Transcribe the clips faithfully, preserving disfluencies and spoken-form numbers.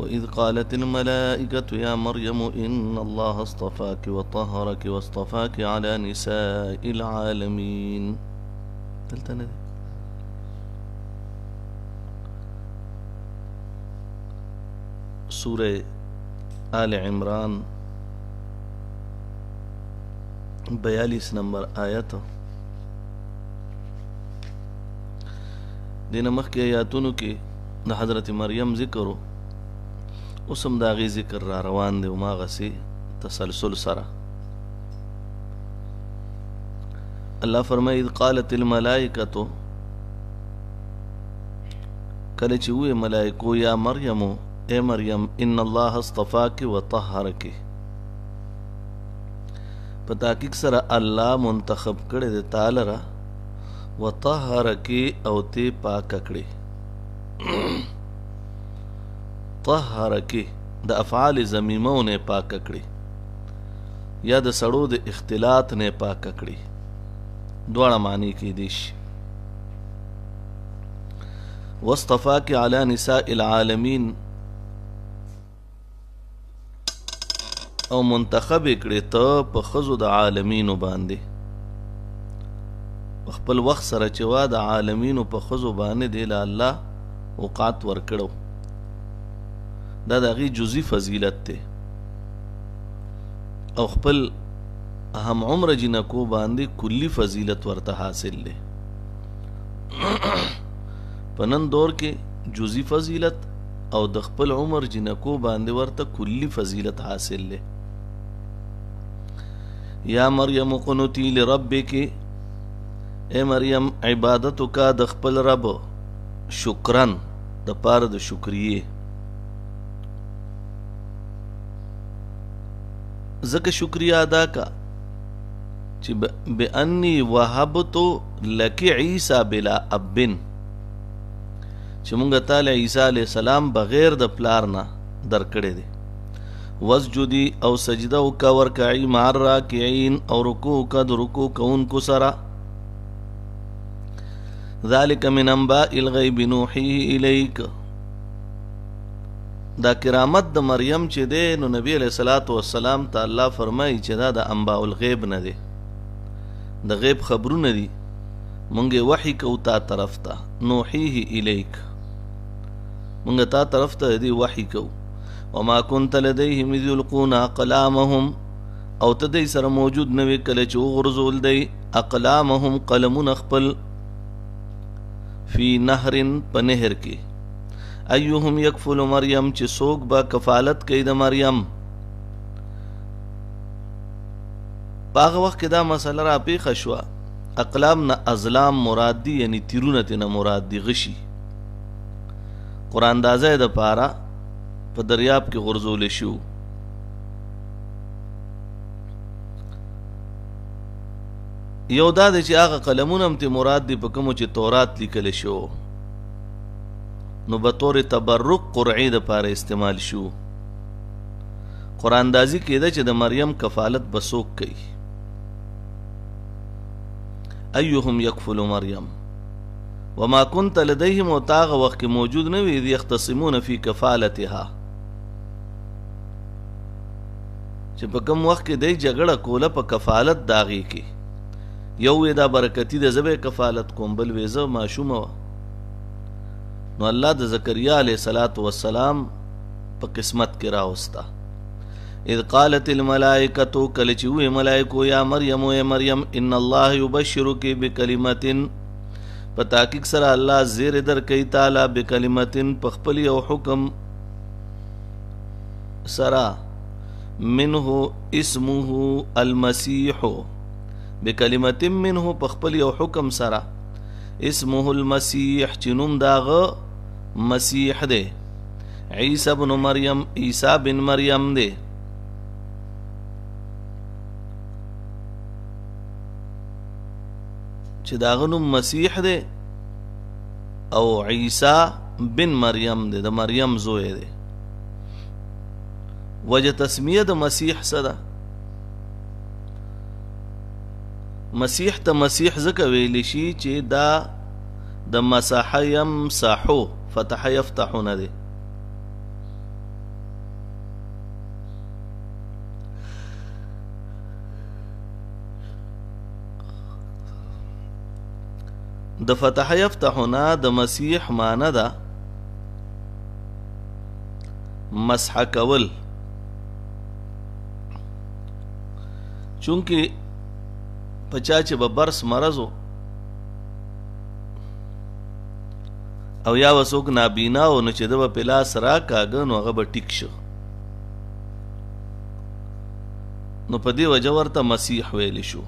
وإذ قالت الملائكة يا مريم إن الله اصطفاك وطهرك واصطفاك على نساء العالمين. دلته نه سورة آل عمران بیالیس نمبر آیت. دین مخ کے آیاتونو کې د حضرت مریم ذکرو اوسم دا غي ذکر را روان دی او ما غسي تسلسل سره. الله فرمایي اذ قالت الملائکه کله چې وې ملائکو یا مریم اے مریم ان الله اصطفاك وطهرك په تحقیق سره الله منتخب کړی دی تعالی را وطهرك او ته پاک کړی. طهرك د افعال ذمیمو نه پاک کړی یا د سړو د اختلاط نه پاک کړی، دواړه معنی کې دي شي. واصطفاك على نساء العالمين او منتخب کړی ته په خزو د عالمینو باندې خپل وخت سره چې وا د عالمینو په خزو باندې دی له الله اوقات ورکړو. دا د هغې جزئی فضیلت دی او خپل هم عمر جنکو باندې کلی فضیلت ورته حاصل دی. په نن دور کې جزئی فضیلت او د خپل عمر جنکو باندې ورته کلی فضیلت حاصل دی. یا مریم قنوتی لربک اے مریم عبادتو کا د خپل رب شکرن د پاره د شکریه زکه شکریہ ادا کا چې بانی وهبت لک عیسی بلا اب چې مونږ تعالی عیسی علیہ السلام بغیر د پلار نه درکړې دي. وسجدی او سجده او کا ورکعی مع الراکعين او رکوع کا د رکوع کوونکو سره. ذلك من انباء الغیب نوحیه الیک دا کرامت د مریم چې دی نو نبی علیہ الصلوۃ والسلام ته الله فرمایي چې دا د انباء الغیب نه دی، د غیب خبرونه دي، مونږ وحی کو تا طرف ته نوحیه الیک مونږ تا طرف ته دی وحی کو. وما كنت لديهم اذ يلقون اقلامهم او ته دی سره موجود نه وی کله چې وغورځول دی اقلامهم قلمون خپل فی نهر په نهر کې ایهم یکفل مریم چې څوک به کفالت کوي د مریم. په هغه وخت کې دا مسله را پیښه شوه اقلام نه ازلام مراد دي یعنی تیرونه ته نه مراد دي غشي قرآن اندازه د پاره په دریاب کې غرزول شو. یو دا دی چې هغه قلمونه هم ته مراد دي په کومو چې تورات لیکل شو نو به طور تبرک قرعی د پاره استعمال شو. قرآن اندازي کېده چې د مریم کفالت به څوک کوي. ایهم یکفل مریم وما كنت لديهم او تاغه وخت کې موجود نه وي یختصمون فی کفالتها چې په کوم وخت کې دی جګړه کوله په کفالت داغي کې. یو وی دا برکتی د زبې کفالت کوم بل وی زه ماشومه وه نو الله د زکریا علیه الصلاۃ والسلام په قسمت کې راوستا. اذ قالت الملائکه کله چې وی ملائکو یا مریم اے مریم ان الله یبشرک بکلمت په تحقیق سره الله زیر در کوي تعالی بکلمت په خپل یو حکم سره منه اسمه المسیح بکلمت منه په خپل یو حکم سره اسمه المسیح چې نوم داغه مسیح دی عیسی ابن مریم عیسی بن مریم دی. چې داغه نوم مسیح دی او عیسی بن مریم دی د مریم زوی دی. وجه تسمیه د مسیح صدا مسیح ته مسیح ځکه ویلی شي چې دا د مسح یمسحو فتح یفتحو نه دی د فتح یفتحنا د مسیح معنی ده مسح کول، چونکه پچا چې به برس مرضو او یا وسوک نابینا و نو چې د به پلاس را کاږه نو هغه به ټیک شو، نو په دې وجه ورته مسیح ویلی شو.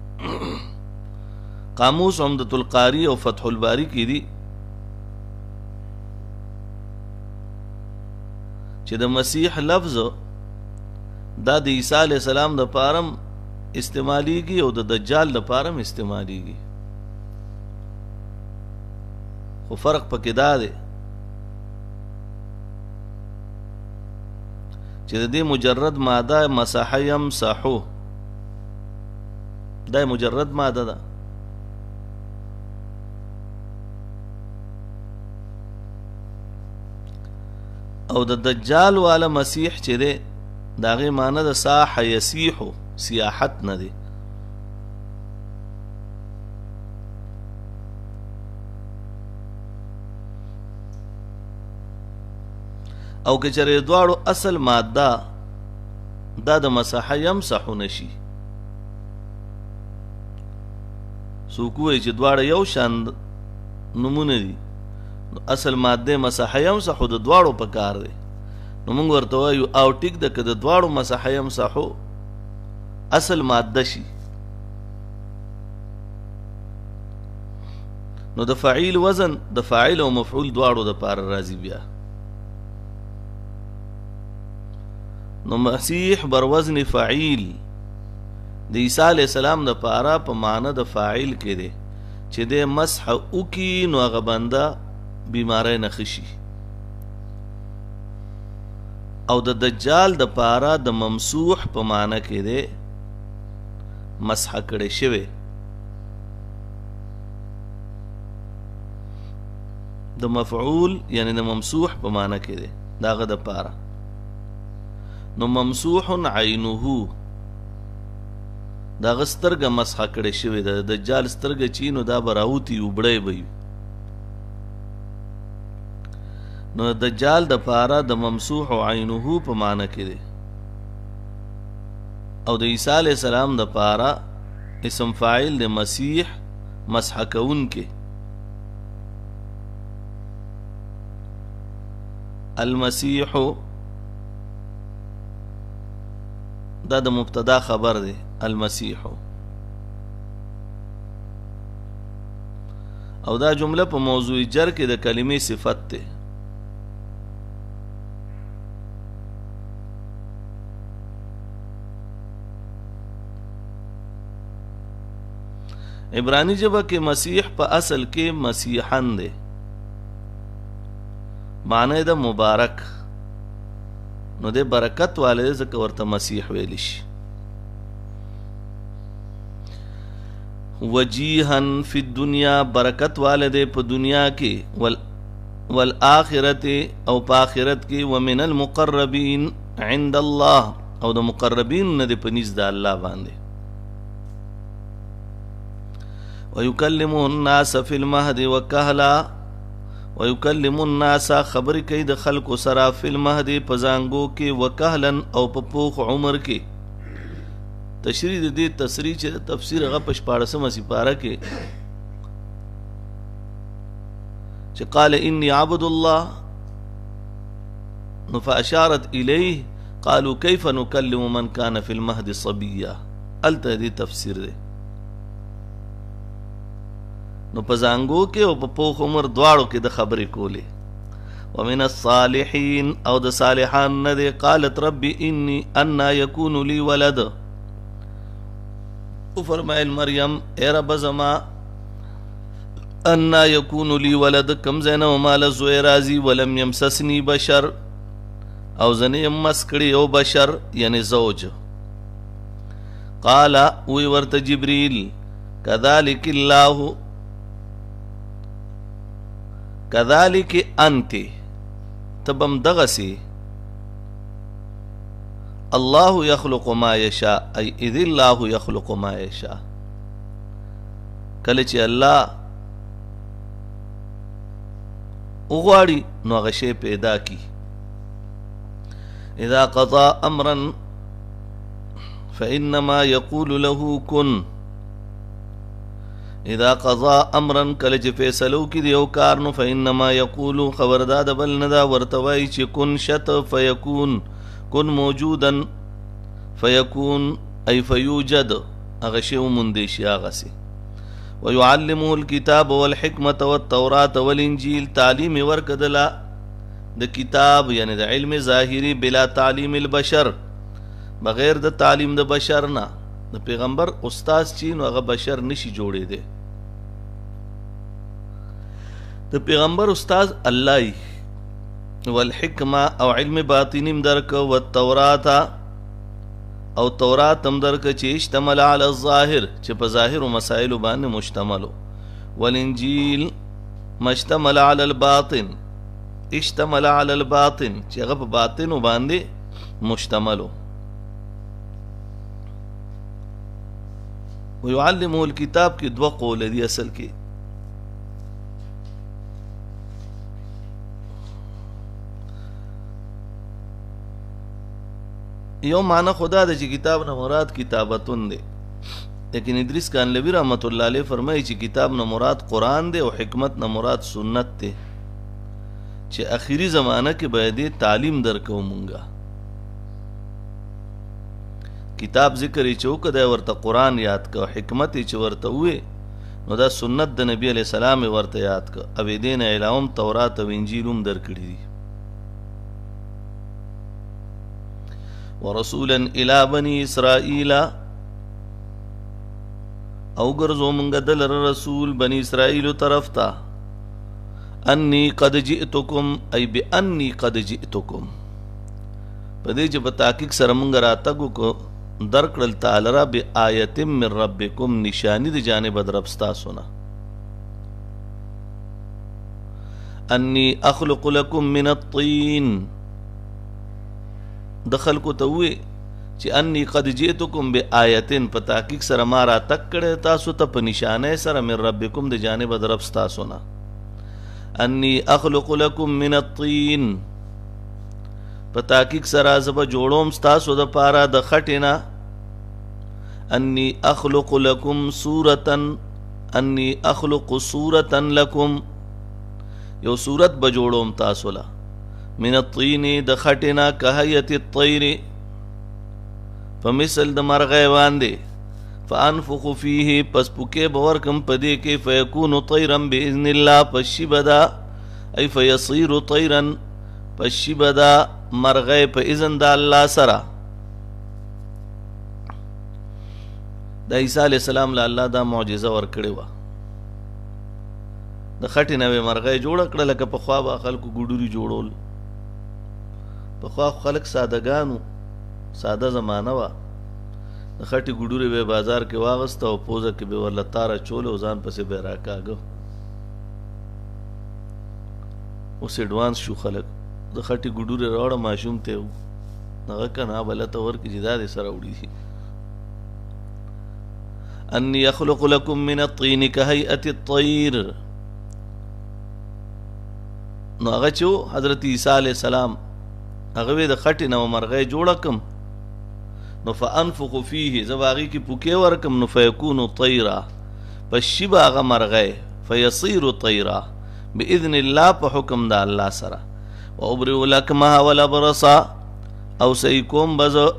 قاموس عمدة القاری او فتح الباری کې دي چې د مسیح لفظ دا د عیسی علیه السلام د پارم استعمالیږي او د دجال د پارم استعمالیږي، خو فرق پکې دا دی چې د دې مجرد ماده مسح یمسحو دا مجرد ماده ده، او د دجال والا مسیح چې دی د هغې معنی د ساح یسیحو سیاحت نه دی. او که چېرې دواړو اصل ماده دا د مسح یمسحو نشي، څوک وایي چې دواړه یو شان نومونه دي، اصل ماده مسح یمسحو د دواړو په کار دی، نو موږ ورته وایو او ټیک ده که د دواړو مسح یمسحو اصل ماده شي نو د فعیل وزن د فاعل او مفعول دواړو د پاره راځي. بیا نو مسیح بر وزن فعیل د عیسی علیه السلام د پاره په معنی د فاعل کې دی چې د مسح وکي نو هغه بنده بیماری نه خشي، او د دجال د پاره د ممسوح په معنی کې دی مسح کړی شوی، د مفعول یعنی د ممسوح په معنی کې دی داغه د پاره. نو ممسوح عینه داغه سترګه مسح کړی شوی د دجال سترګه چی نو دا براوتی وبړی وي، نو دجال د پاره د ممسوح عینه په معنی کې دی، او د عیسی علیه السلام د پاره اسم فاعل د مسیح مسح کون کې. المسیح دا د مبتدا خبر دی، المسیح، او دا جمله په موضوع جر کې د کلمې صفت ده. عبرانی ژبه کې مسیح په اصل کې مسیحن دی، معنی د مبارک، نو د برکت والے ځکه ورته مسیح ویلی شي. وجیهن فی الدنیا برکت والے په دنیا کې، ول والآخرت او په آخرت کې، ومن المقربین عند الله او د مقربین نه د پنیز د الله باندې. ويكلم الناس في المهد وكهلا ويكلم الناس خبر کوي د خلکو سره فی المهد په زانګو کې، وکهلا او په پوخ عمر کې. تشریح د دې تصریح چې تفسیر هغه په شپاړسمه سپاره کې چې قال انی عبد الله نو فاشارت الیه قالوا كيف نكلم من كان في المهد صبيا، الته دې تفسیر دی. نو په زانګو کې او په پوخ عمر دواړو کې د خبرې کولې. ومن الصالحین او د صالحان نه دی. قالت ربی انی انا یکون لی ولد، او فرمایل مریم اے رب زما انا یکون لی ولد، کم زینه مال زوی راضی، ولم یمسسنی بشر او زنی مس کړي او بشر یعنی زوج. قال وی ورته جبريل كذلك الله كذلك انت تبم دغسی الله يخلق ما يشاء اي اذ الله يخلق ما يشاء. کله چې الله وغواړي نو هغه شی پیدا کی. اذا قضا امرا فانما يقول له كن. اذا قضا امرا کله چې فیصلو کی دیو کار نو فانما يقول خبردار بل ندا ورتوي چې کن شت فيكون کن موجودا فيكون ای فيوجد هغه شی ومندې شي هغه سي. ويعلمه الكتاب والحکمة والتوراة والانجیل تعلیم ورکدلا د کتاب یعنی د علم ظاهری بلا تعلیم البشر بغیر د تعلیم د بشر نه. د پیغمبر استاد چی نو هغه بشر نشي جوړې دي. د پیغمبر استاد الله والحکمه او علم باطنیم درک او التورات او تورات هم درک چې اشتمل علی الظاهر چې په ظاهر او مسائل باندې مشتمل. والانجیل مشتمل علی الباطن اشتمل علی الباطن چې هغه په باطن باندې مشتمل. ويعلمه الكتاب کې دوه قول دي اصل کې. یو معنی خدا د چې کتاب نه مراد کتابتون دی، لیکن ادریس کانلوی رحمت الله علیه فرمایي چې کتاب نه مراد قرآن دی او حکمت نه مراد سنت دی چې اخیری زمانہ کې باید تعلیم درکو مونږه. کتاب ذکر یې چوک دی ورته قرآن یاد کا، حکمت یې چې ورته وې نو دا سنت د نبی علیہ السلام ورته یاد کا. او دین الهام تورات او انجیل هم درکړي دي. ورسولا الى بني اسرائیل او ګرځو مونږ دلر رسول بني اسرائیل طرف ته. انی قد جئتکم ای بانی قد جئتکم په دې چې په تحقیق سره مونږ راتګو کو درکړل تعالی را بآیت من ربکم نشانی د جانب درب ستاسو نه. انی اخلق لکم من الطین دخل کو ته وې چې انی قد جئتکم بآیتن په تحقیق سره ما راتګ کړی تاسو ته په نشانه سره من ربکم د جانب درب ستاسو نه. انی اخلق لکم من الطین په تحقیق سره زب جوړوم ستاسو د پاره د خټینا. انی اخلق لکم صورتا انی اخلق صورتا لکم یو صورت به جوړوم تاسو له من الطین د خټینا کهیت الطیر په مثل د مرغۍ باندې. فانفخ فیه پس پوکې به ورکم په دې کې فیکون طیرا باذن الله پس شي به دا ای فیصیر طیرا پس شي به دا مرغۍ په اذن د الله سره. د عیسی علیہ السلام له الله دا معجزه ورکړې وه. د خټې نه به مرغۍ جوړه کړه لکه پخوا به خلکو ګوډوري جوړول. پخوا خلک سادهګانو، ساده زمانه وه. د خټې ګوډوري به بازار کې واغسته او پوزه کې به ورله تاره چوله او ځان پسې به یې راکاږه. اوس اډوانس شو خلک. د خټې ګوډوري راوړه ماشوم ته هغه که نه بله ته ورکړي چې دا دې سره وړي دي. انی یخلق لکم من الطین کهیئة الطیر نو هغه چې حضرت عیسی علیہ السلام هغه د خټې نه مرغۍ جوړه کم نو فانفخ فیه زه به هغې کې پوکې ورکم نو فیکون طیرا پس شي به هغه مرغۍ فیصیر طیرا باذن الله په حکم د الله سره. وابرئ الاکمه والابرص او صحیح کوم به زه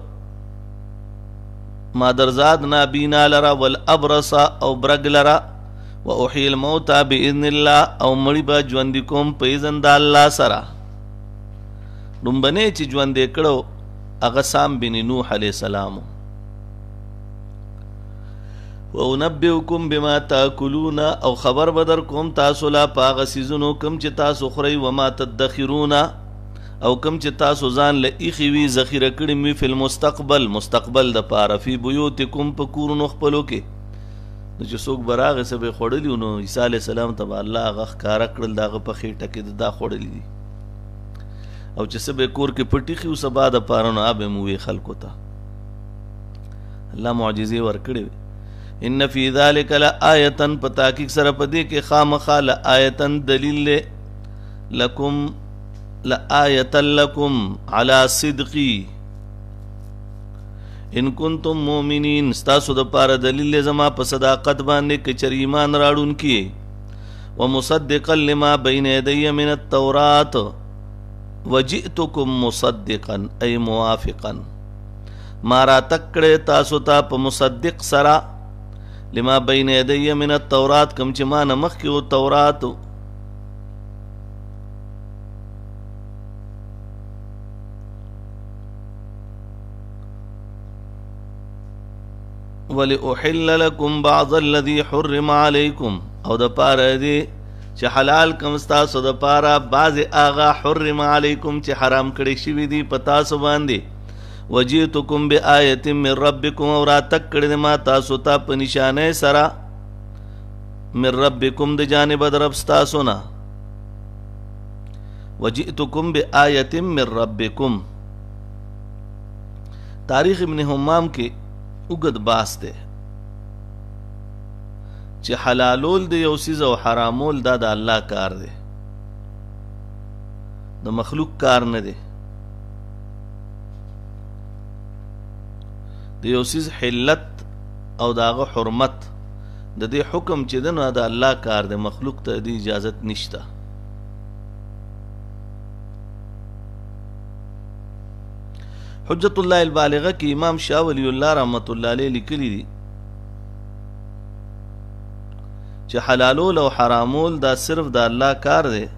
مادرزاد نابینا لرا والابرص او برگ لرا و احیی الموتا باذن الله او مړي به ژوندي کوم په اذن د الله سره. لومبنې چې ژوندې کړو هغه سام بن نوح علیه السلام. و انبئکم بما تاکلون او خبر بدر کوم تاسو لا په هغه څیزونو کوم چې تاسو خورئ وما تدخرون او کوم چې تاسو ځان له ایښي وي ذخیره کړي وي فی المستقبل مستقبل د پاره فی بیوتکم په کورونو خپلو کې. نو چې څوک به راغی څه به یې خوړلي نو عیسی علیه السلام ته به الله هغه ښکاره کړل د هغه په خېټه کې دا خوړلي دي او چې څه به یې کور کې پټي خي او سبا دپاره نو هغه به یې ووې خلکو ته. الله معجزې ورکړې وې. ان فی ذلک لآیة په تحقیق سره په دې کې خامخا لآیة دلیل دی لکم لآیة لکم علی صدقی ان کنتم مؤمنین ستاسو د پاره دلیل زما په صداقت باندې که چر ایمان راړون کی ومصدقا لما بین یدی من التورات وجئتکم مصدقا ای موافقا ما را تکړه تاسو ته په مصدق سره لما بین یدی من التورات کم چې ما نه مخکې و تورات ولأحل لكم بعض الذي حرم عليكم او د پاره دی چې حلال کم ستاسو د پاره بعض آغا حرم علیکم چې حرام کړی شوي دي په تاسو باندې وجئتکم بآیة من ربکم او راتک کړی ما تاسو ته په نشانه سره من ربکم د جانب د رب ستاسو نه وجئتکم بآیة من ربکم. تاریخ ابن حمام کې اوږد باس دی چې حلالول د یو څیز او حرامول دا د الله کار دی د مخلوق کار نه دی د یو څیز حلت او داغه حرمت د دې حکم چې د نو د الله کار دی مخلوق ته د اجازت نشته. حجت الله البالغه کې امام شاه ولی الله رحمت الله علیه لیکلی دي چې حلالول او حرامول دا صرف د الله کار دی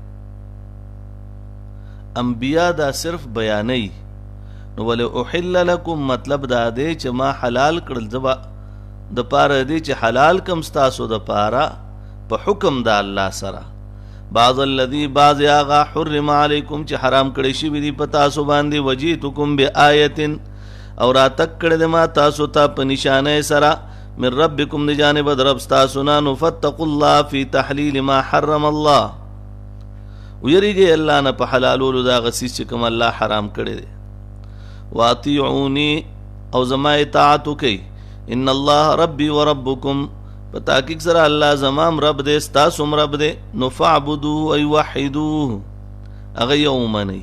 انبیا دا صرف بیانوي نو ول احل لكم مطلب دا دی چې ما حلال کړل زبا د پاره دی چې حلال کم ستاسو د پاره په حکم د الله سره بعض الذي بعض آغا حرم علیکم چې حرام کړی شوي دي په تاسو باندې وجئتکم بآیة او راتک کړی د ما تاسو ته په نشانه سره من ربکم د جانب د رب ستاسو نه نو فاتقوا الله فی تحلیل ما حرم الله ویریږئ الله نه په حلالولو د هغه څیز چې کوم الله حرام کړی دی واطیعوني او زما اطاعت وکئ ان الله ربی وربکم په تحقیق سره الله زمام رب دی ستاسو هم رب دی نو فاعبدوه ای وحدوه هغه یې ومنئ.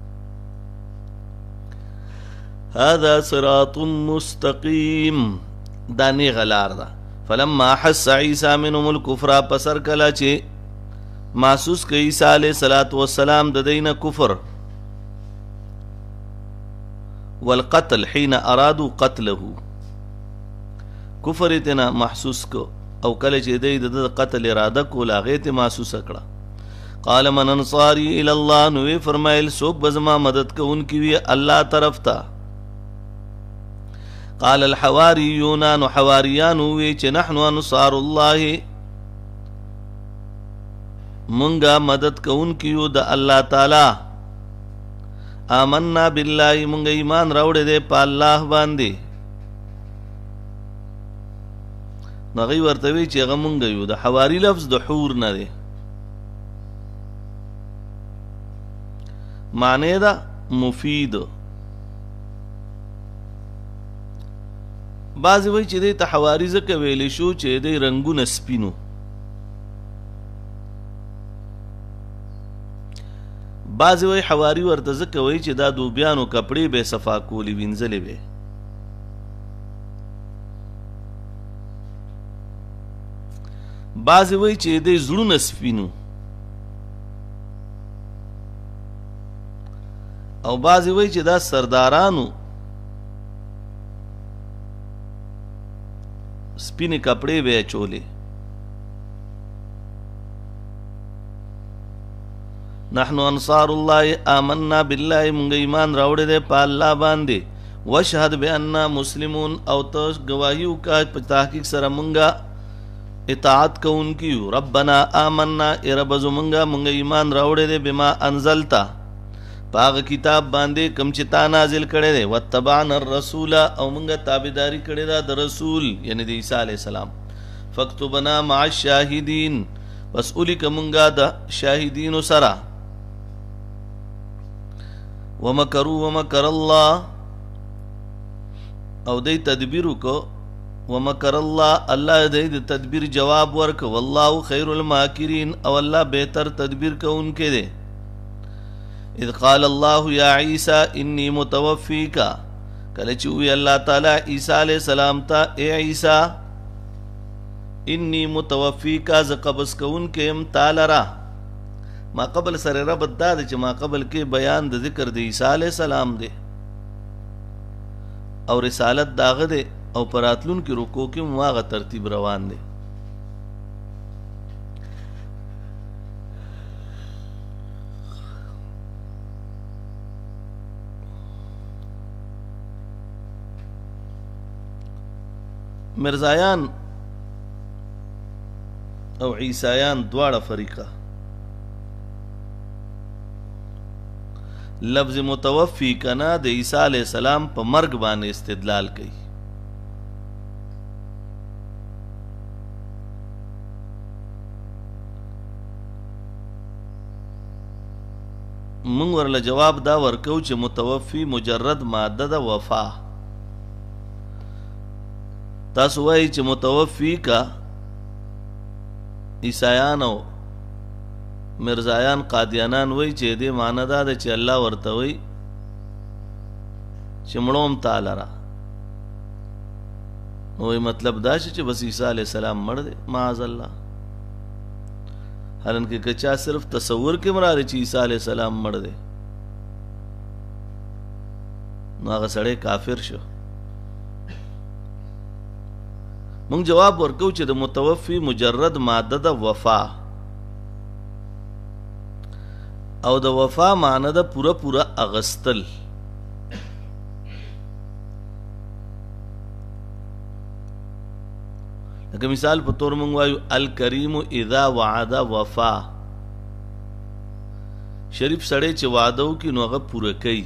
هذا صراط مستقیم دا نیغه لار ده. فلما حس عیسی منهم الکفر پسر کله چې محسوس کړي عیسی علیه الصلاۃ والسلام د دینه کفر والقتل حين ارادوا قتله کفر تینا محسوس کو او کله چې دی د قتل اراده کول هغې ته محسوسه کړه. قال من انصاری الی الله نو وی فرمایل څوک به زما مدد کوونکي وي الله طرف ته. قال الحواریون نو حواریان وی چې نحن انصار الله مونږه مدد کوونکي یو د الله تعالی آمنا بالله مونږ ایمان راوړی دی په الله باندې نو هغوی ورته وی چې هغه مونږ یو د حواري لفظ د حور نه دی معنی ده مفید. بعضې وایي چې دی ته حواري ځکه ویلی شو چې دی رنګونه سپینو بعضې وایي حواري ورته ځکه وایي چې دا دوبیانو کپړې به یې صفا کولې وینځلې به بعضې وایي چې دی زړونه سپینو او بعضې وایي چې دا سردارانو سپینې کپړې به یې اچولې. نحن انصار الله آمنا بالله مونږ ایمان راوړی دی په الله باندې وشهد بأننا مسلمون او ته ګواهي وکړه په تحقیق سره مونږه اطاعت کوونکي یو. ربنا آمنا ای رب زمونږه مونږ ایمان راوړی دی بما انزلتا په هغه کتاب باندې کوم چې تا نازل کړی دی واتبعنا الرسول او مونږه تابعداري کړې ده د رسول یعنی د عیسی علیه السلام فاکتبنا مع الشاهدین بس ولیکه مونږه د شاهدینو سره ومکروا ومکر الله او دی تدبیر وکړو ومکر الله الله دی د تدبیر جواب ورک والله خیر الماکرین او الله بهتر تدبیر کوونکی دی. اذ قال الله یا عیسی انی متوفیکا، کله چې وی الله تعالی عیسی علیہ السلام ته اے عیسی انی متوفیکا ز قبض کون کې ام تعالی را. ما قبل سره رب دا چې ما قبل کې بیان د ذکر د عیسی علیہ السلام دی او رسالت داغه دی او پراتلون کې رکو کې مواغه ترتیب روان دی. مرزایان او عیسایان دواړه فریقه لفظ متوفی کنا د عیسی علیہ السلام په مرګ باندې استدلال کوي. مونږ ورله جواب دا ورکو چې متوفی مجرد ماده د وفا. تاسو وایي چې متوفی کا عیسایان او مرزایان قادیانان وایي چې دې معنی دا ده چې الله ورته وایي چې مړوم تعالی را. نو مطلب دا چې بس عیسی علیہ السلام مړ دی معاذ الله. حالانکه کچا صرف تصور کې مراد چې عیسی علیہ السلام مړ دی نو هغه سړی کافر شو. مونږ جواب ورکو چې د متوفی مجرد ماده د وفا او د وفا معنی د پورا پورا اغستل. لکه مثال په تور مونږ وایو الکریم اذا وعد وفا. شریف سړی چې وعده وکړي نو هغه پوره کوي.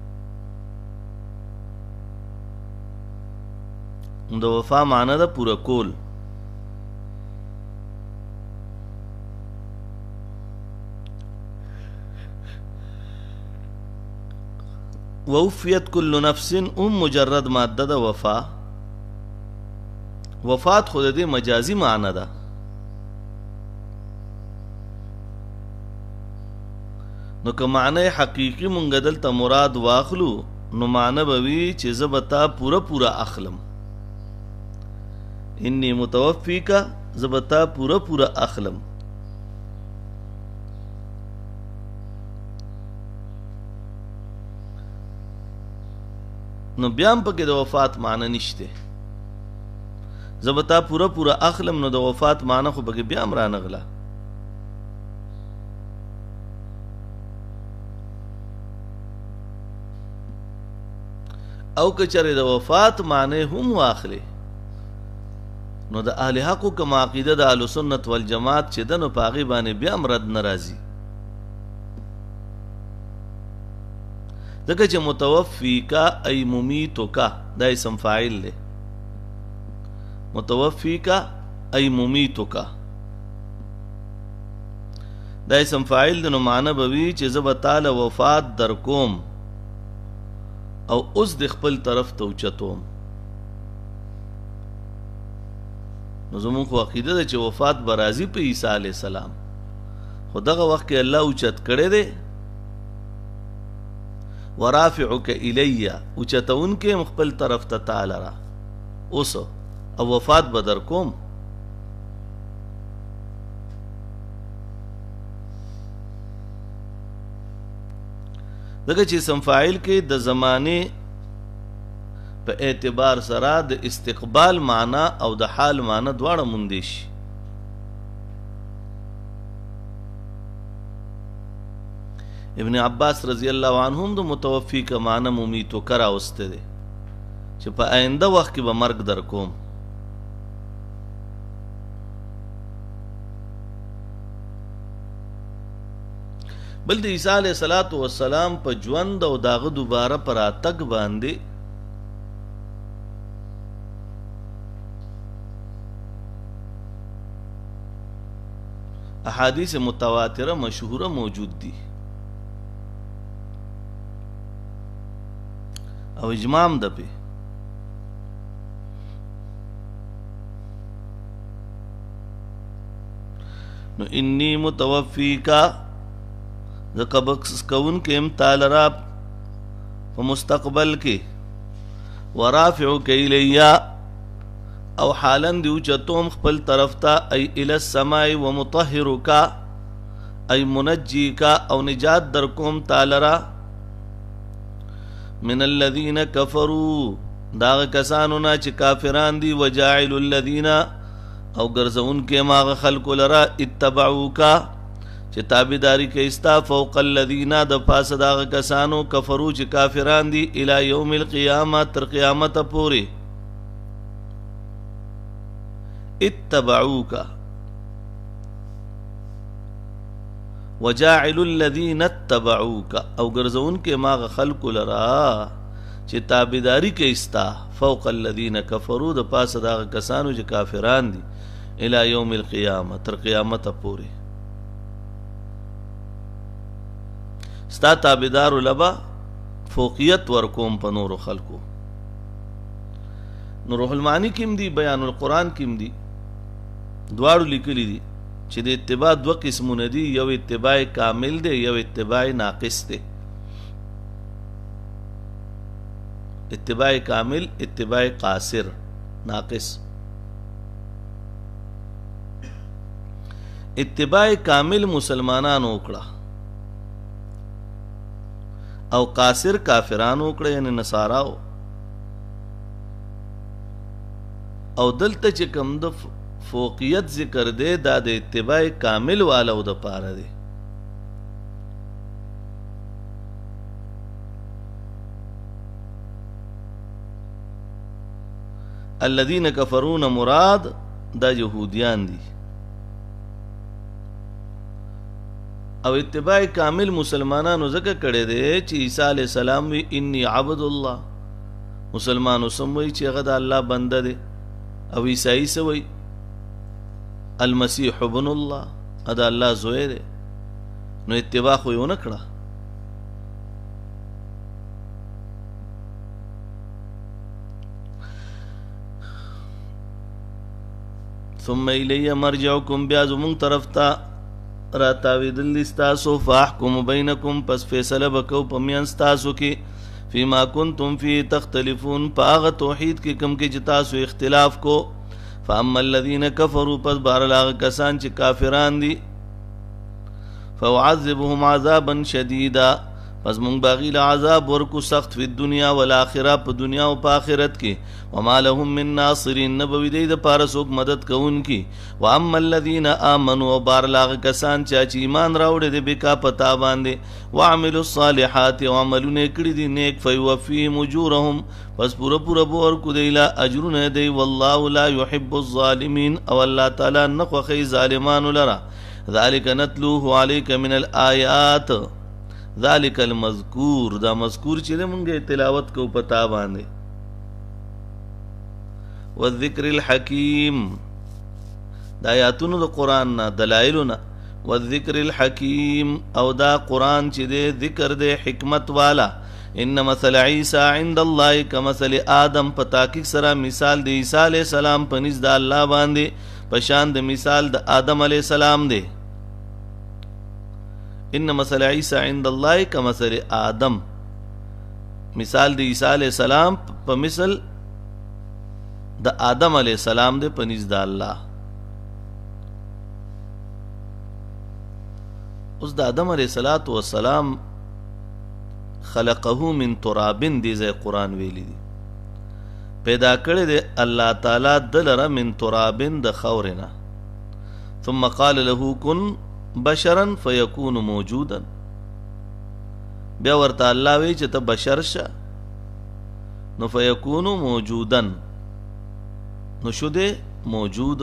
د وفا معنی د پوره کول. ووفیت کل نفس ام مجرد ماده د وفا. وفات خود دې مجازي معنی ده. نو که معنی حقیقی مونږ دلته مراد واخلو نو معنی به وي چې زه به تا پوره پوره اخلم. انی متوفیکا زه به تا پوره پوره اخلم. نو بیا هم پکې د وفات معنی نشته. زه به تا پوره پوره اخلم نو د وفات معنی خو پکې بیا هم رانغله. او که چېرې د وفات معنی هم واخلې نو د اهل حقو کوم عقیده د اهل سنت والجماعت چې ده نو په هغې باندې بیا هم رد نه راځي. ځکه چې متوفیکا ای ممیتوکا دا اسم فاعل دی. متوفیکا ای ممیتوکا دا اسم فاعل دی. نو معنی به وي چې زه به تاله وفات در کوم او اوس د خپل طرف ته اوچتوم. نو زمون خو عقیده ده چې وفات به راځي په عیسی علیہ السلام، خو دغه وخت کې الله اوچت کړی دی. ورافعک الی اوچتونکې م خپل طرف ته تعالی را اوس او وفات به در کوم. دغه چې اسم فاعل کې د زمانه په اعتبار سره د استقبال معنا او د حال معنا دواړه موندې شي. ابن عباس رضی الله عنهم د متوفی کا معنا ممیتو کرا اوسته دي چې په آینده وخت کې به مرګ در کوم. بل د عیسی علیہ الصلوۃ والسلام په ژوند او داغه دوباره پر اتګ باندې احادیث متواتره مشهوره موجود دي او اجماع ده په. نو انی متوفیکا ځکه بخس کوونکی هم تعالی را په مستقبل کې ورافعک الیا او حالن دی اوچتوم خپل طرف ته ای الی السماء ومطهرک ای منجیک او نجات در کوم تعالی را من الذین کفروا داغ کسانو نا چې کافران دي وجاعل الذین او ګرځون کې ماغه خلق لرا اتبعوکا چې تابعداري کوي استا فوق الذین د پاس داغ کسانو کفرو چې کافران دي الی یوم القیامه تر قیامت پورې اتبعوکا وجاعل الذین اتبعوکا او ګرځون کې ماغه خلق لرا چې تابعداري کوي استا فوق الذین کفروا د پاس داغ کسانو چې کافران دي الى یوم القیامه تر قیامت پورې ستا تابعدار لبا فوقیت ورکوم په نور خلقو. نو روح المعانی کیم دی بیان القرآن کیم دی دواړو لیکلی دي چې د اتباع دو قسمونه دي یو اتباع کامل دی یو اتباع ناقص دی. اتباع کامل اتباع قاصر ناقص. اتباع کامل مسلمانانو وکړه او قاصر کافرانو وکړه یعنی نصاراو. او دلته چې کوم د فوقیت ذکر دی دا د اتباع کامل والو د پاره دی. الذين كفرون مراد دا يهوديان دي او اتباع کامل مسلمانانو زکه کړي دي چې عیسی علی السلام وی انی عبد الله مسلمانو سموي چې هغه د الله بنده دي او عیسی سوي المسیح ابن الله ادا الله زوی دي نو اتباع خو یو نه کړه. ثم الی مرجعکم بیا زمون طرف تا را تاویدل استاسو فاحکم بینکم پس فیصله بکو پمیان ستاسو کی فیما کنتم فی تختلفون پاغ توحید کی کم کی جتاسو اختلاف کو. فاما الذین کفروا پس بارلاغ کسان چی کافران دی فوعذبهم عذابا شدیدا پس مونږ باغی له عذاب ورکو سخت فی الدنیا والآخرہ په دنیا او په آخرت کې وما لهم من ناصرین نبوی دی د پاره څوک مدد کوونکی. واما الذین آمنوا او بار لاغ کسان چې ایمان راوړي دی بکا پتا باندې وعملوا الصالحات او عملونه کړي دي نیک فیوفیهم اجورهم پس پورا پورا بور کو دی لا اجرونه دی والله لا يحب الظالمین او الله تعالی نه خوښي ظالمانو لرا. ذلک نتلوه علیک من الآیات ذالک المذکور دا مذکور چې مونږه تلاوت کو پتا باندې والذکر الحکیم دا آیاتونو د قران نه دلایلونه والذکر الحکیم او دا قران چې د ذکر د حکمت والا. ان مثل عیسی عند الله کمثل آدم په تحقیق سره مثال د عیسی علی السلام په نزد الله باندې په شان د مثال د آدم علی السلام دی. ان مثل عیسی عند الله کمثل آدم مثال د عیسی علیہ السلام په مثل د آدم علیہ السلام د پنځ د الله. اوس د آدم علیہ الصلات والسلام خلقه من تراب دی زي قران ویلی دی پیدا کړی دی الله تعالی دلره من تراب د خورنا ثم قال له كن بشرا فیکون موجودا بیا ورته الله وی چې ته بشر شه نو فیکون موجودا نو شو دی موجود.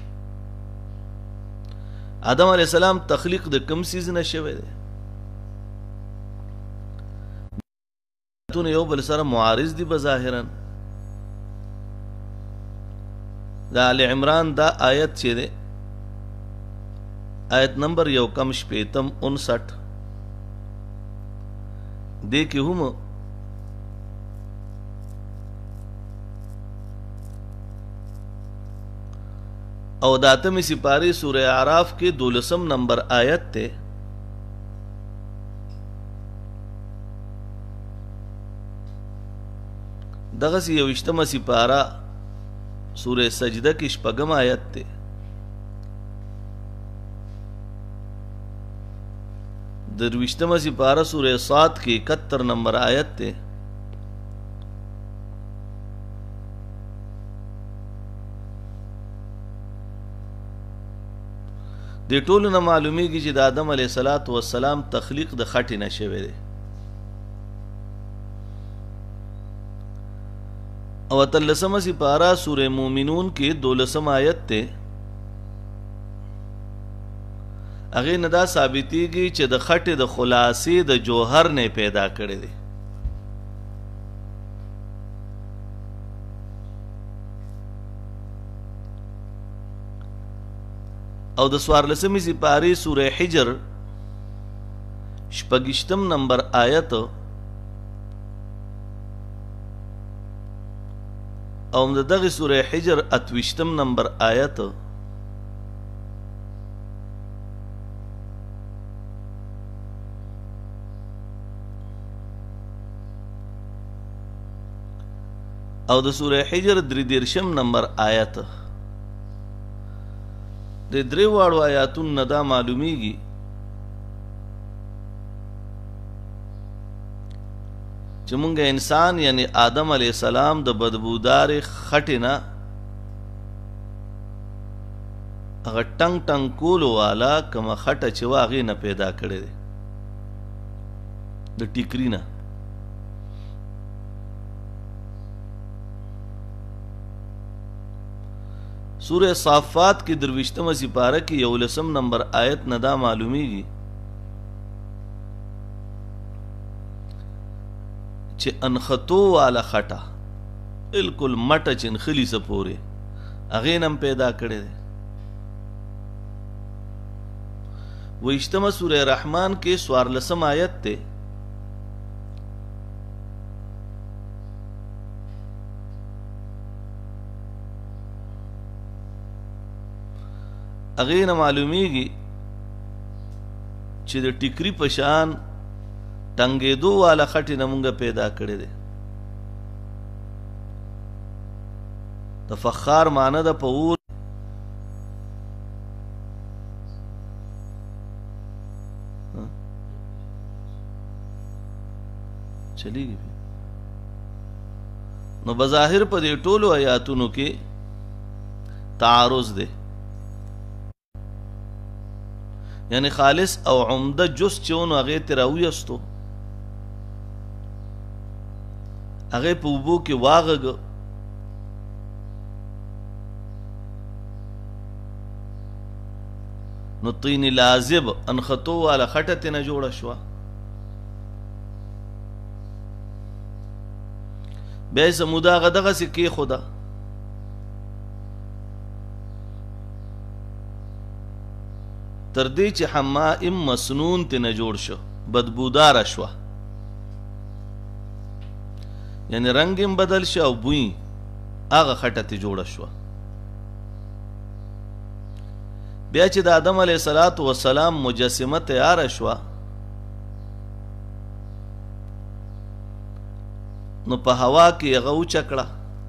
آدم علیہ السلام تخلیق د کم سیز نه شوی دی تون یو بل سره معارض دی بظاهرا. دا آل عمران دا آیت چې دی آیت نمبر یو کم شپیتم انسٹھ دیکھی ہم او داتمی سپاری سورہ اعراف کے دولسم نمبر آیت تے دغسی یوشتمه سپاره سوره سجده کې شپږم آیت دی. درویشتمه سپاره سوره صاد کې اکہتر نمبر آیت دی. د ټولو نه معلومیږي چې د آدم علیه السلام تخلیق د خټې نه شوی دی. او اتلسمه سپاره سوره مومنون کې دولسم آیت دی. هغې نه دا ثابتېږي چې د خټې د خلاصې د جوهر نه پیدا کړی دی. او د څوارلسمې سپارې سوره حجر شپږشتم نمبر آیت او د دغه سوره حجر اتویشتم نمبر آیت او د سوره حجر درې دېرشم نمبر آیت. د درې واړو آیاتونو نه دا معلومیږي چې مونږ انسان یعنی آدم علیه السلام د بدبودار خټې نه هغه ټنګ ټنګ کولو والا کومه خټه چې وه هغې نه پیدا کړی دی، د ټیکري نه. سوره صافات کې درویشتمه سپاره کې یولسم نمبر آیت نه دا معلومیږي چې انخطو والا خټه بالکل مټه چې نخلي څه پورې هغې نه هم پیدا کړی دی. ویشتمه سوره رحمان کې څوارلسم آیت دی. هغې نه معلومیږي چې د ټیکري په شان ټنګېدو والا خټې نه مونږ پیدا کړی دی. د فخار معنی ده په اور چلیږي. نو بظاهر په دې ټولو آیاتونو کې تعارض دی، یعنی خالص او عمده جز چې ونو هغې ترې راویستو، هغې په اوبو کې واغږه، نو طین لازب انخطو والا خټه ترې نه جوړه شوه. بیا یې سموده هغه دغسې کېښوده، تر دې چې حمائم مسنون ترې نه جوړ شو، بدبوداره شوه، یعنی رنګ هم بدل شه او بوی هغه خټه ترې جوړه شوه. بیا چې د آدم علیه السلام مجسمه تیاره شوه، نو په هوا کې هغه اوچه کړه،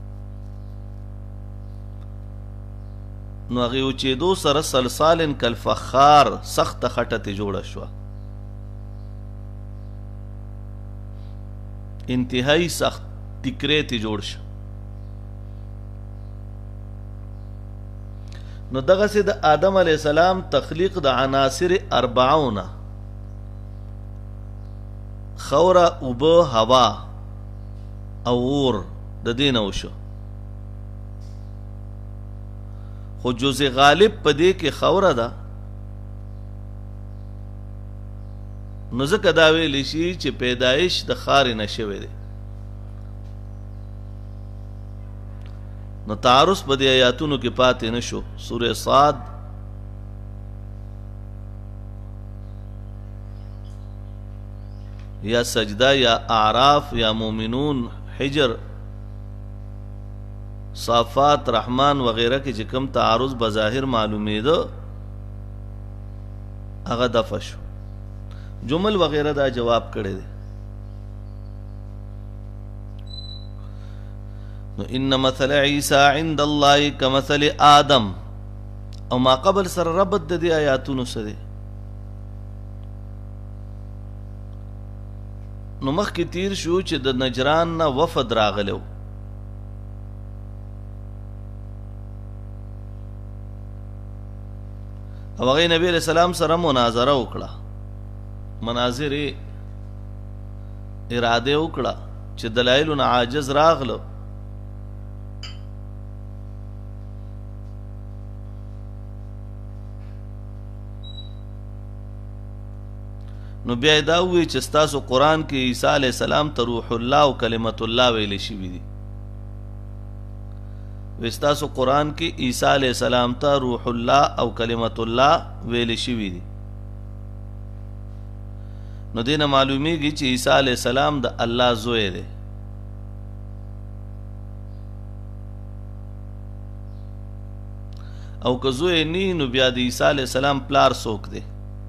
نو هغې اوچېدو سره سلسال کالفخار سخته خټه ترې جوړه شوه، انتهایی سخت ټیکری ترې جوړ شو. نو دغسې د آدم علیه السلام تخلیق د عناصر اربعو نه خوره، اوبه، هوا او اور د دې نه وشو. خو جزء غالب په دې کې خوره ده، نو ځکه دا ویلی شي چې پیدایش د خارې نه شوی دی. نو تعارض په دې آیاتونو کې پاتې نه شو. سوره صاد یا سجده یا اعراف یا مومنون، حجر، صافات، رحمان وغیرہ کې چې کوم تعارض بظاهر معلومېده هغه دفع شو. جمل وغیرہ دا جواب کړی دی. نو ان مثل عیسی عند الله کمثل آدم او ما قبل سره ربط د دې آیاتونو سره نو مخکې تیر شو چې د نجران نه وفد راغلو او هغه نبی علیہ السلام سره مناظره وکړه مناظره اراده وکړه چې دلایل نه عاجز راغلو نو بیا دا وی چې تاسو قرآن کې عیسی علیہ السلام ته روح الله او کلمت الله ویل شوی دي وستاسو قرآن کې عیسی علیہ السلام ته روح الله او کلمت الله ویل شوی دي نو دینه معلومیږي چې عیسی علیہ السلام د الله زوی دی او که زوی نی نو بیا د عیسی علیہ السلام پلار څوک دی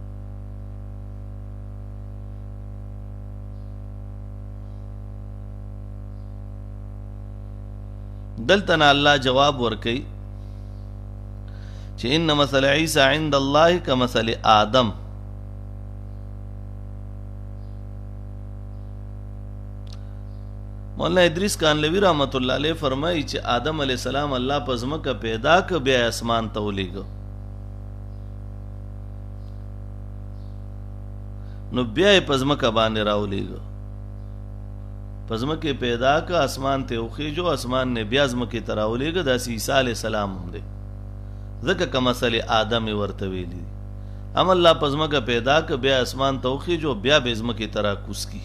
دلتنا الله جواب ورکي چې ان مثل عیسی عند الله کمثل آدم مولانا ادریس کانلوی رحمت الله علیه فرمایي چې آدم علیہ السلام الله په ځمکه پیدا ک بیا اسمان ته ولېږه نو بیا یې په ځمکه باندې راولېږه په ځمکه پیدا ک اسمان ته وخېجو اسمان نه بیا ځمکه ته راولېږه داسې عیسی علیہ السلام هم دی ځکه کمثل آدم ورته ویلي هم الله په ځمکه پیدا ک بیا اسمان ته وخېجو بیا به ځمکه ته راکوز کی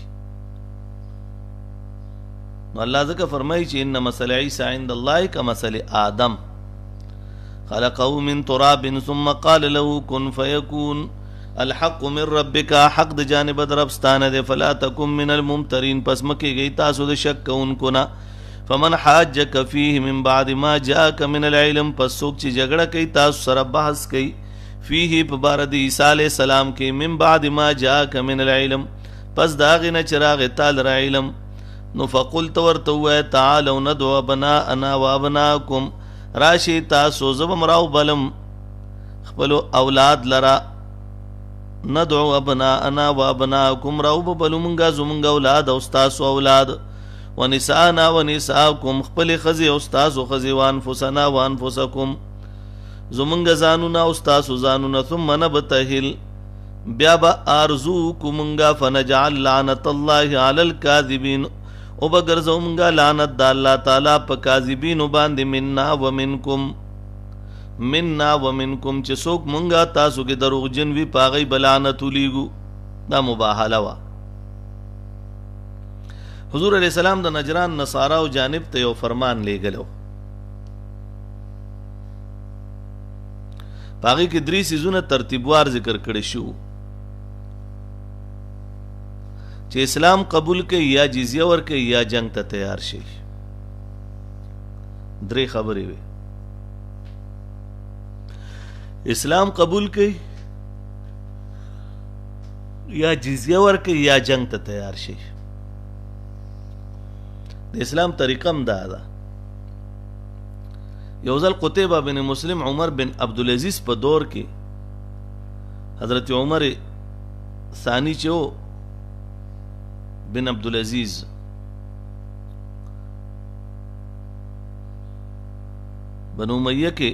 نو الله ځکه فرمایي چې ان مثل عیسی عند الله کمثل آدم خلقه من تراب ثم قال له كن فيكون الحق من ربك حق د جانب دربستانه ده فلا تكن من الممترين پس مکه گئی تاسو د شک کوونکو نه فمن حاجك فيه من بعد ما جاءك من العلم پس څوک چې جګړه کوي تاسو سره بحث کوي فيه په بار د عیسی علیہ السلام کې من بعد ما جاءك من العلم پس داغه نه چراغ تعال را علم نو فقلت ورته تعالوا ندعو ابناءنا وابناءكم راشي تاسو زبم راو بلم خپل اولاد لرا ندعو ابناءنا وابناءكم راو بلو منگا زمنگا اولاد او استاسو اولاد ونساءنا ونساءكم خپل خزي او استاسو خزي وانفسنا وانفسكم زمنگا زانونا او استاسو زانونا ثم نبتهل بیا با آرزو کمنگا فنجعل لعنت الله على الكاذبين او بگرزو منگا لعنت دا اللہ تعالی پا کاذبینو باندی مننا و منکم مننا و منکم چه سوک منگا تاسو کے دروغ جنوی پاگئی بلعنتو لیگو دا مباحلہ وا حضور علیہ السلام دا نجران نصاراو جانب تیو فرمان لے گلو پاگئی کی دری سیزون ترتیبوار ذکر کرشو چې اسلام قبول کوي یا جزیه ورکوي یا جنگ ته تیار شي درې خبرې وي اسلام قبول کوي یا جزیه ورکوي یا جنگ ته تیار شي د اسلام طریقه هم دا ده یو ځل قتیبه بن مسلم عمر بن عبدالعزیز په دور کې حضرت عمر ثانی چې بن عبدالعزیز بنو امیہ کې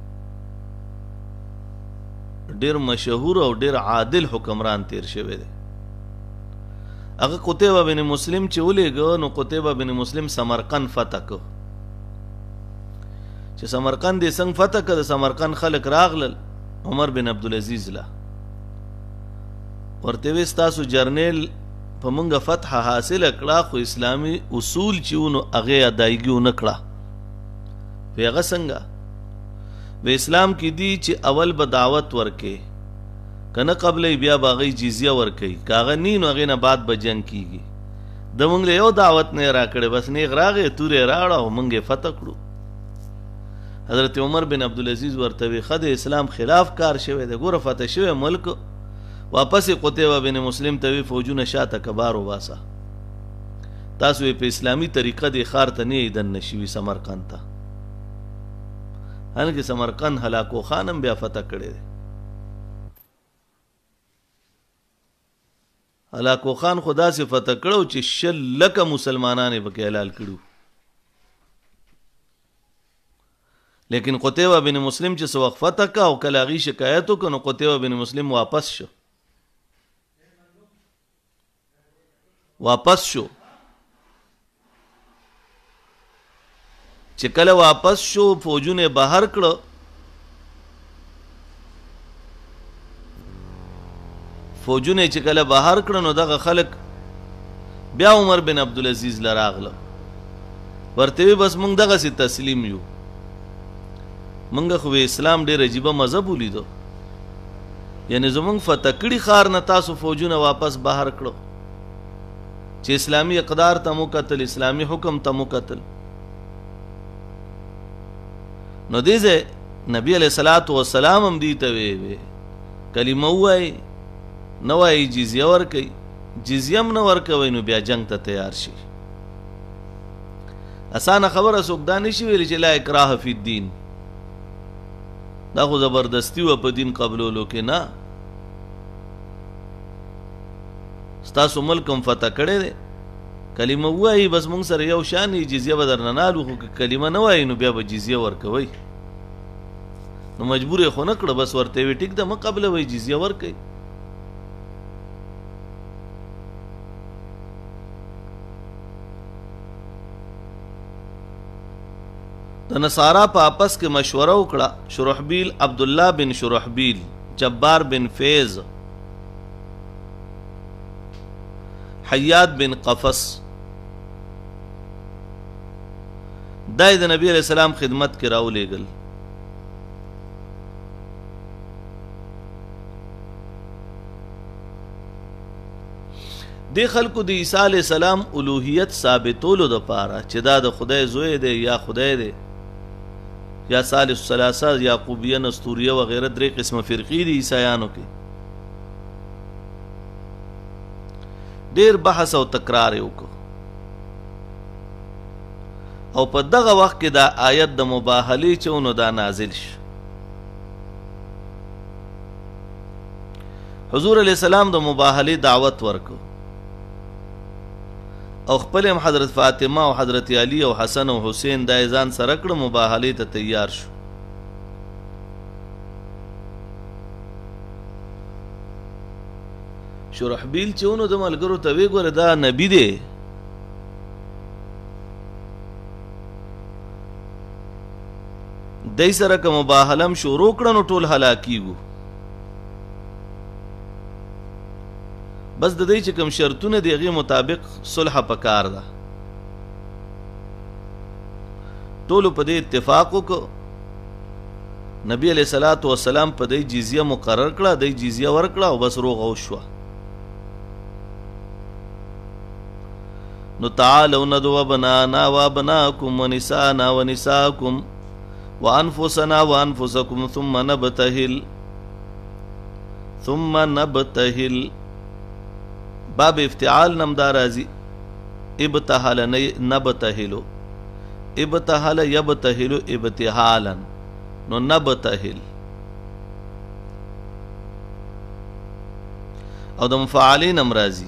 ډیر مشهور او ډیر عادل حکمران تیر شوی دی هغه قتیبه بن مسلم چې ولېږه نو قتیبه بن مسلم سمرقند فتح کو چې سمرقند یې څنګه فتح کړ د سمرقند خلک راغلل عمر بن عبدالعزیز لا ورته وی ستاسو جرنیل په مونږه فتح حاصل کړه خو اسلامی اصول چې ونو هغه ادایګي ونه کړه وی هغه څنګه و اسلام کې دی چې اول به دعوت ورکې کنه قبل بیا باغی جزیه ورکې کاغه نین هغه نه بعد به جنگ کیږي د مونږ له یو دعوت نه راکړې بس نه غراغه تورې راړه او مونږه فتح کړو حضرت عمر بن عبدالعزیز ورته وی خد اسلام خلاف کار شوی دی ګوره فتح شوی ملک واپس قتیبه بن مسلم ته وی فوجونه شاته کبار وباسه تاسو په اسلامی طریقه د خار ته نه ایدن نشوي سمرقند ته هغه سمرقند هلاکو خانم بیا فتح کړی دی هلاکو خان خدا سے فتح کړو چې شل لکه مسلمانانې پکې حلال کړو لیکن قتیبه بن مسلم چې سو وخت فتح کا او کله غي شکایت وکړو قتیبه بن مسلم واپس شو واپس شو چې کله واپس شو فوجونه بهر کړو فوجونه چې کله بهر کړو نو دغه خلک بیا عمر بن عبدالعزیز لراغله ورته بس مونږ دغه سي تسلیم یو مونږ خو اسلام ډېر عجیبه مذهب ولیدو یعنی زمونږ فتح کړي خار نه تاسو فوجونه واپس بهر کړو چې اسلامی اقدار ته مو قتل اسلامی حکم ته مو قتل نو دیزه نبی علیہ الصلوۃ والسلام هم دی ته وی کلمه وای نو وای جزیه ور کوي جزیه هم نو ور کوي نو بیا جنگ ته تیار شي اسانه خبره څوک دا نشي ویل چې لا اکراه فی الدین دا خو زبردستی و په دین قبولولو کې نه ستاسو ملک هم فتح کړی دی کلمه وایي بس مونږ سره یو شان جزیه به درنه نالو خو کلمه نه وایي نو بیا به جزیه ورکوئ نو مجبور یې خو نه کړه بس ورته وی ټیک ده مه قبلوئ جزیه ورکوئ د نصارا په آپس کې مشوره وکړه شرحبیل عبدالله بن شرحبیل جبار بن فیض حیات بن قفص دای د نبی علیہ السلام خدمت کې راولېږل دې خلکو د عیسی علیہ السلام الوهیت ثابتولو دپاره چې دا د خدای زوی دی یا خدای دی یا ثالث ثلاثه یعقوبیه نستوریه وغیره درې قسمه فرقې دي عیسایانو کې ډېر بحث او تکرار یې وکړو او په دغه وخت کې دا آیت د مباهلې چې نو دا نازل شو حضور علیہ السلام د مباهلې دعوت ورکو او خپل هم حضرت فاطمه او حضرت علی او حسن او حسین د ځان سره کړ مباهلې ته تیار شو شرحبیل چې ونو د ملګرو ته وی ګوره دا نبی دی دای سره که مباهله م شروع کړه نو ټول هلاکیږو بس د دې چې کوم شرطونه دی هغې مطابق صلح پکار ده ټولو په دې اتفاق وکړو نبی علیہ الصلوۃ والسلام په دې جزیه مقرر کړه دې جزیه ورکړه او بس روغ وشوه نو تعالوا ندعو ابناءنا وابناءكم ونساءنا ونساءكم وانفسنا وانفسكم ثم نبتهل ثم نبتهل باب افتعال نمدار راځي ابتهل نبتهلو ابتهل يبتهلو ابتهالا نو نبتهل او د مفعلین هم راځي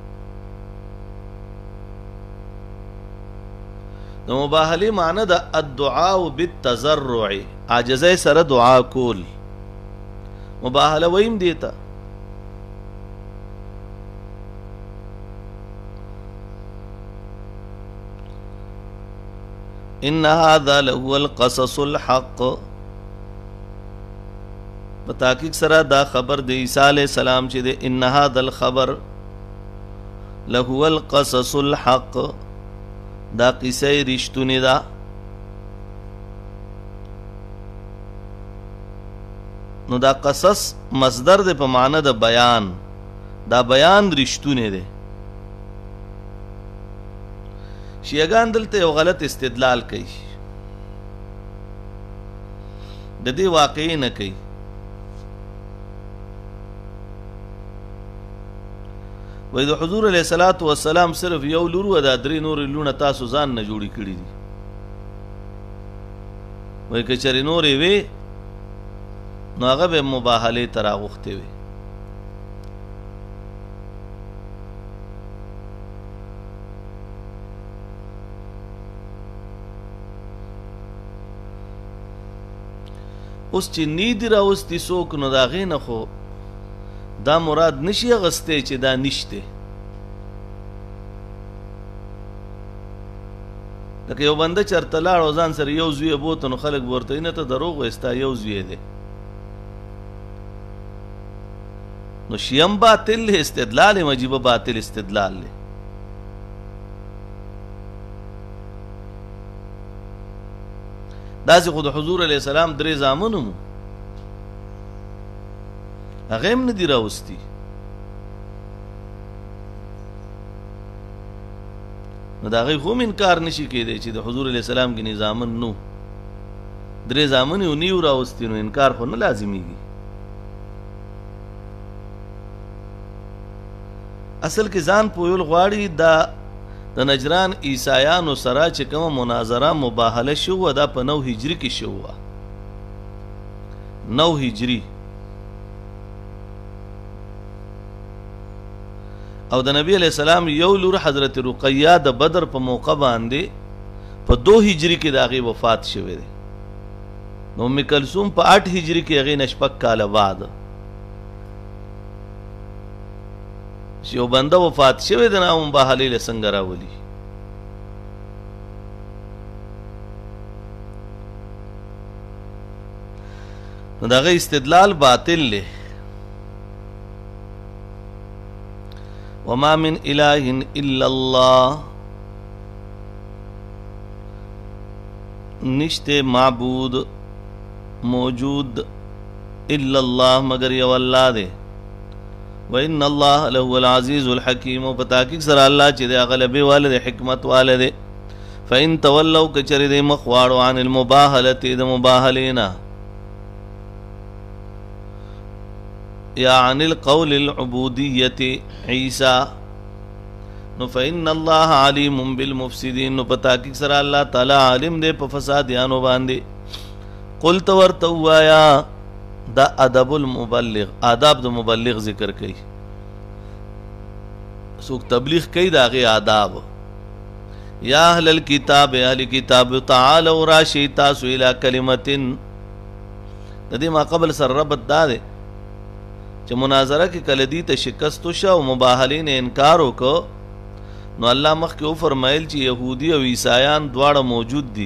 د مباهلې معنی د الدعاء بالتضرع عاجزۍ سره دعا کول مباهله ویم دیتا ان هذا لهو القصص الحق بتحقیق سره دا خبر د عیسی علیہ السلام چې د ان هذا الخبر لهو القصص الحق دا قصه رښتونی ده نو دا قصص مصدر ده په معنی د بیان دا بیان رښتونی ده شیعگان دلته یو غلط استدلال کوي د دې واقعي نه کوي وای د حضور علیه الصلاۃ والسلام صرف یو لور و دا درې نور لونه تاسو ځان نه جوړی کړی دي وای که چېرې نورې وې نو هغه به مباهلې ته راغوښتې وې اوس چې نیدي راوستي څوک نو د هغې نه خو دا مراد نشي اغستی چې دا نشته لکه یو بنده چېرته لاړ او ځان سره یو زوی بوته نو خلک به ورته وایي نه ته دروغ وایې ستا یو زوی دی نو شیم باطل دی استدلال یې عجیبه باطل استدلال دی داسې خو د حضور علیه السلام درې زامن مو هغه هم نه دي راوستي نو د هغې خو هم انکار نشي کېدی چې د حضور علیه السلام کې زامن نو درې زامن یې نیو راوستي نو انکار خو نه لازمیږي اصل کې ځان پویل غواړي دا د نجران عیسایانو سره چې کومه مناظره مباهله شوه دا په نو هجري کې شوه نو هجري او د نبی علیہ السلام یو لور حضرت رقیہ د بدر په موقع باندې په دو هجري کې د هغې وفات شوی دی نو ام کلثوم په آټ هجري کې هغې نه شپږ کاله بعد چې یو بنده وفات شوی دی نو مباهلې له څنګه راولي نو د هغې استدلال باطل دی وما من اله الا الله نشتے معبود موجود الا اللہ مگر یو اللہ دے وان اللہ لہو العزیز الحکیم و پتاکیک سر اللہ چی دے غلبی والے حکمت والے دے فإن تولو کچری دے مخوارو عن المباہلتی دے مباہلینا یا عن القول العبودیت عیسیٰ نو فإن اللہ علیم بالمفسدین نو پتاکیک سر اللہ تعالی عالم دے پا فسادیانو باندے قلت ورتوایا دا ادب المبلغ آداب دا مبلغ ذکر کئی سوک تبلیغ کئی دا غی آداب یا اہل الكتاب اہل کتاب تعالو راشی تاسو الى کلمتن ندی ما قبل سر ربط دا دے چې مناظره کې کله دي ته شکست وشه او مباهلې نه انکار وکړو نو الله مخکې وفرمایل چې یهودي او عیسایان دواړه موجود دي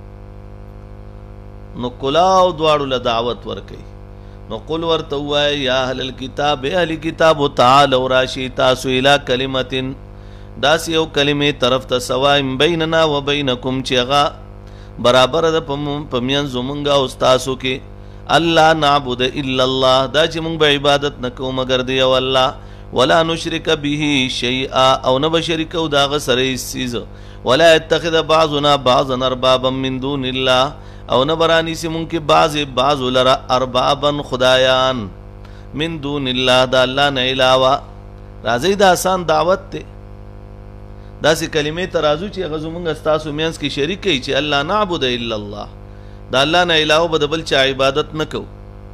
نو کلاو دواړو له دعوت ورکوي نو قل ورته ووایه یا اهل الکتاب اهل کتابو تعالوا راشئ تاسو الی کلمتن داسې یو کلمې طرف ته سواء بیننا و بینکم چې هغه برابر ده په منځ زمونږ او ستاسو کې اللہ نعبد الا اللہ دا چې مونږ به عبادت نکو مگر دی او الله ولا نشرک به شیئا او نه بشریک او دا غسره سیز ولا اتخذ بعضنا بعضا اربابا من دون الله او نه برانی سی مونږ کې بعض بعض لرا اربابا خدایان من دون الله دا الله نه علاوه راځي دا آسان دعوت ته داسې کلمې ته راځو چې هغه زمونږ ستاسو مینځ کې شریک کړي چې الله نعبد الا الله دا اللہ نه علاوه به د بل چا عبادت نه کو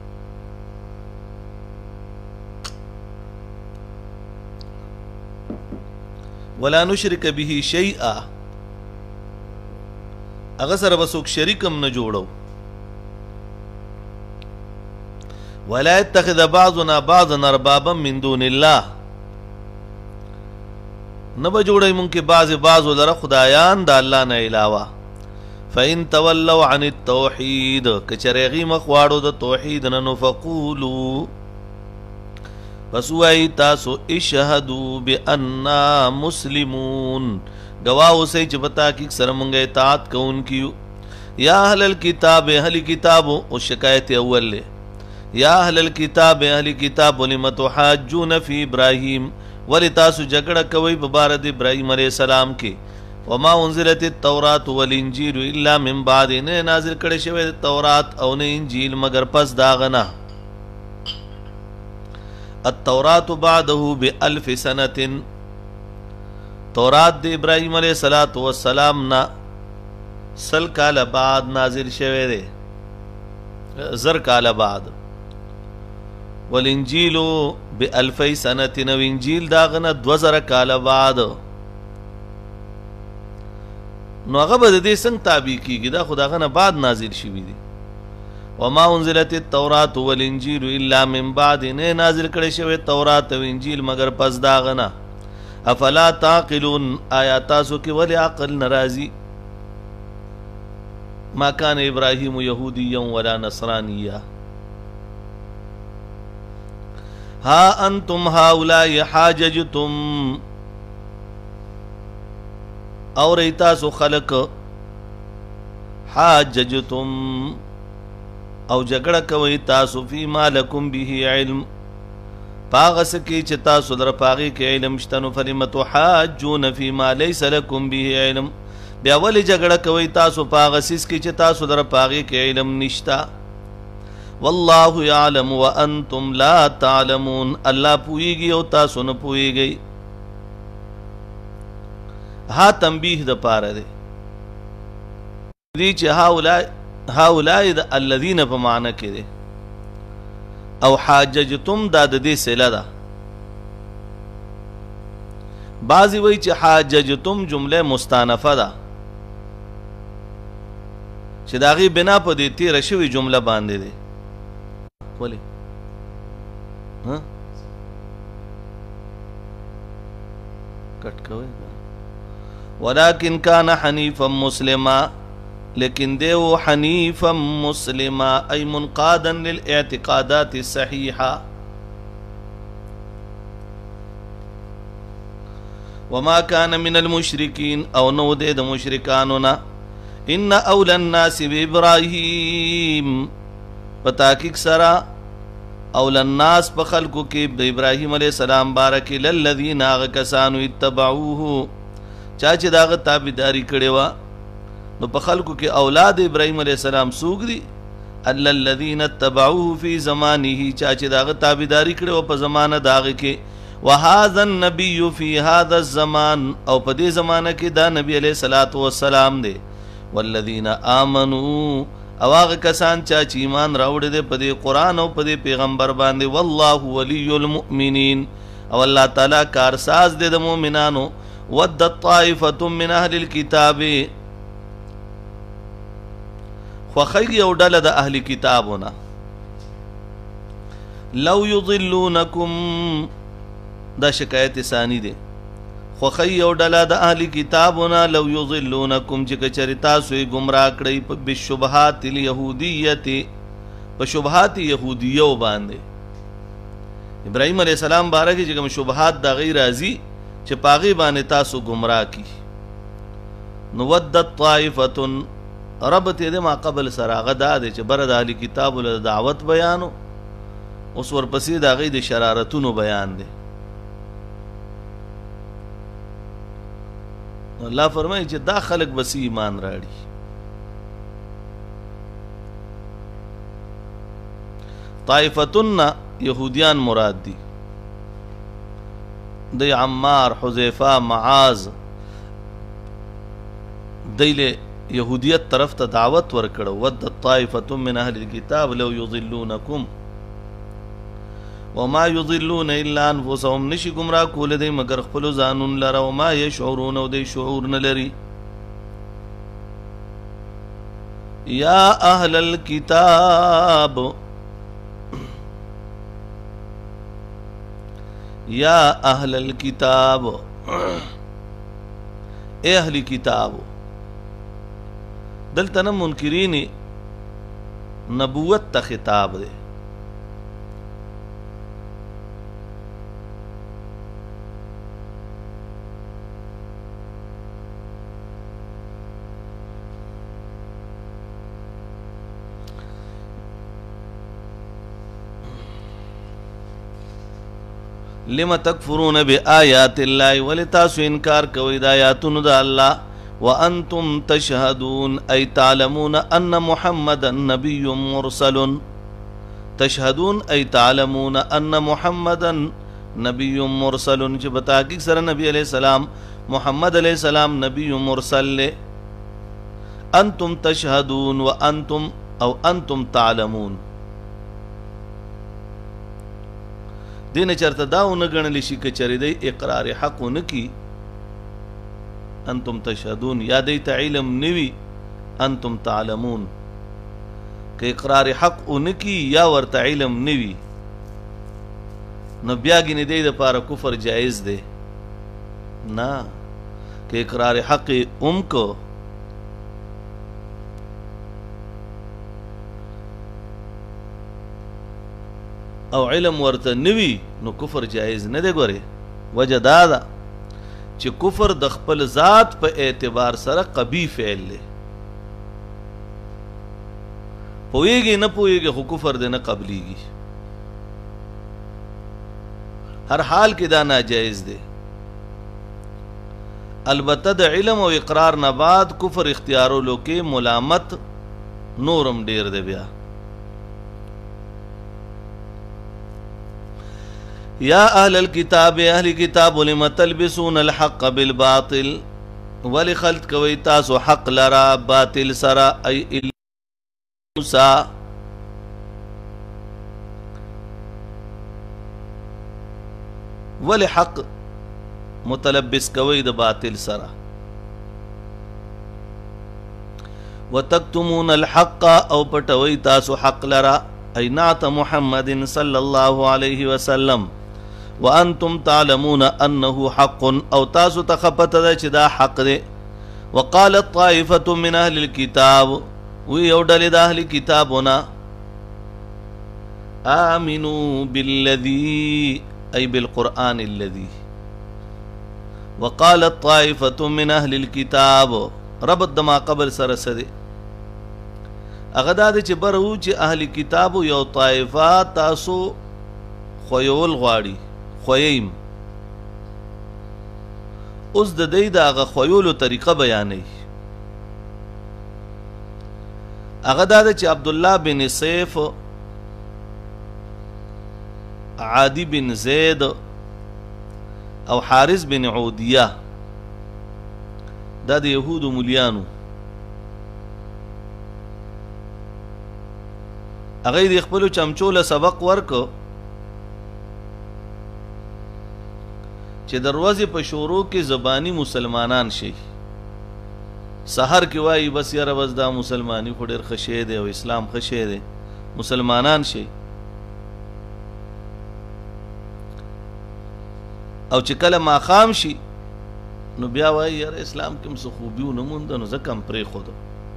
ولا نشرک به شیئا هغه سره به څوک شریک هم نه جوړو ولا يتخذ بعضنا بعضا اربابا من دون الله نه به جوړی مونږ کې بعض بعضو لره خدایان د الله نه علاوه فإن تولوا عن التوحید کچریغی مخواړو د توحید نه فقولوا پس وای تاسو اشهدوا بأننا مسلمون گواه اوسئ چې په تحقیق سره مونږ اطاعت کوونکي یا اهل الكتاب اهل کتاب او شکایت اول له یا اهل الكتاب اهل کتاب لم تحاجون فی ابراهیم ولی تاسو جګړه کوئ په باره د ابراهیم علیه السلام کې وما انزلت التوراة والانجیل الا من بعد نه نازل کړي شوی تورات او نه انجیل مگر پس داغه نه التورات بعده بألف سنة تورات د ابراهیم علیہ الصلوۃ والسلام نا سل کال بعد نازل شوه دی زر کال بعد والانجیل بألفی سنة نو انجیل داغنه دو زر کال بعد نو هغه به د دې څنګه تابع کیږي دا خداغه نه بعد نازل شوی دی وما انزلت التوراۃ والانجیل الا من بعد نه نازل کړي شوی تورات او انجیل مگر پس داغه نه افلا تعقلون آیات تاسو کې ولې عقل ناراضي ما كان ابراهيم يهوديا ولا نصرانيا ها انتم هؤلاء حاججتم اور ایتاسو خلق حاججتم او جګړه کوي تاسو فی ما لکم به علم پاغس کی چې تاسو در پاغي کې علم شتنو فلم تحاجون فی ما ليس لکم به علم بیا ولې جګړه کوي تاسو پاغسیس کی چې تاسو در پاغي کې علم نشتا والله يعلم وانتم لا تعلمون الله پويږي او تاسو نه پويږئ ها تنبیه د پاره دی دی چې هؤلاء هؤلاء الذين په معنی کې دي او حاججتم دا د دې سله ده بعضی وایي چې حاججتم جمله مستانفه ده چې د هغې بنا په دې تېره شوې جمله باندې دی ولې ها کټ کوئ ولكن كان حنيفا مسلما لیکن دیو حنیفا مسلما ای منقادا للاعتقادات الصحیحة وما كان من المشركين او نو دے د مشرکانونا ان اول الناس بابراهيم پتاکیک سرا اول الناس په خلقو کې د ابراهیم علیہ السلام بارک للذین اغکسانو اتبعوه چا چې داغه تابعداري کړې وا نو په خلکو کې اولاد ابراهیم علیہ السلام سوق دي الا الذين اتبعوه في زمانه چا چې داغه تابعداري کړې و په زمانه داغه کې وهذا النبي في هذا الزمان او په دې زمانه کې دا نبی علیہ الصلوۃ والسلام دی والذین آمنوا او هغه کسان چې ایمان راوړي دي په دې قران او په دې پیغمبر باندې والله ولی المؤمنین او الله تعالی کارساز دي د مؤمنانو ود الطائفه من اهل الكتاب خوخی او ډله د اهل کتابونه لو یضلونکم دا شکایت ثانی دی خوخی او ډله د اهل کتابونه لو یضلونکم چې کچری تاسو یې گمراه کړئ په بشبهات الیهودیت په شبهات یهودیو باندې ابراهیم علیہ السلام بارے کې کوم شبهات د غیر راضی چې پاغي باندې تاسو گمراه کی نو ودت طائفه رب ته دې ما قبل سراغه دا دي چې بر د اهل کتاب له دعوت بیانو اوس ورپسې د غي د شرارتونو بیان دي الله فرمایي چې دا خلق بس ایمان راړي طائفتن يهوديان مراد دي د عمار حذیفه معاذ دیله یهودیت طرف ته دعوت ورکړو ود الطائفه من اهل الكتاب لو يضلونكم وما يضلون الا انفسهم نشي گمراه کول دي مگر خپل ځانون لره وما يشعرون او دي شعور نه لري یا اهل الكتاب یا اهل الكتاب اے اهل کتاب دلته نه منکرین نبوت ته خطاب دی لما تکفرون بآیات الله ولتاسو انکار کوي د آیاتونو د الله وانتم تشهدون ای تعلمون ان محمدا نبی مرسل تشهدون ای تعلمون ان محمدا نبی مرسل چې بتاکي سره نبی علیہ السلام محمد علیہ السلام نبی مرسل لے انتم تشهدون وانتم او انتم تعلمون دین چرته داونه غنلی شي کچری دی اقرار حق نکی انتم تشهدون یا دی علم نوی انتم تعلمون که اقرار حق نکی یا ورته علم نوی نو بیا گینه دی د پاره کفر جایز دی نا که اقرار حق ام کو او علم ورته نوی نو کفر جایز نه دی ګوره وجه دا ده چې کفر د خپل ذات په اعتبار سره قبیح فعل دی پوهیږي نه پوهیږي خو کفر دی نه قبلیږي هر حال کې دا ناجایز دی البته د علم او اقرار نه بعد کفر اختیارولو کې ملامت نورم ډیر دی بیا یا اهل الكتاب اهل کتاب لم تلبسون الحق بالباطل ولی خلط کوي تاسو حق لرا باطل سرا ای موسی ولی حق متلبس کوي د باطل سرا وتكتمون الحق او پټوي تاسو حق لرا ای نعت محمد صلی الله علیه وسلم وانتم تعلمون انه حق او تاسو تخپت ده چې دا حق ده وقالت طائفه من اهل الكتاب وی یو ډلې د اهل کتابونه امنوا بالذي اي بالقران الذي وقالت طائفه من اهل الكتاب ربط د ما قبل سره سره هغه دا چې برو چې اهل کتاب یو طائفه تاسو خویول غواړي خویم اوس د دې د هغه خویولو طریقه بیانوي هغه دا چې عبد الله بن سیف عادی بن زید او حارث بن عودیه دا د یهودو مولیانو هغه د خپل چمچوله سبق ورکو چې دروازه په شورو کې زبانی مسلمانان شي سحر کې وایي بس یاره بس دا مسلمانی خو ډېر خشه دی او اسلام خشه دی مسلمانان شي او چې کله ماښام شي نو بیا وایي یاره اسلام کې هم څه خوبي ونه مونده نو ځکه هم پرېښودو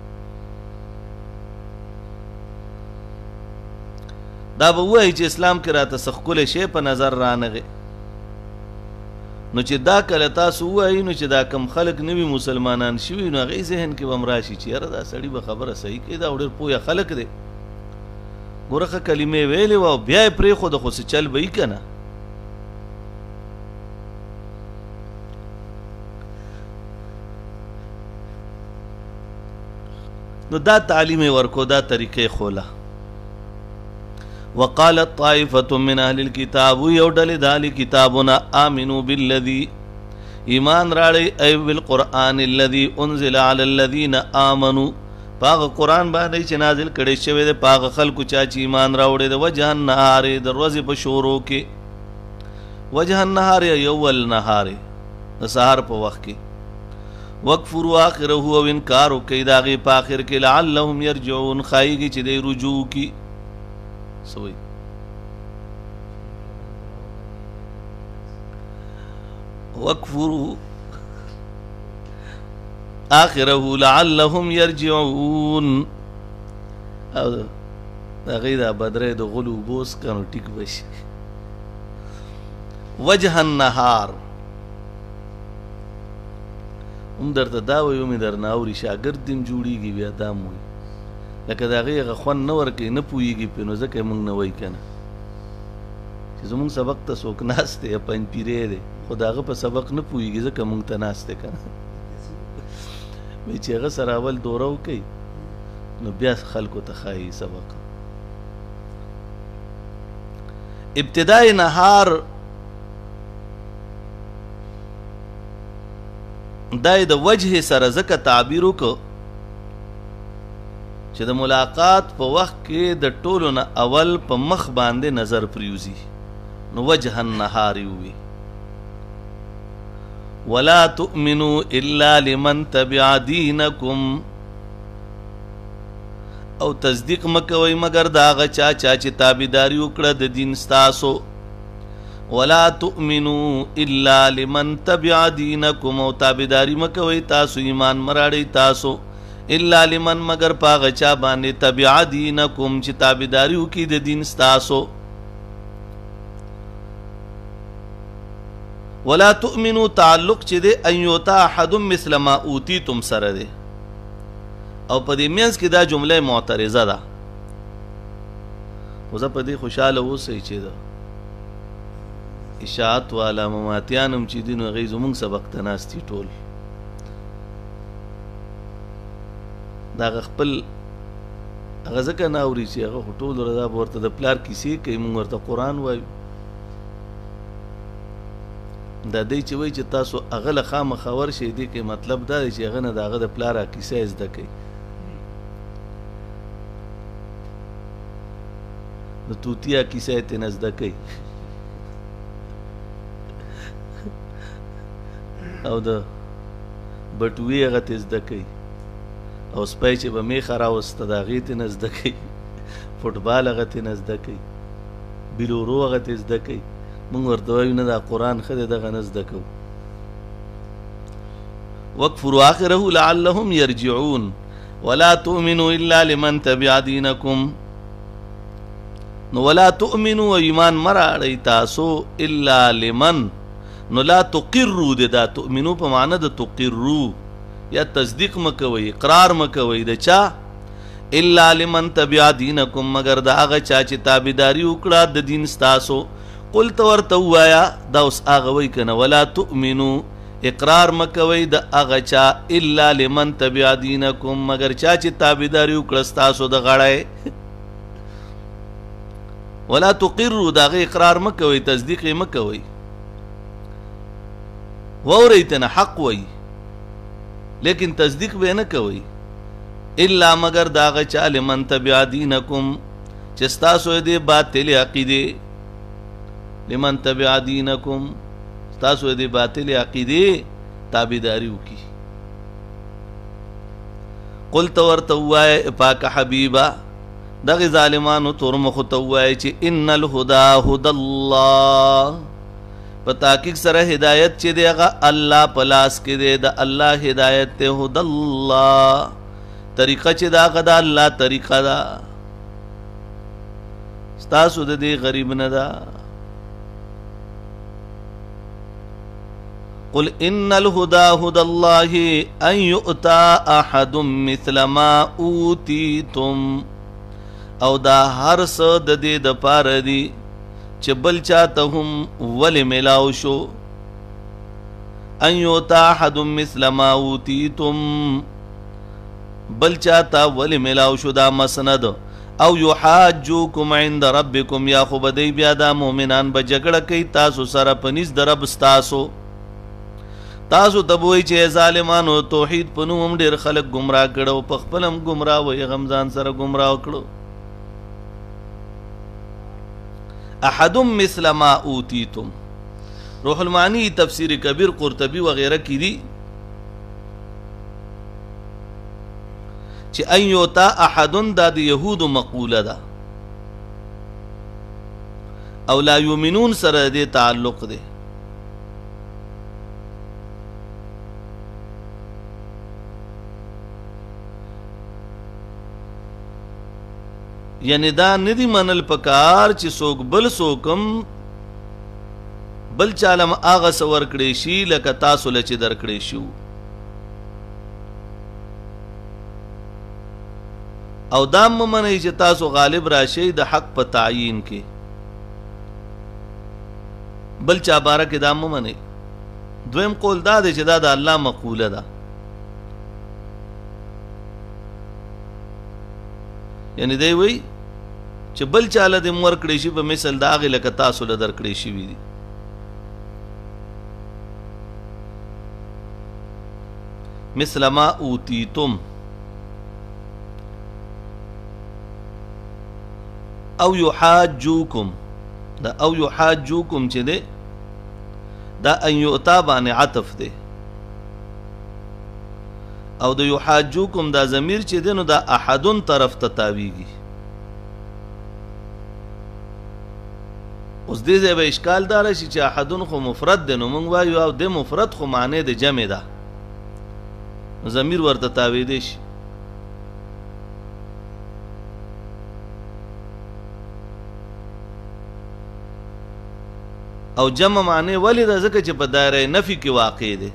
دا به ووایي چې اسلام کې راته څه ښکلی شی په نظر رانغی نو چې دا کله تاسو وایي نو چې دا کم خلک نوي مسلمانان شوي نو هغې ذهن کې به هم راشي چې یاره دا سړي به خبره صحیح کوي دا ډېر پویه خلک دی ګوره ښه کلمې ویلې وه او بیا یې پرېښوده خو څه چل به یي که نه نو دا تعلیم یې ورکو دا طریقې خوله وقالت طائفة من اهل الكتاب یو ډلې د اهل کتابونه آمنوا بالذي ایمان راړئ ای بالقرآن الذي انزل على الذين آمنوا پاغه قرآن باندې چې نازل کړی شوی دی پاغه خلکو چا چې ایمان راوړی د وجه النهار د ورځې په شورو کې وجه النهار یول نهار د سهار په وخت کې وکفروا آخره او انکار وکړي د هغې په آخر کې لعلهم یرجعون ښایږي چې دی رجوع کي سوي وکفروا آخره لعلهم يرجعون او دا غیدا بدره د غلو بوس کنو ټیک بشي وجه النهار هم درته دا وایو مې درنه اوري شاګرد دیم جوړېږي بیا دا م وایي لکه د هغې هغه خوند نه ورکوي نه پوهېږي پرې نو ځکه یې مونږ نه وایي که نه چې زمونږ سبق ته څوک ناست دی یا پنجپیری دی خو د هغه په سبق نه پوهېږي ځکه مونږ ته ناست دی که نه وایي چې هغه سره اول دوره وکوي نو بیا خلکو ته ښایي سبق ابتدای نهار دای د وجه سره زکه تعبیر وکړو چې د ملاقات په وخت کې د ټولو نه اول په مخ باندې نظر پریوزي نو وجه النهار وي ولا تؤمنوا الا لمن تبع دينكم او تصدیق مکوئ مگر دا هغه چا چا چې تابعداري وکړه د دین ستاسو ولا تؤمنوا الا لمن تبع دينكم او تابعداري مکوئ تاسو ایمان مراړئ تاسو الا لمن مگر پاغه چا باندې تبع دینکم چې تابعداري وکړي د دین ستاسو ولا تؤمنوا تعلق چې د ان یؤتا احد مثل ما اوتیتم سره ده او په دې مینس کې دا جمله معترضه ده خو زه په دې خوشاله اوسئ چې ده اشاعت والا مماتیانم چې دي نو هغوی زمونږ سبق ته ناست دي ټول دا هغه خپل هغه ځکه نه اوري چې هغه خو ټول ورځ به ورته د پلار کیسې کوي موږ ورته قرآن وایو دا دی چې وایي چې تاسو هغه له خامخا ورشئ دې کې مطلب دا دی چې هغه نه د هغه د پلار هغه کیسه یې زده کوي د توتیا کیسه یې ترېنه زده کوي او د بټوې هغه ترې زده کوي او سپی چې به میخه راوسته د هغې ترېنه زده کوي فوټبال هغه ترېنه زده کوي بیلورو هغه ترې زده کوي موږ ورته وایو نه دا قرآن ښه دی دغه نه زده کوو واکفروا آخره لعلهم یرجعون ولا تؤمنوا الا لمن تبع دینکم نو ولا تؤمنوا ایمان مراړئ تاسو الا لمن نو لا تقروا د دا تؤمنو په معنی د تقروا یا تصدیق مکوئ اقرار مکوئ د چا الا لمن تبع دینکم مگر د هغه چا چې تابعداري وکړه د دین ستاسو قلت ورته ووایه دا اوس هغه وایي که نه ولا تؤمنو اقرار مکوئ د هغه چا الا لمن تبع دینکم مگر چا چې تابعداري وکړه ستاسو د غړی ولا تقروا د هغه اقرار مکوئ تصدیق یې مکوئ واورئ ته نه حق وایي لیکن تصدیق به نه کوئ الا مگر د هغه چا لمن تبع دینکم چې ستاسو یې د باطلې عقیدې لمن تبع دینکم ستاسو یې د باطلې عقیدې تابعداري وکړي قلت ورته ووایه پاکه حبیبه دغې ظالمانو تور مخو ته ووایه چې ان الهدا هدى الله په تحقیق سره هدایت چې دی هغه الله په لاس کې دی د الله هدایت دی هدى الله طریقه چې دا هغه د الله طریقه ده ستاسو د دې غریب نه ده قل ان الهدى هدى الله ان يؤتى احد مثل ما اوتيتم او دا هر څه د دې د پاره دی چې بل چاته هم ولې ملاو شو ان یؤتى احد مثل ما اوتیتم بل چاته ولې ملاو شو دا مسند او یحاجوکم عند ربکم یا خو به دی بیا دا مؤمنان به جګړه کوي تاسو سره په نزد رب ستاسو تاسو ته به وایي چې ظالمانو توحید په نوم هم ډېر خلک ګمراه کړه او په خپل هم ګمراه وایي هغه هم ځان سره ګمراه کړو احد مثل ما اوتیتم روح المعانی تفسیر کبیر قرطبی وغیرہ کی دی چې ان یؤتى احد دا د یهود مقوله ده او لا یؤمنون سره دې تعلق ده یعنی دا ندی منل پکار چې څوک بل څوکم بل چالم آغا سور کړی شي لکه تاسو له چې در کړی شو او دا ممنئ چې تاسو غالب راشئ د حق په تعیین کې بل چا باره کې دا ممنئ دویم قول دا دی چې دا د الله مقوله ده یعنی دی وی چې بل چاله دې مور کړی شي په مثل د هغې لکه تاسو له درکړی شوي دي. مثل ما اوتیتم او یحاجوکم، دا او یحاجوکم چې دی دا ان یؤتا باندې عطف دی، او د یحاجوکم دا ضمیر چې دی نو دا احدن طرف ته تاویږي. اوس دې ځای به اشکال دا راشي چې احدن خو مفرد دی، نو موږ وایو او د مفرد خو معنی د جمع ده، ضمیر ورته تاویدی شي. او جمع معنی ولی دا ځکه چې په دایره نفی کې واقع دی.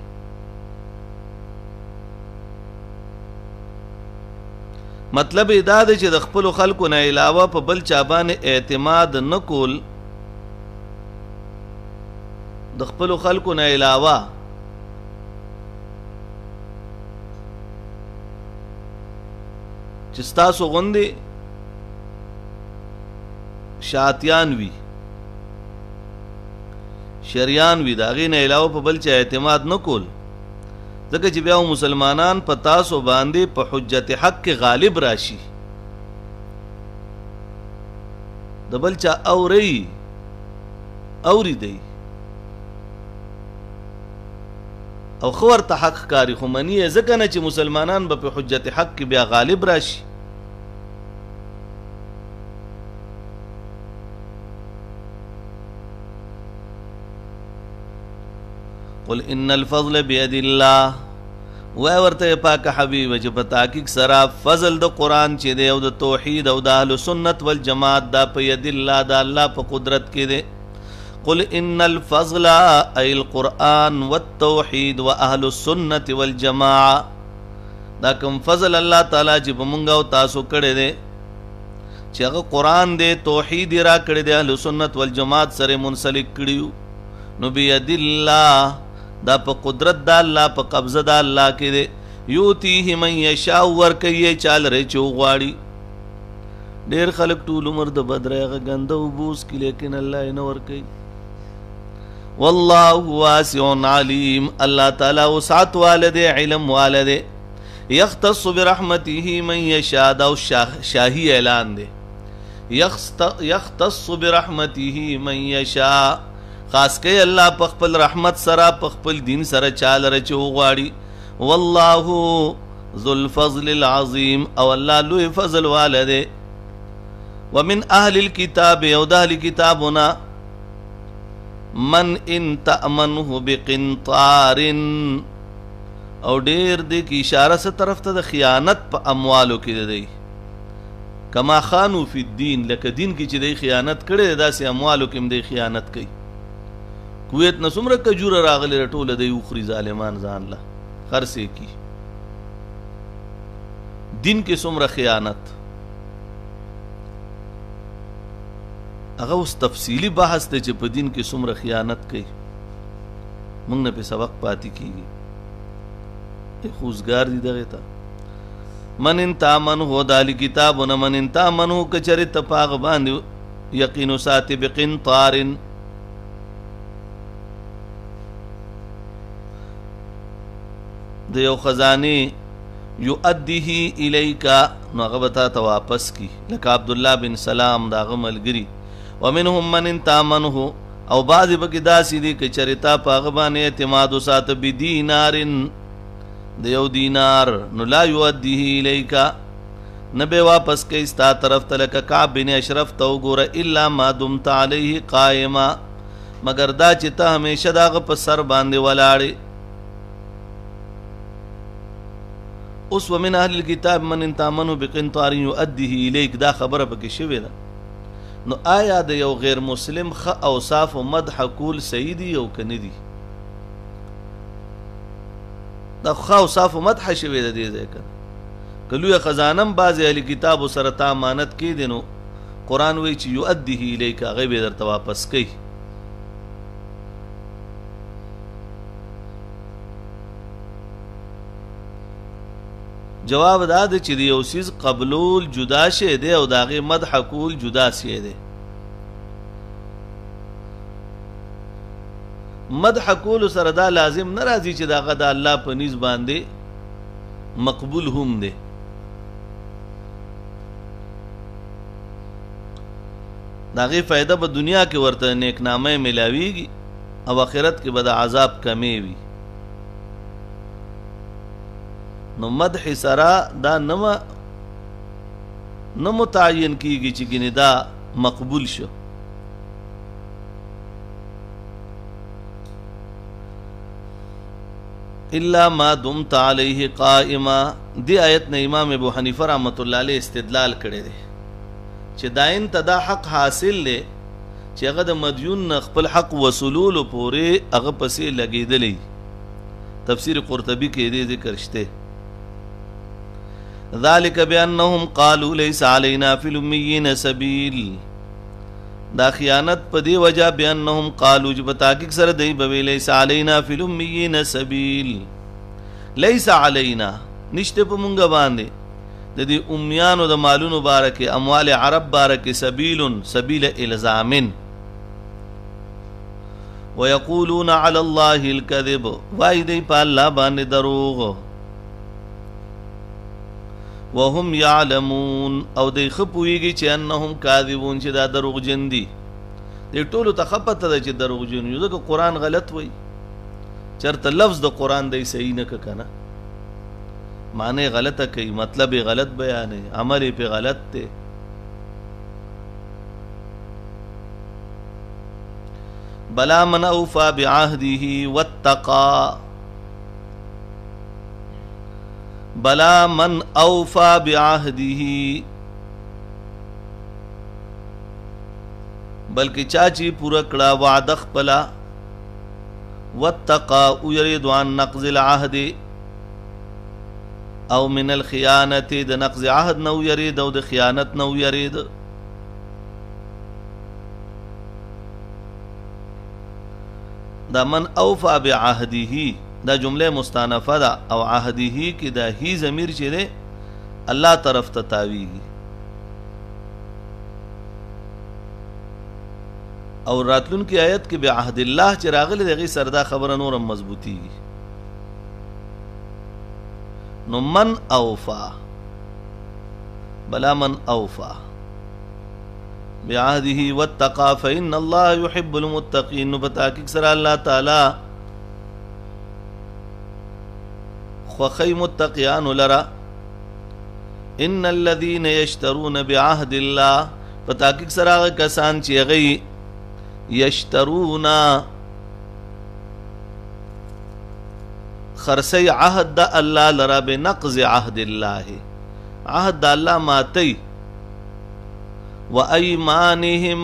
مطلب دا دی چې د خپلو خلکو نه علاوه په بل چا باندې اعتماد نه کول، د خپلو خلکو نه علاوه چې ستاسو غوندې شاتیان وي، شریان وي، د هغې نه علاوه په بل چا اعتماد نه کول، ځکه چې بیا مسلمانان په تاسو باندې په حجت حق کې غالب راشي. د بل چا اوري اوري دی او خو ورته حق کاری خو منی یې ځکه نه چې مسلمانان به په حجت حق کې بیا غالب راشي. قل ان الفضل بيد الله، وای ورته پاک حبیب چې په تحقیق سره فضل د قرآن چې دی او د توحید او د اهل سنت والجماعت دا په ید الله، دا الله په قدرت کې دی. قل ان الفضل ای القرآن والتوحید و اهل السنت والجماعه، دا کوم فضل الله تعالی چې په مونږ او تاسو کړی دی چې هغه قرآن دی، توحید را کړی دی، اهل سنت والجماعت سره منسلک کړیو، نو بید الله دا په قدرت د الله په قبضه د الله کې دی. یوتیه من یشاء، ورکوي چال رې چې وغواړي. ډېر خلک ټول عمر د بدره هغه ګنده وبوس کي، لیکن الله یې نه ورکوي. والله واسع علیم، الله تعالی وسعت والده، علم والده. یختص برحمته من یشاء، دا شاهی اعلان دی. یختص برحمته من یشاء، خاص کوي الله په خپل رحمت سره په خپل دین سره چال رچ وغواړي. والله ذو الفضل العظیم، او الله لوی فضل والده. ومن اهل الكتاب، او د اهل کتابنا من ان تأمنه بقنطار، او ډیر دی کی اشاره ست طرف ته د خیانت په اموالو کې دی، کما خانو فی الدین، لکه دین کې چې دی خیانت کړي داسې اموالو کې هم دی خیانت کوي. کویت نه څومره کجوره راغلی ټوله دی وخوري ظالمان ځان له خرڅې کی، دین کې څومره خیانت. هغه اوس تفصیلی بحث دی چې په دین کې څومره خیانت کوي، موږ نه پې سبق پاتې کېږي. خوزګار دي دغې ته. من ان تامنه، د اهل کتابونه من ان تامنه، که چېرې ته په هغه باندې یقین وساتې بقنطار، د یو خزانې، یؤدیه الیکا، نو هغه به تا ته واپس کی، لکه عبدالله بن سلام د هغه ملګري. ومنهم من ان تامنه، او بعضې پکې داسې دي که چېرې تا په هغه باندې اعتماد وساته بدینار، د یو دینار، نو لا یؤدیه الیکا، نه به واپس کوي ستا طرف ته، لکه کعب بن اشرف ته وګوره، الا ما دمت علیه قائما، مگر دا چې ته همیشه د هغه په سر باندې ولاړې. اوس ومن اهل الكتاب من ان تامنه بقنطار یؤدیه الیک، دا خبره پکې شوې ده. نو آیا د یو غیر مسلم ښه اوصاف و مدح کول صحیح دي او که نه دي؟ دا ښه اوصاف و مدح شوې ده دې ځای که که لویه خزانه هم بعضې اهل کتابو سره تا امانت کېدې، نو قرآن وایي چې یؤدیه الیک، هغه به یې درته واپس کوي. جواب دا دی چې د یو څیز قبلول جدا شی دی او د هغې مدح کول جدا شی دی. مدح کولو سره دا لازم نه راځي چې د هغه د الله په نیز باندې مقبول هم دی. د هغې فایده به دنیا کې ورته نیکنامۍ ملاویږي او آخرت کې به د عذاب کمې وي. نو مدح سره دا نه نه متعین کیږي چې ګینې دا مقبول شو. الا ما دمت علیه قائما. دی آیت نه امام ابو حنیفه رحمت الله علیه استدلال کړی دی چې داین ته دا حق حاصل دی چې هغه د مدیون نه خپل حق وصولولو پورې هغه پسې لګېدلی. تفسیر قرطبي کې دې ذکر شته. ذلك بأنهم قالوا ليس علينا في الأميين سبيل. دا خیانت په دی وجہ بأنهم قالوا چې په تحقیق سره دی به ليس علينا في الأميين سبيل. ليس علينا نشته په مونږ باندې د دې امیانو د مالونو بارکه اموال عرب بارکه سبیل سبیل الزام. ويقولون على الله الكذب. وای دی په الله باندې دروغ. وهم يعلمون او دی خپويږي چې انهم کاذبون چې دا دروغجن دي. دی ټولو ته خپته ده چې دروغجن یو ځکه قرآن غلط وای. چرته لفظ د قرآن دی صحیح نه که کنه معنی غلطه کوي مطلب غلط بیانې عمل په غلط ته. بلا من اوفى بعهده واتقى. بلا من اوفى بعهده بلکې چا چې پوره کړه وعده خپله واتقى ويريد عن نقض العهد او من الخیانت د نقض عهد نو یرید او د خیانت نو یرید. دا من اوفا بعهده دا جمله مستانفه ده او عهده کی دا هی ضمیر چې ده الله طرف ته تاویږي او راتلون کی آیت کې بعهد الله چې راغلی دغه سردا خبره نورم مضبوطیږي. نو من اوفا بلا من اوفا بعهده واتقى فإن الله يحب المتقين. نو بتحقیق سره الله تعالی خوخی متقیان لرا. ان الذين يشترون بعهد الله بتحقیق سره کسان چې هغه یشترون خرسی عهد دا اللہ لرا بنقض عهد اللہ عهد دا اللہ ماتی و ایمانهم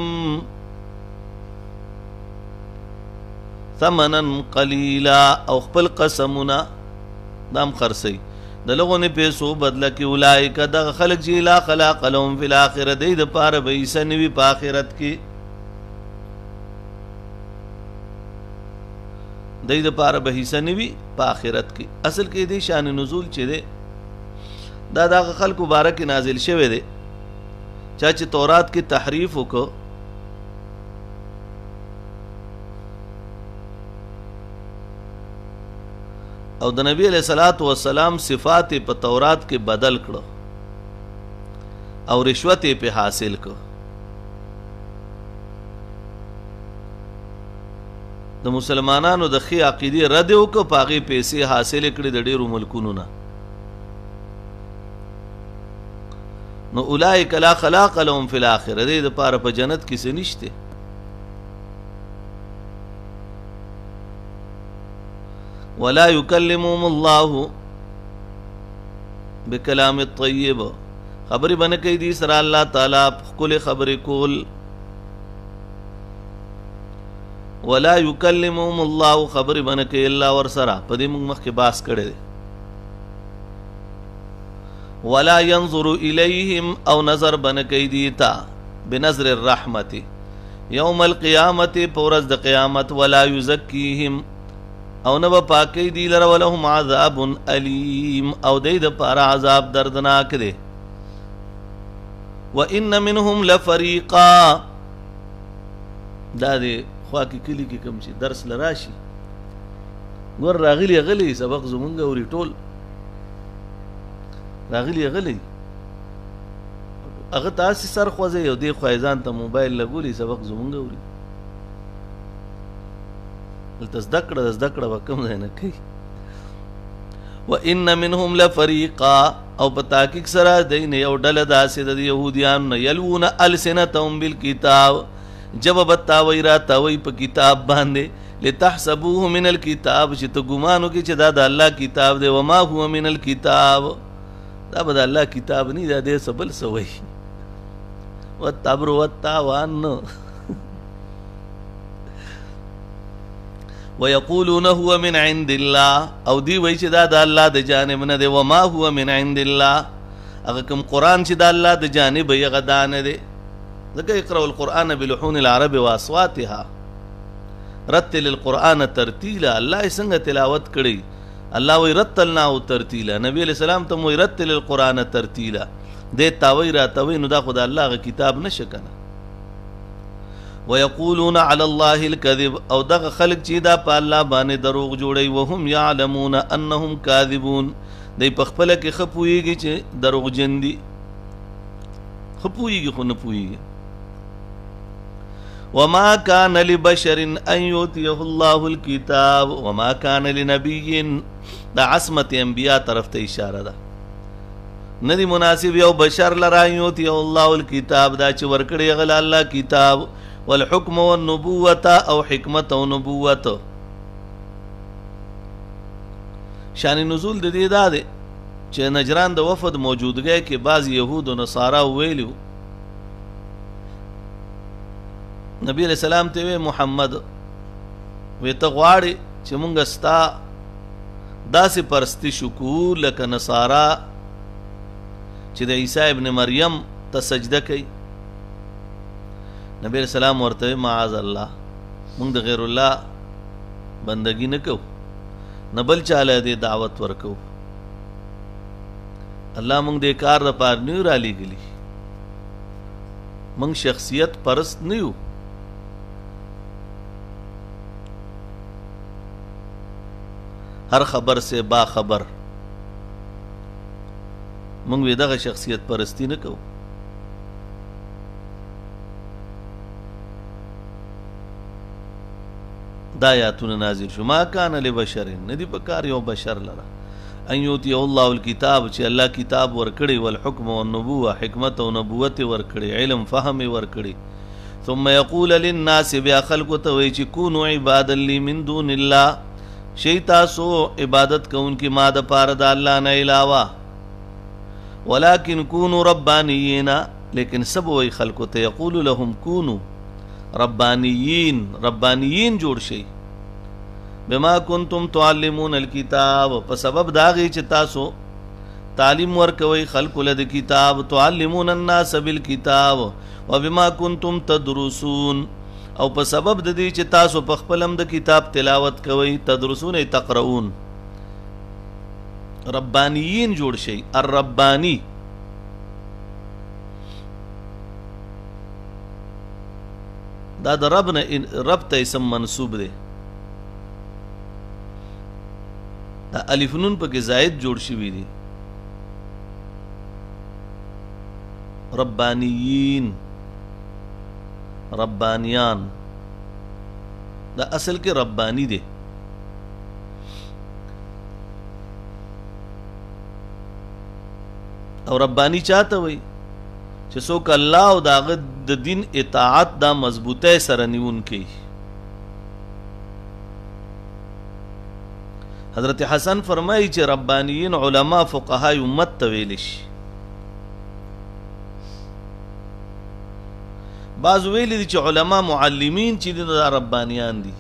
ثمنا قلیلا او خپل قسمنا دام خرسی دلغون پیسو بدلا کی اولائک دا خلق جی لا خلاق لهم فی الاخرہ دید پار بیسنوی پا آخرت کی دای د پاره به حصہ نوي په آخرت کې. اصل کې دی شان نزول چې دی دا د خلکو مبارک نازل شوی دی چا چې تورات کې تحریف وکړو او د نبی علیہ الصلوۃ والسلام صفات په تورات کې بدل کړو او رشوت په حاصل کړو. د مسلمانانو د خې عقیدې رد وکړو په هغې پیسې حاصلې کړې د ډېرو ملکونو نه. نو اولئک لا خلاق لهم فی الاخرة دې دپاره په جنت کې څه نشته. ولا یکلمهم الله بکلام الطیب خبرې به نه کوي دې سره الله تعالی ښکلې خبرې کول. ولا یکلمهم الله خبر بنه کې الا ور سره په دې موږ مخکې باس کړی دی. ولا ينظر الیهم او نظر بنه کوي دیتا بنظر الرحمت یوم القیامت په ورځ د قیامت. ولا یزکیهم او نه به پاکی دی لره ولهم عذاب علیم او دی د پاره عذاب دردناک دی وان منهم لفریقا دا دی خوا کې کلی کې کوم چې درس لراشي ګور راغلی غلی سبق زمونږ اوري ټول راغلی غلی هغه تاسې سر خوځي او دی خوایزان ته موبایل لګولي سبق زمونږ اوري دلته زده کړه زده کړه به کوم ځای نه کوي وان منهم لفریقا او په تحقیق سره دی نه یو ډله داسې د یهودیانو نه یلوون السنتهم بالکتاب جب بتاوی را تاوی په کتاب باندې لتحسبوه من الكتاب چې ته ګمانو کې چې دا د الله کتاب دی وما هو من الكتاب دا به د الله کتاب نه دا دی سبل سوی والتبر والتاوان ويقولون هو من عند الله او دی وای چې دا د الله د جانب نه دی وما هو من عند الله هغه کوم قرآن چې د الله د جانب یې غدا نه دی ځکه اقرأوا القرآن بلحون العرب واصواتها رتل القرآن ترتیلا الله یې څنګه تلاوت کړی الله وی رتلناه ترتیلا نبی علیہ السلام ته وی رتل القرآن ترتیلا دې تاوی را تاوی نو دا خدای الله غ کتاب نشه کنه ويقولون على الله الكذب او دغه خلق چې دا په الله باندې دروغ جوړي وهم يعلمون انهم كاذبون دې په خپل کې خپويږي چې دروغ جن دي خپويږي خو نه پويږي وما كان لبشر ان يؤتيه الله الكتاب وما كان لنبي دا عصمت انبیاء طرف ته اشاره ده ندی مناسب یو بشر لرا یؤتيه الله الكتاب دا چې ورکړي غل الله کتاب والحكم والنبوة او حکمت او نبوت شان نزول د دې دا ده چې نجران د وفد موجودګۍ کې بعض يهود او نصارا ویلو نبی علیہ السلام ته محمد وی ته غواړي چې مونږ ستا داسې پرستی شکو لکه نصارا چې د عیسی ابن مریم ته سجده کوي نبی علیہ السلام ورته معاذ الله مونږ د غیر الله بندگی نه کوو نه بل چاله دې دعوت ورکو الله مونږ دې کار د پاره نه را لېږلي مونږ شخصیت پرست نه یو ہر خبر سے با خبر منگ وی دغه شخصیت پرستی نه کو دا آیاتونه نازل شو ما کان لبشر ندی په کار یو بشر لرا ان یؤتی الله الکتاب چې الله کتاب ورکړي والحکم والنبوه حکمت او نبوت ورکړي علم فهم ورکړي ثم يقول للناس بیا خلق ته وی چې کونوا عبادا لی من دون الله شی تاسو عبادت کوونکی ما د پاره د الله نه علاوه ولكن كونوا ربانيين لیکن سب وی خلق ته یقول لهم كونوا ربانیین ربانیین جوړ شي بما کنتم تعلمون الكتاب په سبب داغي چې تاسو تعلیم ورکوي خلق له کتاب تعلمون الناس بالکتاب وبما کنتم تدرسون او په سبب د دې چې تاسو په خپلم د کتاب تلاوت کوي تدرسون تقرؤون ربانیین جوړ شي الربانی دا د رب نه رب ته اسم منصوب دی دا الف نون په کې زائد جوړ شوی دی ربانیین ربانیان دا اصل کې ربانی دی او ربانی چاته وي چې څوک الله او داغه د دین اطاعت دا مضبوطه سره نیون کوي حضرت حسن فرمایي چې ربانیین علما فقها امت ته ویل شي بعض ویل دي چې علما معلمین چې دي دا ربانیان دي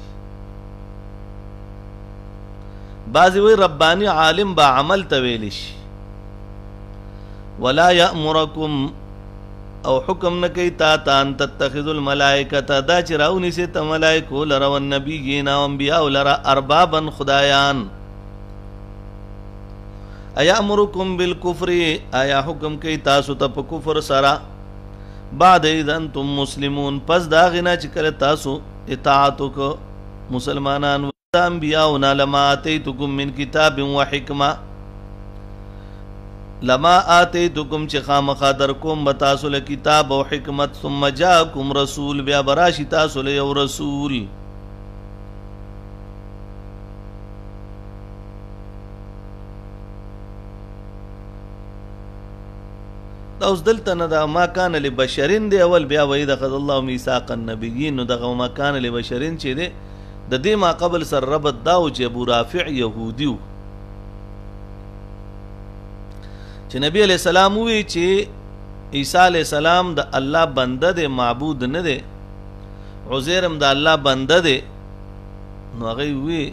بعض وی ربانی عالم با عمل ته ویل شي ولا يأمركم او حکم نکی تا تا ان تتخذ الملائکت دا چی راونی سے تا ملائکو لرا والنبیین و انبیاء لرا اربابا خدایان ایا امرکم بالکفر آیا حکم کی تاسو تا پا کفر سرا بعد اذا انتم مسلمون پس دا غنا چکر تاسو اطاعتو کو مسلمانان و انبیاؤنا لما آتیتکم من کتاب و حکمہ لما آتیتکم چی خامخا درکم بتاسو لکتاب و حکمت ثم جاکم رسول بیا براشی تاسو لیو رسول دا اوس دلته نه دا ما کان لبشرین دی اول بیا وید اخذ الله میثاق النبیین نو دغه ما کان لبشرین چې دی د دې ما قبل سر ربط داو چې ابو رافع یهودیو چې نبی علیہ السلام وی چې عیسی علیہ السلام د الله بنده دی معبود نه دی عزیر هم د الله بنده دی نو هغه وی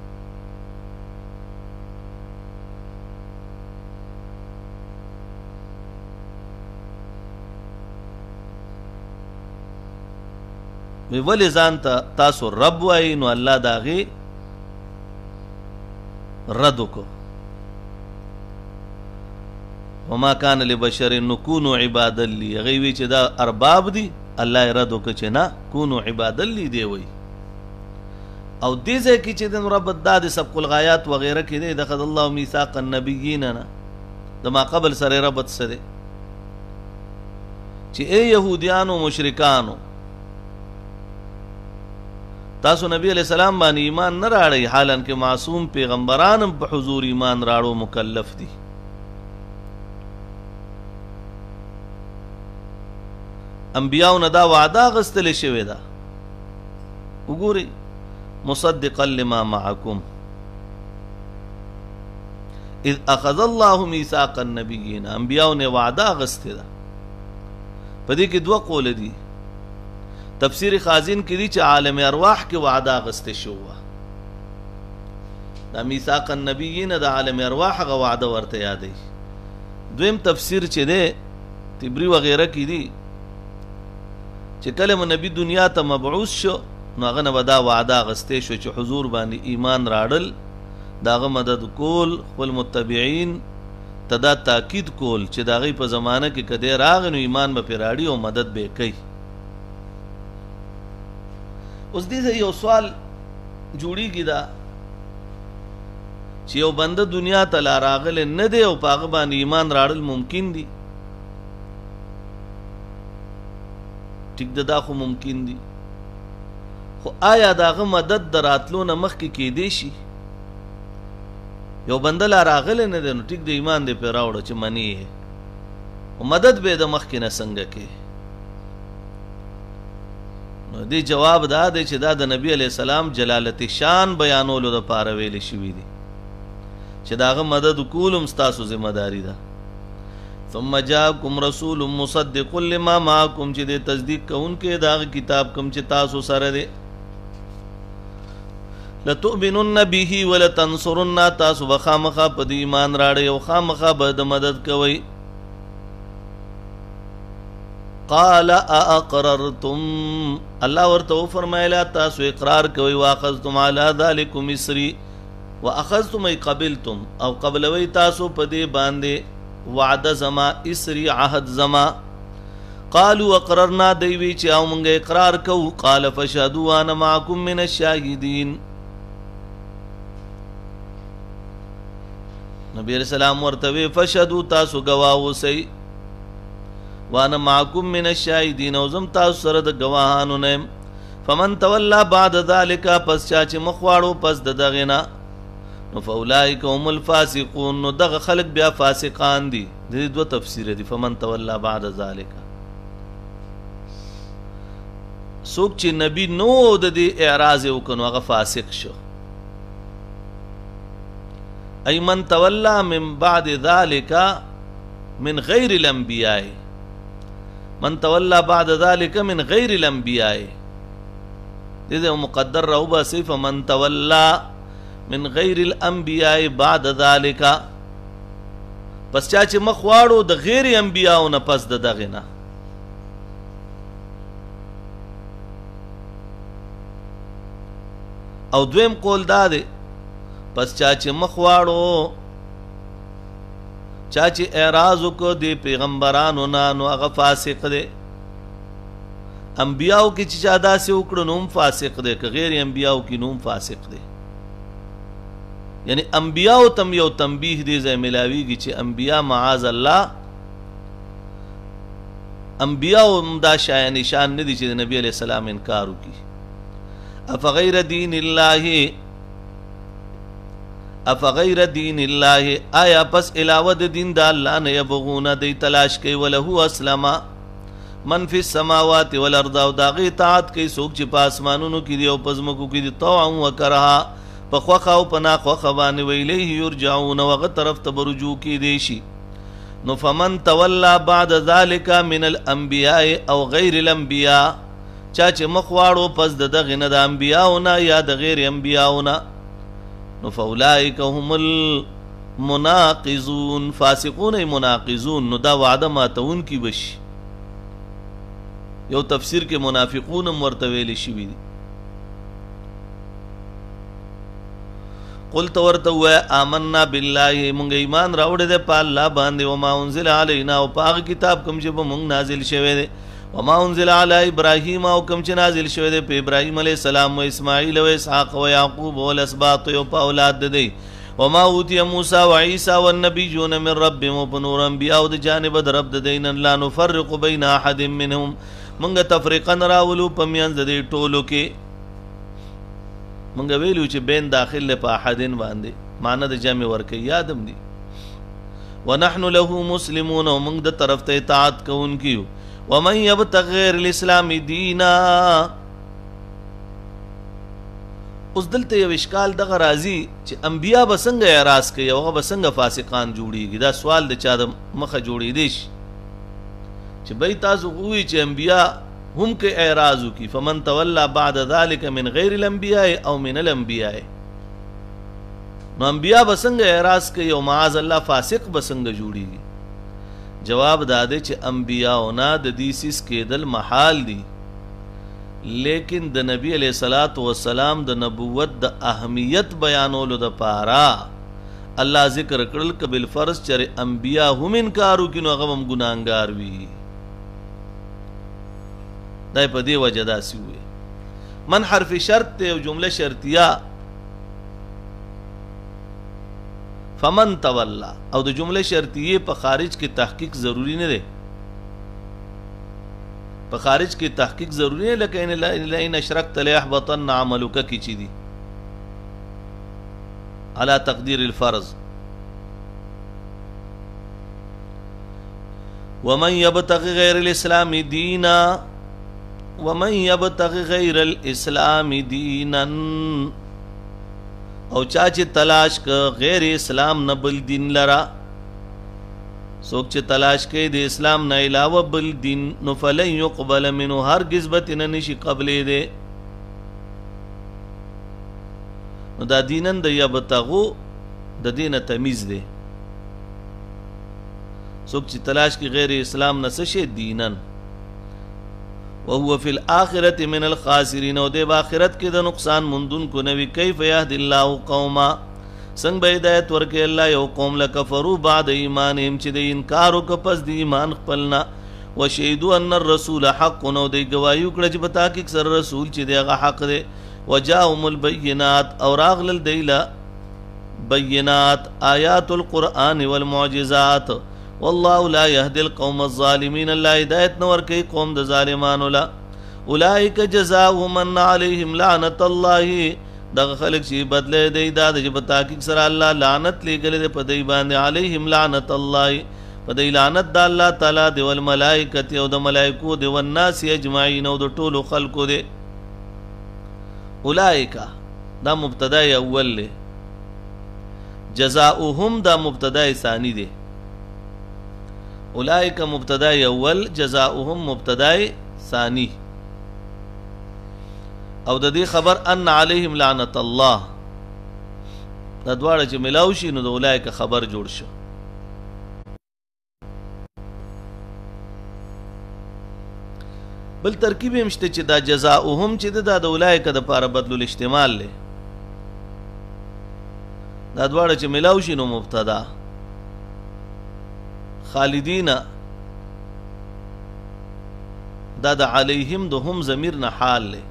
وی ولی ځان ته تاسو رب وای نو الله د هغې رد وکړو وما کان لبشر نو کونو عبادا لی هغې وی چې دا ارباب دي الله یې رد وکړه چې نه کونو عبادا لی دی وی او دې ځای کې چې د رب دا د سبق الغایات وغیره کې دی دخل الله میثاق النبیین نه د ما قبل سره ربط سره چې ای یهودیانو مشرکانو تاسو نبی علیہ السلام باندې ایمان نه راړی حالان کې معصوم پیغمبران هم په حضور ایمان راړو مکلف دي انبیاء نه دا وعده غستل شوی دا وګوري مصدقا لما معكم اذ اخذ الله ميثاق النبيين انبیاء نه وعده غسته دا پدې کې دوه قول دي تفسیر خازن کې دي چې عالم ارواح کې وعده غسته شو دا ميثاق النبيين د عالم ارواح غ وعده ورته یادې دویم تفسیر چې ده تبری وغیرہ کې دي چې کله نبی دنیا ته مبعوث شو نو هغه نه ودا وعده غسته شو چې حضور باندې ایمان راړل داغه مدد کول خپل متبعين تدا تاکید کول چې داغه په زمانه کې کده راغ نو ایمان به پیراړي او مدد به کوي اوس دې یو سوال جوړیږي دا چې یو بنده دنیا ته لا راغل نه دی او پاغه باندې ایمان راړل ممکن دي ټیک دا خو ممکن دي خو آیا داغه مدد دراتلو نه مخ کې کې دی شي یو بنده لا راغل نه دی نو ټیک د ایمان دی په راوړو چې منی او مدد به د مخ کې نه څنګه کې نو دی جواب دا دی چې دا د نبی علیہ السلام جلالت شان بیانولو د پاره ویل شوی دی چې داغه مدد کولم ستاسو ذمہ داری ده ثم جاءكم رسول مصدق لما معكم چې د تصدیق کوونکې داغه کتاب کوم چې تاسو سره دی لتؤمنن به ولتنصرن تاسو بخامخه په دې ایمان راړی او خامخه به د مدد کوي قال اقررتم الله ورته فرمایلا تاسو اقرار کوي واخذتم على ذلكم مصري واخذتم اي قبلتم او قبلوي تاسو په دې باندې وعده زما اسري عهد زما قالوا اقررنا دوی چې او مونږ اقرار کوو قال فشهدوا وانا معكم من الشاهدين نبی علیہ السلام ورته فشهدوا تاسو گواه اوسئ وانا معكم من الشاهدين او زم تاسو سره د گواهانو نه فمن تولى بعد ذلك پس چا چې مخواړو پس د دغه نه نو فاولئک هم الفاسقون نو دغه خلق بیا فاسقان دي د دې دوه تفسیر دي فمن تولى بعد ذلك څوک چې نبی نو د دې اعراض وکړو هغه فاسق شو ای من تولى من بعد ذلك من غیر الانبیاء من تولى بعد ذلك من غیر الانبیاء دې مقدر راو با صرف من تولى من غیر الانبیاء بعد ذلك پس چا چې مخواړو د غیر انبیاء نه پس د دغه نه او دویم قول دا دی پس چا چې مخ واړو چا چې اعراض وکړو د پیغمبرانو نه نو هغه فاسق دی. انبیاو کې چې چا داسې وکړو نو هم فاسق دی، که غیر انبیاو کې نو هم فاسق دی. یعنی انبیاو تم یو تنبیه دی ځای ملاویږي چې انبیا معاذ الله انبیاو هم دا شای نشان نه دي چې د نبی علیہ السلام انکار وکړي. افغیر دین الله افغیر دین الله آیا پس علاوه د دین د الله نه یبغون دی تلاش کوي وله اسلم من فی السماوات والارض او داغه اطاعت کوي څوک چې په اسمانونو کې دی او په ځمکو کې دی طوعا وکرها په خوخه او په ناخوخه باندې ویلیه یرجعون وغه طرف ته رجوع کې دی شي. نو فمن تولى بعد ذلك من الانبیاء او غیر الانبیاء چا چې مخ واړو پس د دغه نه د انبیاءونه یا د غیر انبیاءونه نو فاولئک هم المناقضون فاسقون مناقضون نو دا وعده ماتون کی بشي. یو تفسیر کې منافقون هم ورته ویل شوي دي. قلت ورته ووایه آمنا بالله مونږ ایمان راوړی دی په الله باندې وما انزل علینا او په هغه کتاب کوم چې په مونږ نازل شوی دی وما انزل علی ابراهیم او کوم چې نازل شوی دی په ابراهیم علیه السلام و اسماعیل و اسحاق و یعقوب والاسباط او په اولاد د دی وما اوتی موسی و عیسی والنبیون من ربهم و په نور انبیاء او د جانب د رب د دین لا نفرق بین احد منهم مونږ تفریقا راولو په میانځ د دې ټولو کې. مونږ ویلو چې بین داخل له په احدین باندې معنی د جمع ورکي یادم دي. ونحن له مسلمون او مونږ د طرف ته اطاعت کوونکیو. ومن يبتغي غیر الاسلام دینا اوس دلته یو اشکال دغه راځي چې انبیا به څنګه اعراض کوي او هغه به څنګه فاسقان جوړیږي. دا سوال د چا د مخه جوړېدی شي چې بای تاسو وایي چې انبیا هم که اعراض وکي فمن تولى بعد ذلك من غیر الانبیاء او من الانبیاء نو انبیا به څنګه اعراض کوي او معاذ الله فاسق به څنګه جوړیږي. جواب دا دی چې انبیاءونه د دې سیس کېدل محال دي لیکن د نبی علیہ الصلوۃ والسلام د نبوت د اهمیت بیانولو د پاره الله ذکر کړل کبل فرض چر انبیاء هم انکار وکړي نو هغه هم ګناهګار وي. دای په دی وجه داسې وي. من حرف شرط ته او جمله شرطیه فمن تولا او د جمله شرطیه په خارج کې تحقیق ضروری نه دی. په خارج کې تحقیق ضروری نه لکه ان لئن اشرکت لیحبطن عملک کی چی دی على تقدیر الفرض. ومن يبتغي غیر الاسلام دینا ومن يبتغي غیر الاسلام دینا او چا چې تلاش ک غیر اسلام نه بل دین لرا څوک چې تلاش کوي د اسلام نه علاوه بل دین نو فلن يقبل منه هرگز به نه نشي قبلې دی. نو دا دینن د یبتغو د دینه تمیز دی. څوک چې تلاش کوي غیر اسلام نه څه شي دینن وهو فی الاخرة من الخاسرین او د آخرت کې د نقصان مندون کو نوی. کیف یهد الله قوما څنګه به هدایت ورکړي الله یو قوم لکفروا بعد ایمانهم چې د انکار وکړ پس د ایمان خپلنا وشهدوا ان الرسول حق نو د گواہی وکړه چې په تحقیق سره رسول چې دغه حق دی وجاءهم البينات او راغلل دیلا بینات آیات القرآن والمعجزات والله لا يهدي القوم الظالمين الله هدایت نور کوي قوم د ظالمانو لا. اولئک جزاؤهم ان عليهم لعنت الله دغه خلق چې بدله دی دا د په تحقیق سره الله لعنت لګل دی په دی باندې عليهم لعنت الله په دی لعنت د الله تعالی دی ول ملائکه او د ملائکو دی و الناس اجمعین او د ټولو خلقو دی. اولئک دا مبتدا اول له جزاؤهم دا مبتدا ثانی دی. اولئک مبتدا اول جزاؤهم مبتدا ثانی او د دې خبر ان علیهم لعنت الله دا دواړه چې ملاو شي نو د اولئک خبر جوړ شو. بل ترکیب هم شته چې دا جزاؤهم چې دا د اولئک د پاره بدلول احتمال له دا دواړه چې ملاو شي نو مبتدا. خالدین دا د علیهم د هم ضمیر نه حال له،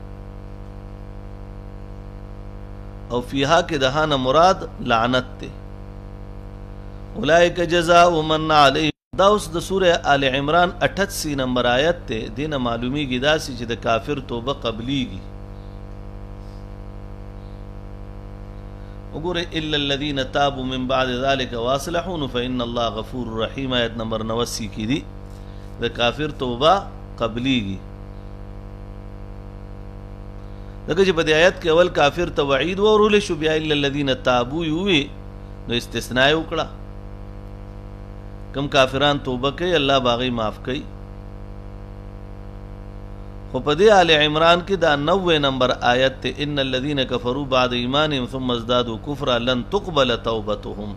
او فیها کې د ها نه مراد لعنت ته. اولئک جزاء من علیهم، دا اوس د سوره آل عمران اٹھاسی نمبر آیت ته. دینه معلومیږي داسې چې د کافر توبه قبلیږي. وګوره الا الذين تابوا من بعد ذلك واصلحوا فان الله غفور رحيم، آیت نمبر نواسی کې دي د کافر توبه قبلیږي. دغه چې په دې آیت کې اول کافر ته وعید ورول شو، بیا الا الذين تابوا یوي نو استثناء وکړه. کم کافران توبه کوي الله باغی معاف کوي. خو په دې آل عمران کې دا نوے نمبر آیت ته ان الذين كفروا بعد ایمانهم ثم ازدادوا كفرا لن تقبل توبتهم.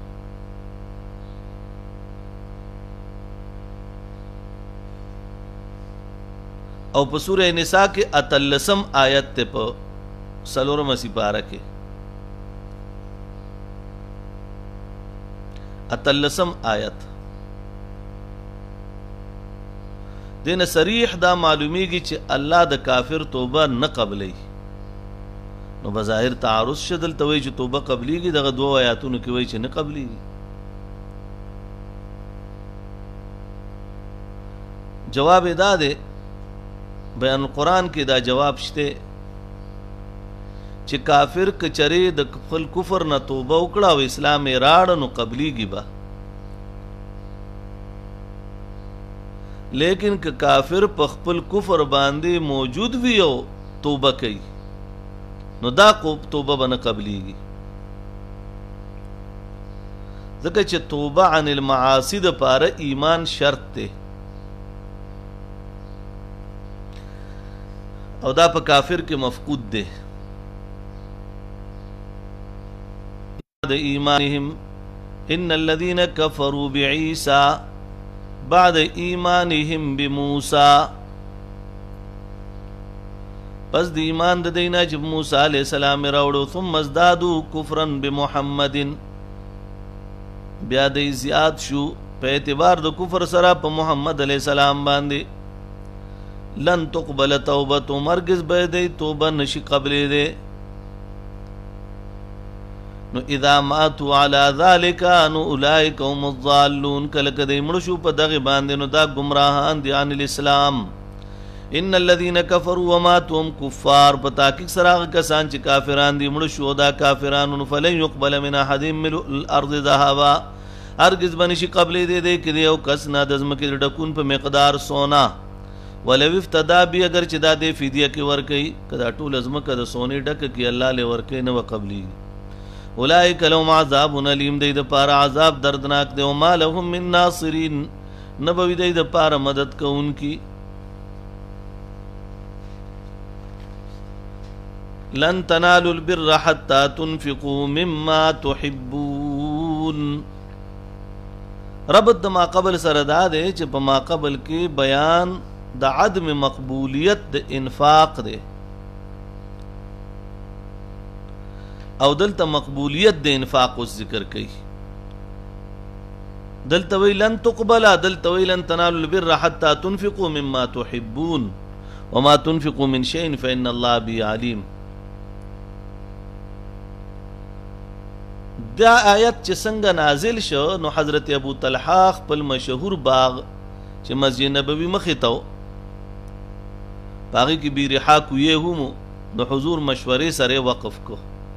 او په سوره نساء کې اتلسم آیت ته په سلورم سپاره کې اتلسم آیت دین صریح دا معلومیږي چې الله د کافر توبه نه قبلي. نو بظاهر تعارض شدل توي چې توبه قبليږي، دغه دوه آیاتونو کې وایي چې نه قبليږي. جواب دا ده، بیان قرآن کې دا جواب شته چې کافر کچره د خپل کفر نه توبه وکړه او اسلام یې راړ نو قبليږي به، لیکن که کافر په خپل کفر باندې موجود وي او توبه کوي نو دا توبه به نه قبليږي. ځکه چې توبه عن المعاصی د پاره ایمان شرط دی، او دا په کافر کې مفقود دی. د ایمانهم ان الذين كفروا بعيسى بعد ایمانهم بموسی، پس د ایمان د دینا چې موسی علیہ السلام راوړو، ثم ازدادوا كفرا بمحمد، بیا د زیات شو په اعتبار د کفر سره په محمد علیہ السلام باندې. لن تقبل توبه، مرگز به دی توبه نشي قبلې دی. نو اذا ماتوا على ذلك انو اولئک هم الضالون، کله کده مړ شو په دغه باندې نو دا گمراهان دي عن الاسلام. ان الذين كفروا وماتوا هم كفار، په تحقیق سره کسان چې کافران دي مړ شو دا کافرانو، فلن يقبل من احد من الارض ذهبا، هرگز بنشي قبلې دی دی کده یو کس نه د ځمکې ډکون په مقدار سونا، ولو افتدا بی اگر چې دا د فدیه کې ور کوي، کدا ټول ځمکه د سونې ډک کې الله له ور کوي نه قبلي. اولئک لهم عذاب الیم، دی د پاره عذاب دردناک دی. او ما لهم من ناصرین، نبوی دی د پاره مدد کوونکی. لن تنالوا البر حتى تنفقوا مما تحبون. ربط د ما قبل سره دا دی چې په ما قبل کې بیان د عدم مقبولیت د انفاق دی، او دلته مقبولیت د انفاق اوس ذکر کوي. دلته وی لن تقبل، دلته وی لن تنالوا البر حتى تنفقوا مما تحبون وما تنفقوا من شيء فإن الله به عليم. دا آیت چې څنګه نازل شو نو حضرت ابو طلحه خپل مشهور باغ چې مسجد نبوي مخې ته باغی کی بیرحا کویه هم د حضور مشورې سره وقف کو.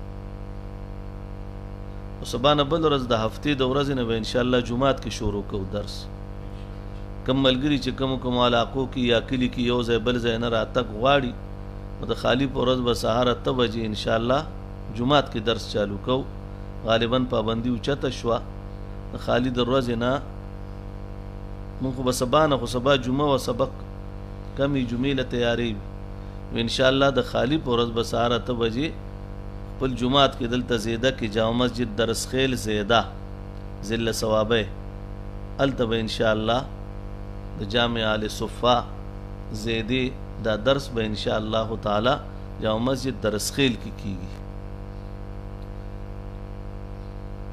سبانه بل ورځ د هفتې د ورځې نه به ان شاء الله جمعات کې شروع کو درس. کم ملګری چې کوم کوم علاقو کې یا کلی کې یو ځای بل ځای نه راتګ غواړي نو د خالی په ورځ به سهار اته بجې ان شاء الله جمعات کې درس چالو کو. غالبا پابندي اوچته شوه د خالی د ورځې نه، مونږ خو به سبا نه خو سبا جمعه و سبق کمی جمعې له تیاری وي ان شاء الله. د خالی په ورځ به سهار اته بجې خپل جمعات کې دلته زیده کې جامع مسجد درس خیل زیده ذل ثوابه هلته به ان شاء الله د جامع آل صفا زیدی دا درس به ان شاء الله تعالی جامع مسجد درس خیل کې کیږي.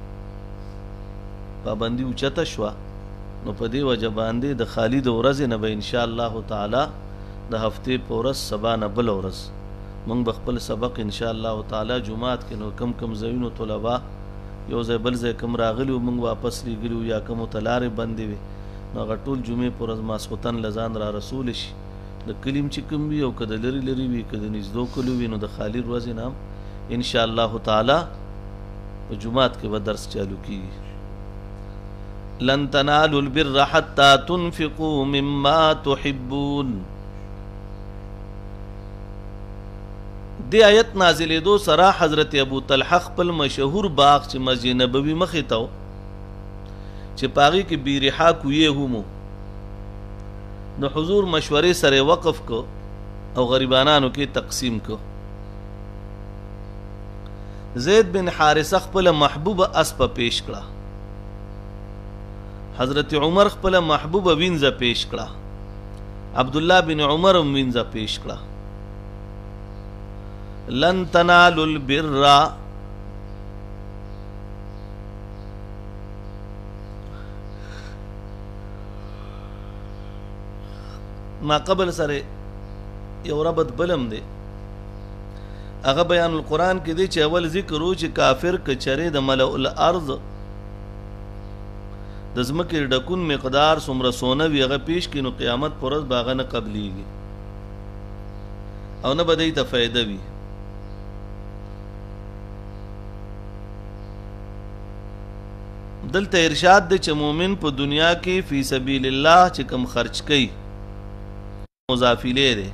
پابندي اوچته شوه نو په دې وجه باندې د خالي د ورځې نه به انشاءالله تعالی د هفتې په ورځ سبا نه بله ورځ موږ به خپل سبق انشاءالله تعالی جمعات کې نو کم کم ځایونو طلبا یو ځای بل ځای کم راغلي وو موږ واپس لېږلي وو یا کومو ته لارې بندې وې نو هغه ټول جمعې په ورځ ماسخوتن له ځان را رسول شي د کلیم چې کوم وي او که د لرې لرې وي که د نږدو کلو وي نو د خالي ورځې نه هم انشاءالله تعالی په جمعات کې به درس چالو کېږي لن تنالوا البر حتى تنفقوا مما تحبون دی آیت نازلېدو سره حضرت ابو طلحه خپل مشهور باغ چې مسجد نبوي مخې ته و چې په هغې کې بیرحا کویې هم نو حضور مشورې سره وقف کو او غریبانانو کې تقسیم کو زید بن حارثه خپل محبوبه اسپه پیش کړه حضرت عمر خپل محبوبه وینځه پیش کړه عبدالله بن عمر هم وینځه پیش کړه لن تنالوا البر ما قبل سره یو ربط بلم دی هغه بیان القرآن کې دی چې اول ذکر و چې کافر کچره د ملأ الارض د ځمکې ډکون مقدار څومره سونه وي هغه پیش کړي نو قیامت پر ورځ به هغه نه قبلیږي او نه به دی ته فایده وي دلته ارشاد دی چې مؤمن په دنیا کې فی سبیل الله چې کم خرچ کوي مضافیله دی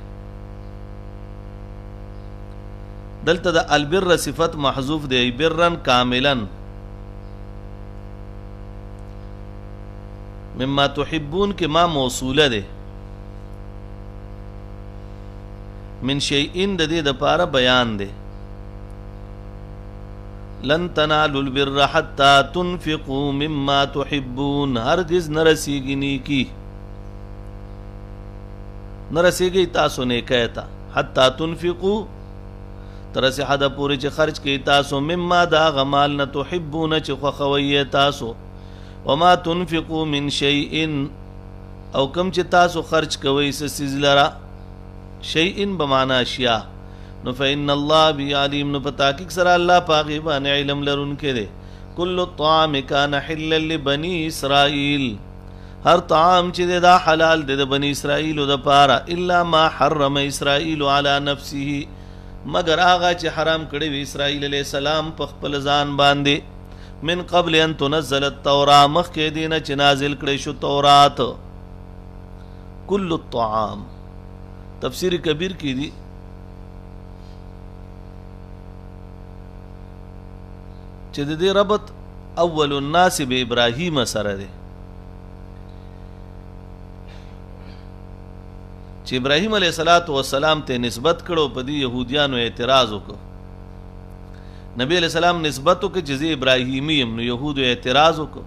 دلته د البر صفت محذوف دی برن کاملا مما تحبون کې ما موصوله دی من شیئن د دې د پاره بیان دی لن تنالوا البر حتى تنفقوا مما تحبون هرگز نرسیږي نیکی نرسیږي تاسو نیکۍ ته حتی تنفقوا ترسې حده پورې چې خرج کوي تاسو مما د هغه مال نه تحبون چې خوښوئ تاسو وما تنفقوا من شیء او کم چې تاسو خرج کوئ څه څیز لره شیء بمعنی اشیاء نو فإن الله بی علیم نو په تحقیق سره الله په هغې باندې علم لرونکی دی کل الطعام کان حلا لبني اسرائیل هر طعام چې دی دا حلال دی د بني اسرائیلو دپاره الا ما حرم اسرائیل علی نفسه مگر هغه چې حرام کړی وي اسرائیل علیه السلام په خپل ځان باندې من قبل ان تنزل التوراه مخکې دی نه چې نازل کړی شو تورات کل الطعام تفسیر کبیر کی دی چې د دې ربط اول الناس به ابراهیم سره دی چې ابراهیم علیه السلام ته نسبت کړو په دې يهوديانو اعتراض وکړو نبی علیہ السلام نسبت وکړه چې زه ابراهیمی یم نو یهودو اعتراض وکړو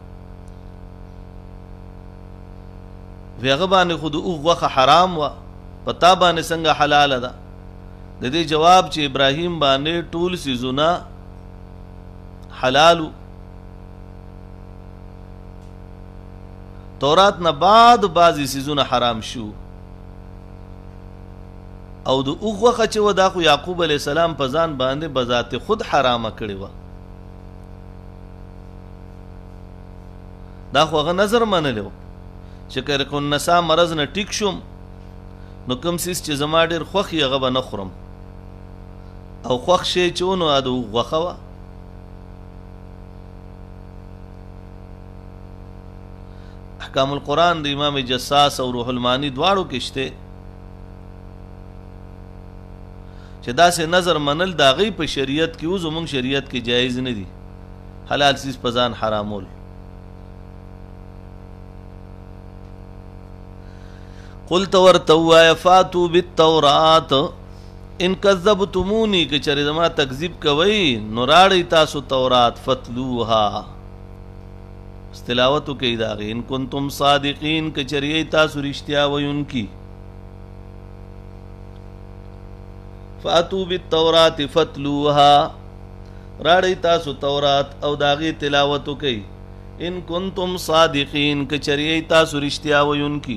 وی هغه باندې خو د اوغ غوښه حرام وه په تا باندې څنګه حلاله ده د دې جواب چې ابراهیم باندې ټول څیزونه حلالو تورات نه بعد بعضې څیزونه حرام شو او د اوغ غوښه چې وه دا خو یعقوب علیه السلام په ځان باندې بذات خود حرامه کړې وه دا خو هغه نظر منلی و چې که النسا مرض نه ټیک شوم نو کوم څیز چې زما ډېر خوښ وي هغه به نه خورم او خوښ شی چې و نو د اوغ غوښه وه احکام القرآن د امام جساس او روح المانی دواړو کې شته چې داسې نظر منل د هغوی په شریعت کې و زموږ شریعت کې جایز نه دي حلال څیز په ځان حرامول قلت ورته ووایه فاتو بالتورات ان کذبتموني که چېرې زما تکذیب کوئ نو راړئ تاسو تورات فتلوها تلاوت وکئ د هغې ان کنتم صادقین که چېرې تاسو رښتیا ویونکي فاتو بالتورات فتلوها راړئ تاسو تورات او د هغې تلاوت وکئ ان کنتم صادقین کچری تاسو رښتیا ویونکي.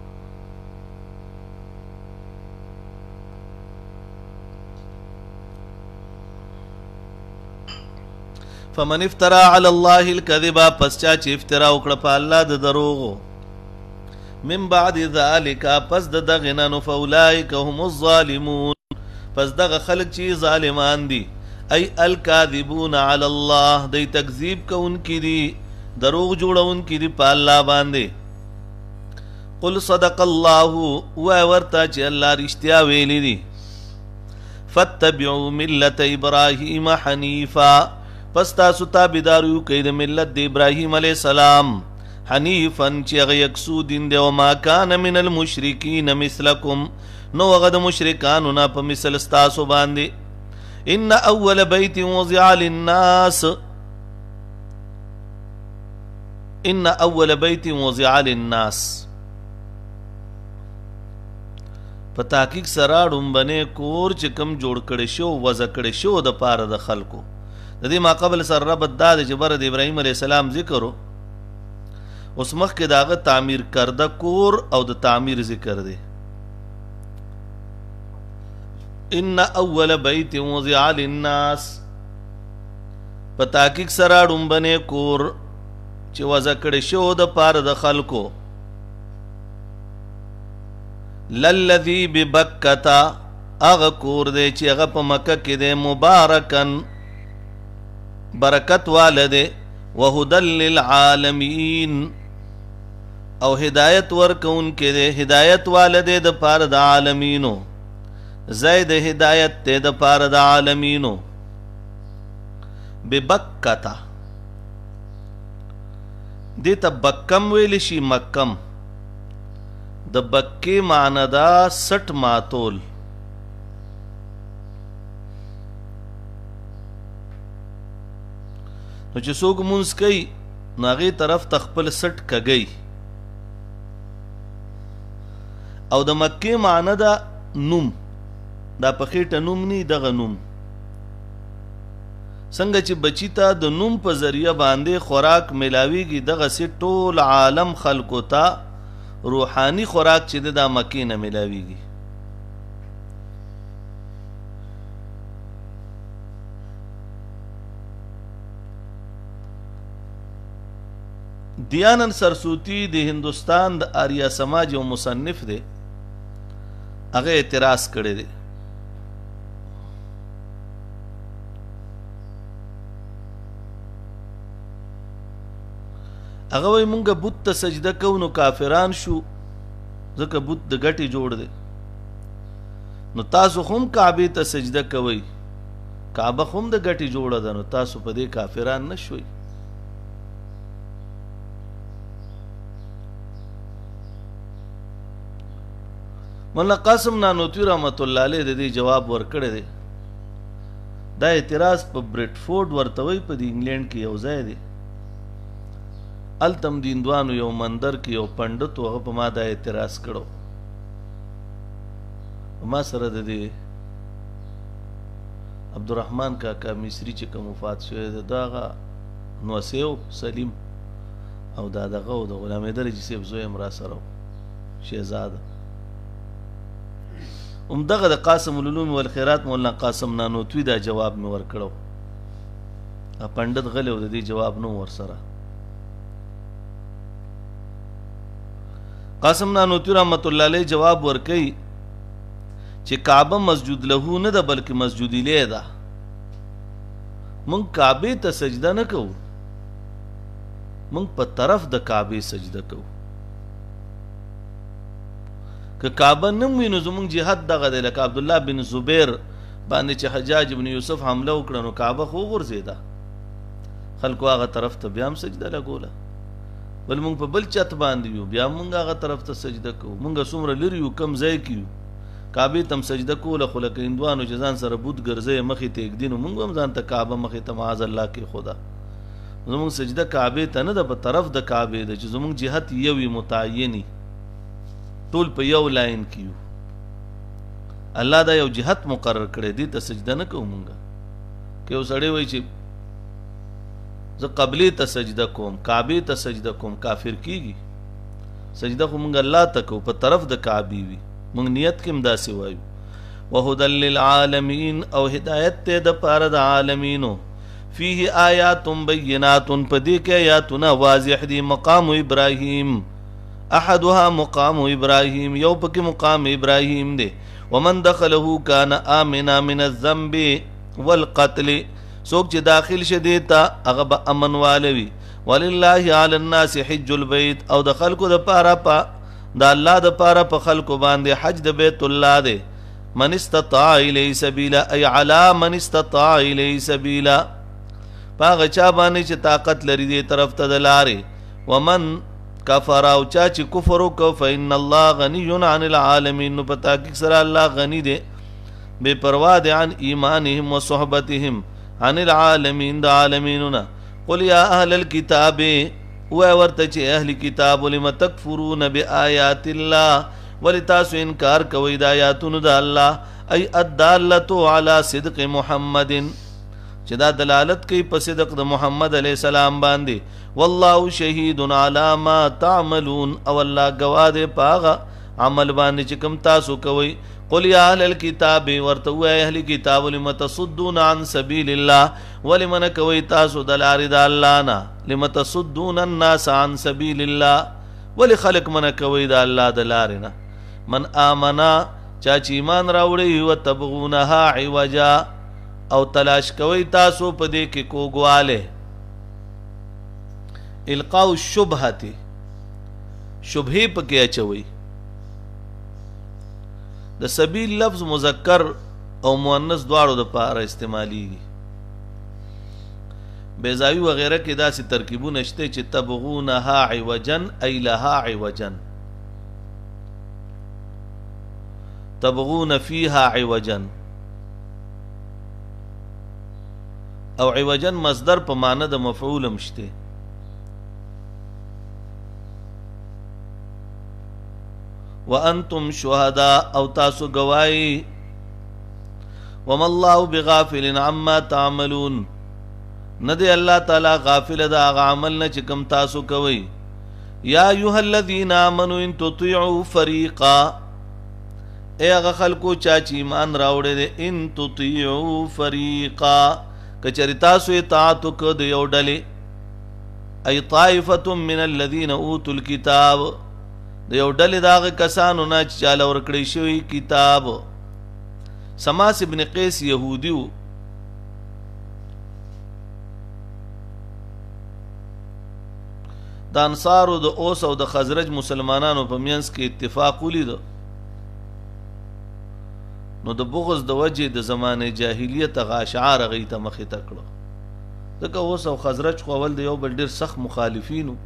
فمن افترا علی الله الكذب پس چا چې افترا وکړه په الله د دروغو من بعد ذلك پس د دغه نه نو فاولئک هم الظالمون پس دغه خلق چې ظالمان دي ای الکاذبون علی الله دی تکذیب کوونکي دي دروغ جوړونکي دي په الله باندې. قل صدق الله وای ورته چې الله رښتیا ویلي دي. فاتبعوا ملة ابراهیم حنیفا پس تاسو تابعدار یو کوئ د ملت د ابراهیم علیه السلام حنیفا چې هغه یکسو دین دی. وما کان من المشرکین مثلکم نو هغه د مشرکانو نه په مثل ستاسو باندې. ان اول بیت وضع للناس ان اول بیت وضع للناس په تحقیق سره ډومبنې کور چې کم جوړ کړی شو وضع کړی شو د پاره د خلکو. د دې ما قبل سره ربط دا د جبر د ابراهیم علیه السلام ذکر اوس مخکې د هغه تعمیر کرده کور او د تعمیر ذکر دی. ان اول بیت وضع للناس په تحقیق سره ډومبنې کور چې وضع کړی شو د پاره د خلکو. للذی ببکتا هغه کور دی چې هغه په مکه کې دی مبارکن برکت والده وهدى للعالمین او هدایت ورکون کې ده هدایت والده د پاره د عالمینو زید هدایت ته د پاره د عالمینو. ببکتا دیتا بکم ویل شي مکم د بکی معنی دا سٹ ماتول. نو چې څوک مونځ کوي نو هغې طرف ته خپل سټ کږی او د مکې معنی ده نوم دا په خېټه نوم نی دغه نوم څنګه چې بچی ته د نوم په ذریعه باندې خوراک ملاویږي دغسې ټول عالم خلکو ته روحاني خوراک چې د دا مکې نه ملاویږي. دیانن سرسوتی د هندوستان د آریا سماج او مصنف دی هغه اعتراض کړی دی. هغه وایي مونږ بت ته سجده کوو نو کافران شو ځکه بت د ګټې جوړ دی. نو تاسو هم کعبې ته سجده کوئ کعبه هم د ګټې جوړه ده نو تاسو په دې کافران نه شوئ. مولانا قاسم نانوتوی رحمت الله علیه د دې جواب ورکړی دی. دا اعتراض په برټفورډ ورته وایي په د انګلینډ کې یو ځای دی هلته هم د هندوانو یو مندر کې یو پنډت و هغه په ما دا اعتراض کړو. ما سره د دې عبدالرحمن کاکا مصري چې کوم وفات شوی دی دا هغه نوسی و سلیم او دا دغه و د غلام حیدر حاجي صاحب زوی هم را سره و شهزاده همدغه د قاسم العلوم والخیرات مولانا قاسم نانوتوی دا جواب مې ورکړو. پنډت غلی و د دې جواب نه ورسره. قاسم نانوتوی رحمت الله علیه جواب ورکوي چې کعبه مسجود له نه ده بلکې مسجود الیه ده. مونږ کعبې ته سجده نه کوو مونږ په طرف د کعبې سجده کوو. که کعبه نه وي نو زمونږ جهاد دغه دی لکه عبدالله بن زبیر باندې چې حجاج بن یوسف حمله وکړه نو کعبه خو وغورځېده خلکو هغه طرف ته بیا هم سجده لګوله. بل مونږ په بل چت باندې یو بیا مونږ هغه طرف ته سجده کوو. مونږ څومره لرې یو کم ځای کې یو کعبې ته هم سجده کوله خو لکه هندوانو چې ځان سره بوت ګرځوي مخې ته ایږدي نو مونږ هم ځان ته کعبه مخې ته معاذ الله کېښوده. زمونږ سجده کعبې ته نه ده په طرف د کعبې ده چې زمونږ جهت یو وي متعیني ټول په یو لاین کې یو. الله دا یو جهت مقرر کړی دی ته سجده نه کوو مونږ. که یو سړی وایي چې زه قبلې ته سجده کوم کعبې ته سجده کوم کافر کیږي سجده خو مونږ الله ته کوو په طرف د کعبې وي مونږ نیت کې هم داسې وایو وهدى للعالمین او هدایت ته د پاره د عالمینو فيه آیات بینات پدې کې آیاتونه واضح دي مقام ابراهیم احدها مقام ابراهیم یو پکې مقام ابراهیم دی ومن دخله كان آمنا من الذنب والقتل سوک چې داخل شدی تا هغه به امن والوي ولله علی الناس حج البيت او د خلکو د پاره په د الله د پاره په خلکو باندې حج د بیت الله دی من استطاع الی سبیلا ای علی من استطاع الی سبیلا پاغه چا باندې چې طاقت لري دی طرف ته د لارې ومن کفر او چا چې کفر وکړ فإن الله غنی عن العالمین نو پتا کې سره الله غنی دی بے پروا دی عن ایمانهم وصحبتهم عن العالمین د عالمیننا قل یا اهل الكتاب و ورته چې اهل کتاب لم تکفرون بآیات الله ولتاسو انکار کوي د آیاتونو د الله ای الدالة علی صدق محمد چې دا دلالت کوي په صدق د محمد علیه السلام باندې والله شهید علی ما تعملون او الله گواه دی پاغه عمل باندې چې کوم تاسو کوي قل یا اهل الكتاب ورته وای اهل کتاب لم تصدون عن سبیل الله ولمن کوي تاسو د لارې د الله نه لم تصدون الناس عن سبیل الله ول خلق من کوي د الله د لارې نه من آمنا چا چې ایمان راوړي او تبغونها عوجا او تلاش کوي تاسو په دې کې کوګواله القاء الشبهه شبهه پکې اچوي د سبیل لفظ مذکر او مؤنث دواړو د پاره استعماليږي بیزاوی وغیرہ کې داسې ترکیبونه شته چې تبغونها عوجا ای لها عوجا تبغون فيها عوجا او عوجا مصدر په معنی د مفعول مشته وانتم شهداء او تاسو گواهی وما الله بغافل عما تعملون ندی الله تعالی غافل دا عمل نه چې کوم تاسو کوي یا ایها الذین آمنوا ان تطیعوا فریقا اے هغه خلکو چا چې ایمان راوړی دی ان تطیعوا فریقا کچری تاسو اطاعت وکړو د یو ډلې ای طائفه من الذین اوتوا الكتاب د یو ډلې د هغه کسانو نه چې چاله ورکړی شوی کتاب سماس ابن قیس یهودي و د انصارو د اوس او د خزرج مسلمانانو په منځ کې اتفاق ولید نو د بغض د وجه د زمانه جاهلیت غ اشعار غي ته مخې ته کړو ځکه اوس او خزرج خو اول د یو بل ډیر سخت مخالفینو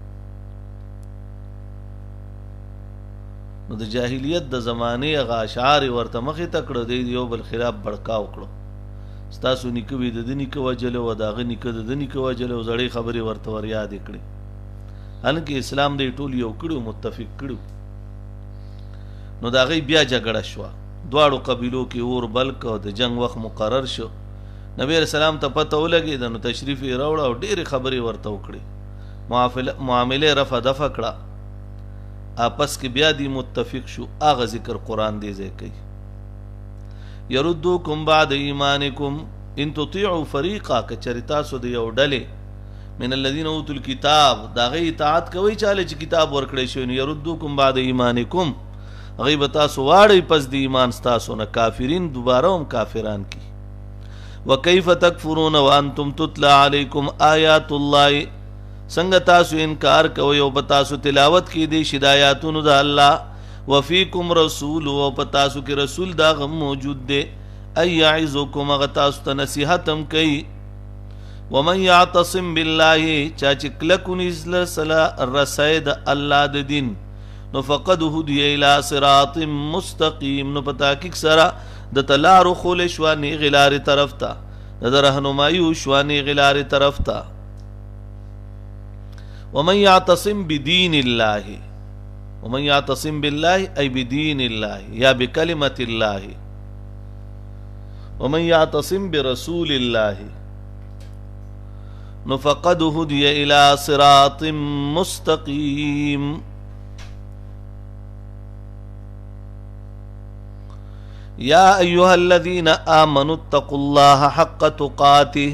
نو د جاهلیت د زمانه غ اشعار ورته مخې ته کړو د یو بل خلاف بړکاو کړو ستاسو نیکوي د دني کو وجلو و داغه نیکو د دني کو وجلو زړې خبري ورته ور یاد کړې انکه اسلام دې ټول یو کړو متفق کړو نو داغه بیا جګړه شو دواړو قبیلو کې اور بلک او د جنگ وخت مقرر شو نبی رسول الله ته پته ولګي د نو تشریف یې راوړ او ډېر خبري ورته وکړي معاملې رفع دفع کړه آپس کې بیا دی متفق شو اغه ذکر قران دی ځکه يردوکم بعد ایمانکم ان تطيعوا فريقا کچریتا سو دی یو ډلې من الذين اوتوا الكتاب دا غي اطاعت کوي چاله چې کتاب ورکړی شو نو يردوکم بعد ایمانکم غیبتا سو واړی پس دی ایمان تاسو نه کافرین دوباره هم کافران کی وکيف تکفرون وانتم تتلى عليكم آیات الله څنګه تاسو انکار کوئ او په تاسو تلاوت کې دي هدایتونو د الله وفيكم رسول او په تاسو کې رسول دا غم موجود دی اي يعظكم غتاسو ته نصيحت هم کوي ومن يعتصم بالله چا چې کلکونی سلا رسید الله د دین نو فقد هدي الى صراط مستقيم نو پتا کې سره د تلارو خول شوانی غلار طرف ته د رهنمایي شوانی غلار طرف ته ومن يعتصم بدين الله ومن يعتصم بالله اي بدين الله يا بكلمه الله ومن يعتصم برسول الله نو فقد هدی الى صراط مستقیم. یا ایها الذین آمنوا اتقوا الله حق تقاته.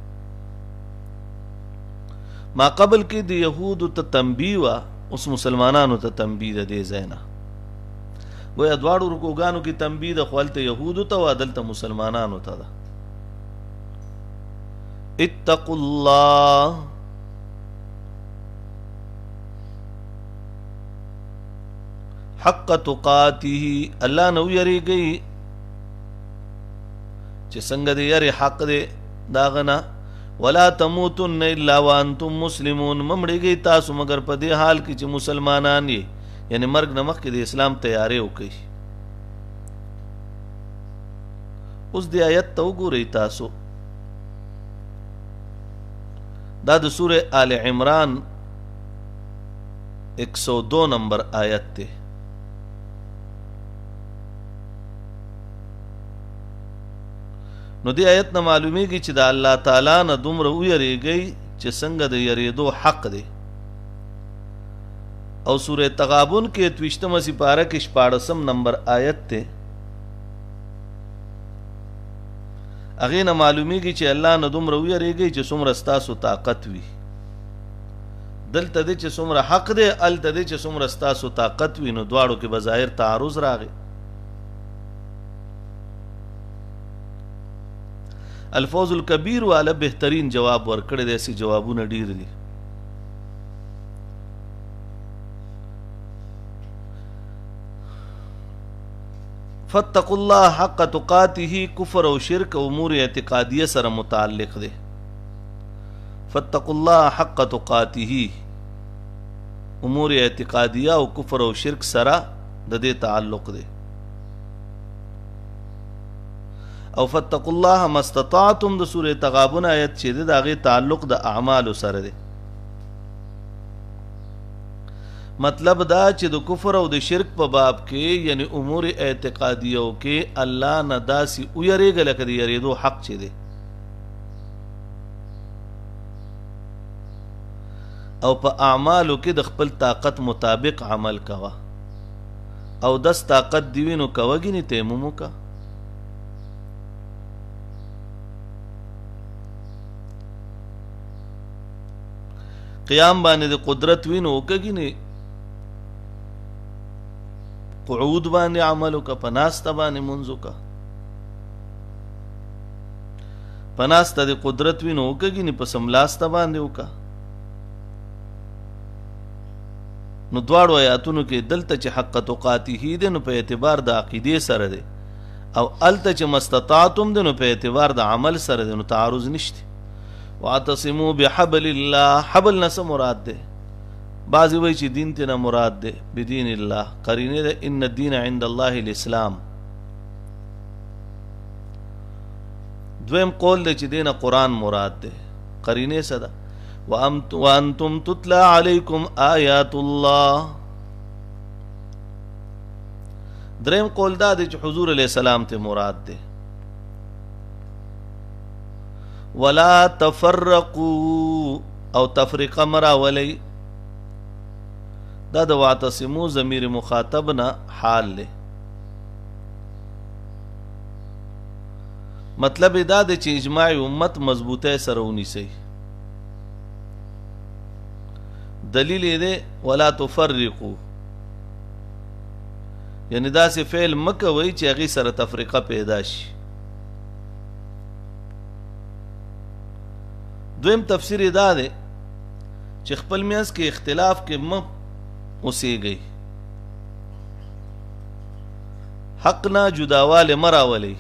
ما قبل کې د یهودو ته تنبیه وا، اوس مسلمانانو ته تنبیه ده. دې زینا گویا دواړو رکوګانو کې تنبیه ده، خو هلته یهودو ته او دلته مسلمانانو ته ده. اتقوا الله حق تقاته، الله نو یریږي چې څنګه دې یری حق دې داغنا. ولا تموتن الا وانتم مسلمون، ممړیږي تاسو مگر په دې حال کې چې مسلمانان یې، یعنی مرګ نه مخکې د اسلام تیاری وکړي. اوس دې آیت ته وګورئ تاسو، دا د سورہ آل عمران ایک سو دو نمبر آیت ته. نو دی آیت نه معلومیږي چې د الله تعالی نه دومره ویریږي چې څنګه د یریدو حق دی. او سورہ تغابن کې اتویشتمه سپاره کې شپاړسم نمبر آیت ته هغې نه معلومیږي چې الله نه دومره ویریږي چې څومره ستاسو طاقت وي. دلته دی چې څومره حق دی، هلته دی چې څومره ستاسو طاقت وي. نو دواړو کې بظاهر تعارض راغی. الفوز الکبیر والا بهترین جواب ورکړی دی، اسی جوابونه ډیر دي. فاتقوا الله حق تقاته کفر او شرک او امور اعتقادیه سره متعلق دی. فاتقوا الله حق تقاته امور اعتقادیه او کفر او شرک سره د دې تعلق دی. او فاتقوا الله ما استطعتم د سورة تغابن آیت چې د هغې تعلق د اعمالو سره دی. مطلب دا چې د کفر او د شرک په باب کې یعنی امور اعتقادیو کې الله نه داسې ویریږه لکه د یریدو حق چې دی. او په اعمالو کې د خپل طاقت مطابق عمل کوه. او دس طاقت دی وي نو کوه ګینې تیمم وکړه. قیام باندې د قدرت وینو وکګینې قعود باندې عمل وکړه، پناسته باندې منځ وکړه. پناسته د قدرت وینو وکګینې په سملاسته باندې وکړه. نو دواړو آیاتونو کې دلته چې حق تقاته دی نو په اعتبار د عقیدې سره دی، او الته چې مستطاعتم دی نو په اعتبار د عمل سره دی. نو تعارض نشته. واعتصموا بحبل الله، حبل نه څه مراد دی؟ بعضی وایي چې دین تینا مراد دی، بدین الله قرینه ده ان الدین عند الله الاسلام. دویم قول دی چې دینه قرآن مراد دی، قرینه څه ده؟ وانتم تتلى علیکم آیات الله. دریم قول دا دی چې حضور علیہ السلام ته مراد دی. ولا تفرقوا او تفرقه مراولی، دا د واعتصموا ضمیر مخاطب نه حال له. مطلب دا دی چې اجماع امت مضبوطه سره ونیسي. دلیل یې دی ولا تفرقوا، یعنی دا سه فعل مکه وای چې هغه سره تفریقه پیدا شي. دویم تفسیر دا دی چې خپل میاس کې اختلاف کې م اوسېږي، حق نه جداواله مراولي.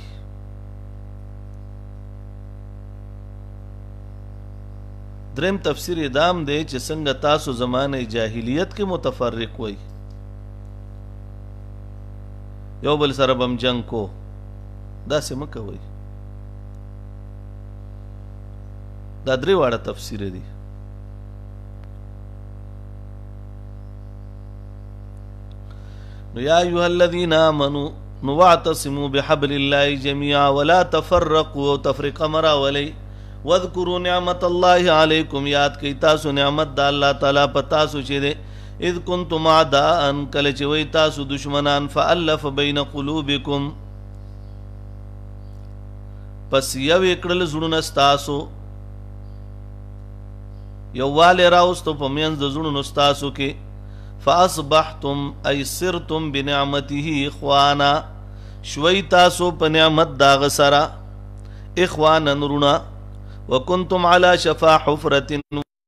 دریم تفسیر دام دی چې څنګه تاسو زمانه جاهلیت کې متفرق وای، یو بل سره بم جنگ کو، دا سه مکه وای. دا درې واړه تفسیر دي. نو یا ایها الذین آمنوا نو واعتصموا بحبل الله جميعا ولا تفرقوا، تفرقه مراولي. وذکروا نعمت الله علیکم یاد کی تاسو نعمت د الله تعالی په تاسو چې ده اذ کنتم اعداء کله چې وای تاسو دشمنان فالف بین قلوبکم پس یو کړل زړونه ستاسو یو والي راوستو په منځ د زړونو ستاسو کې فاصبحتم ای سرتم بنعمته اخوانا شوي تاسو په نعمت داغ سره اخوانا نرونا وکنتم علی شفا حفرة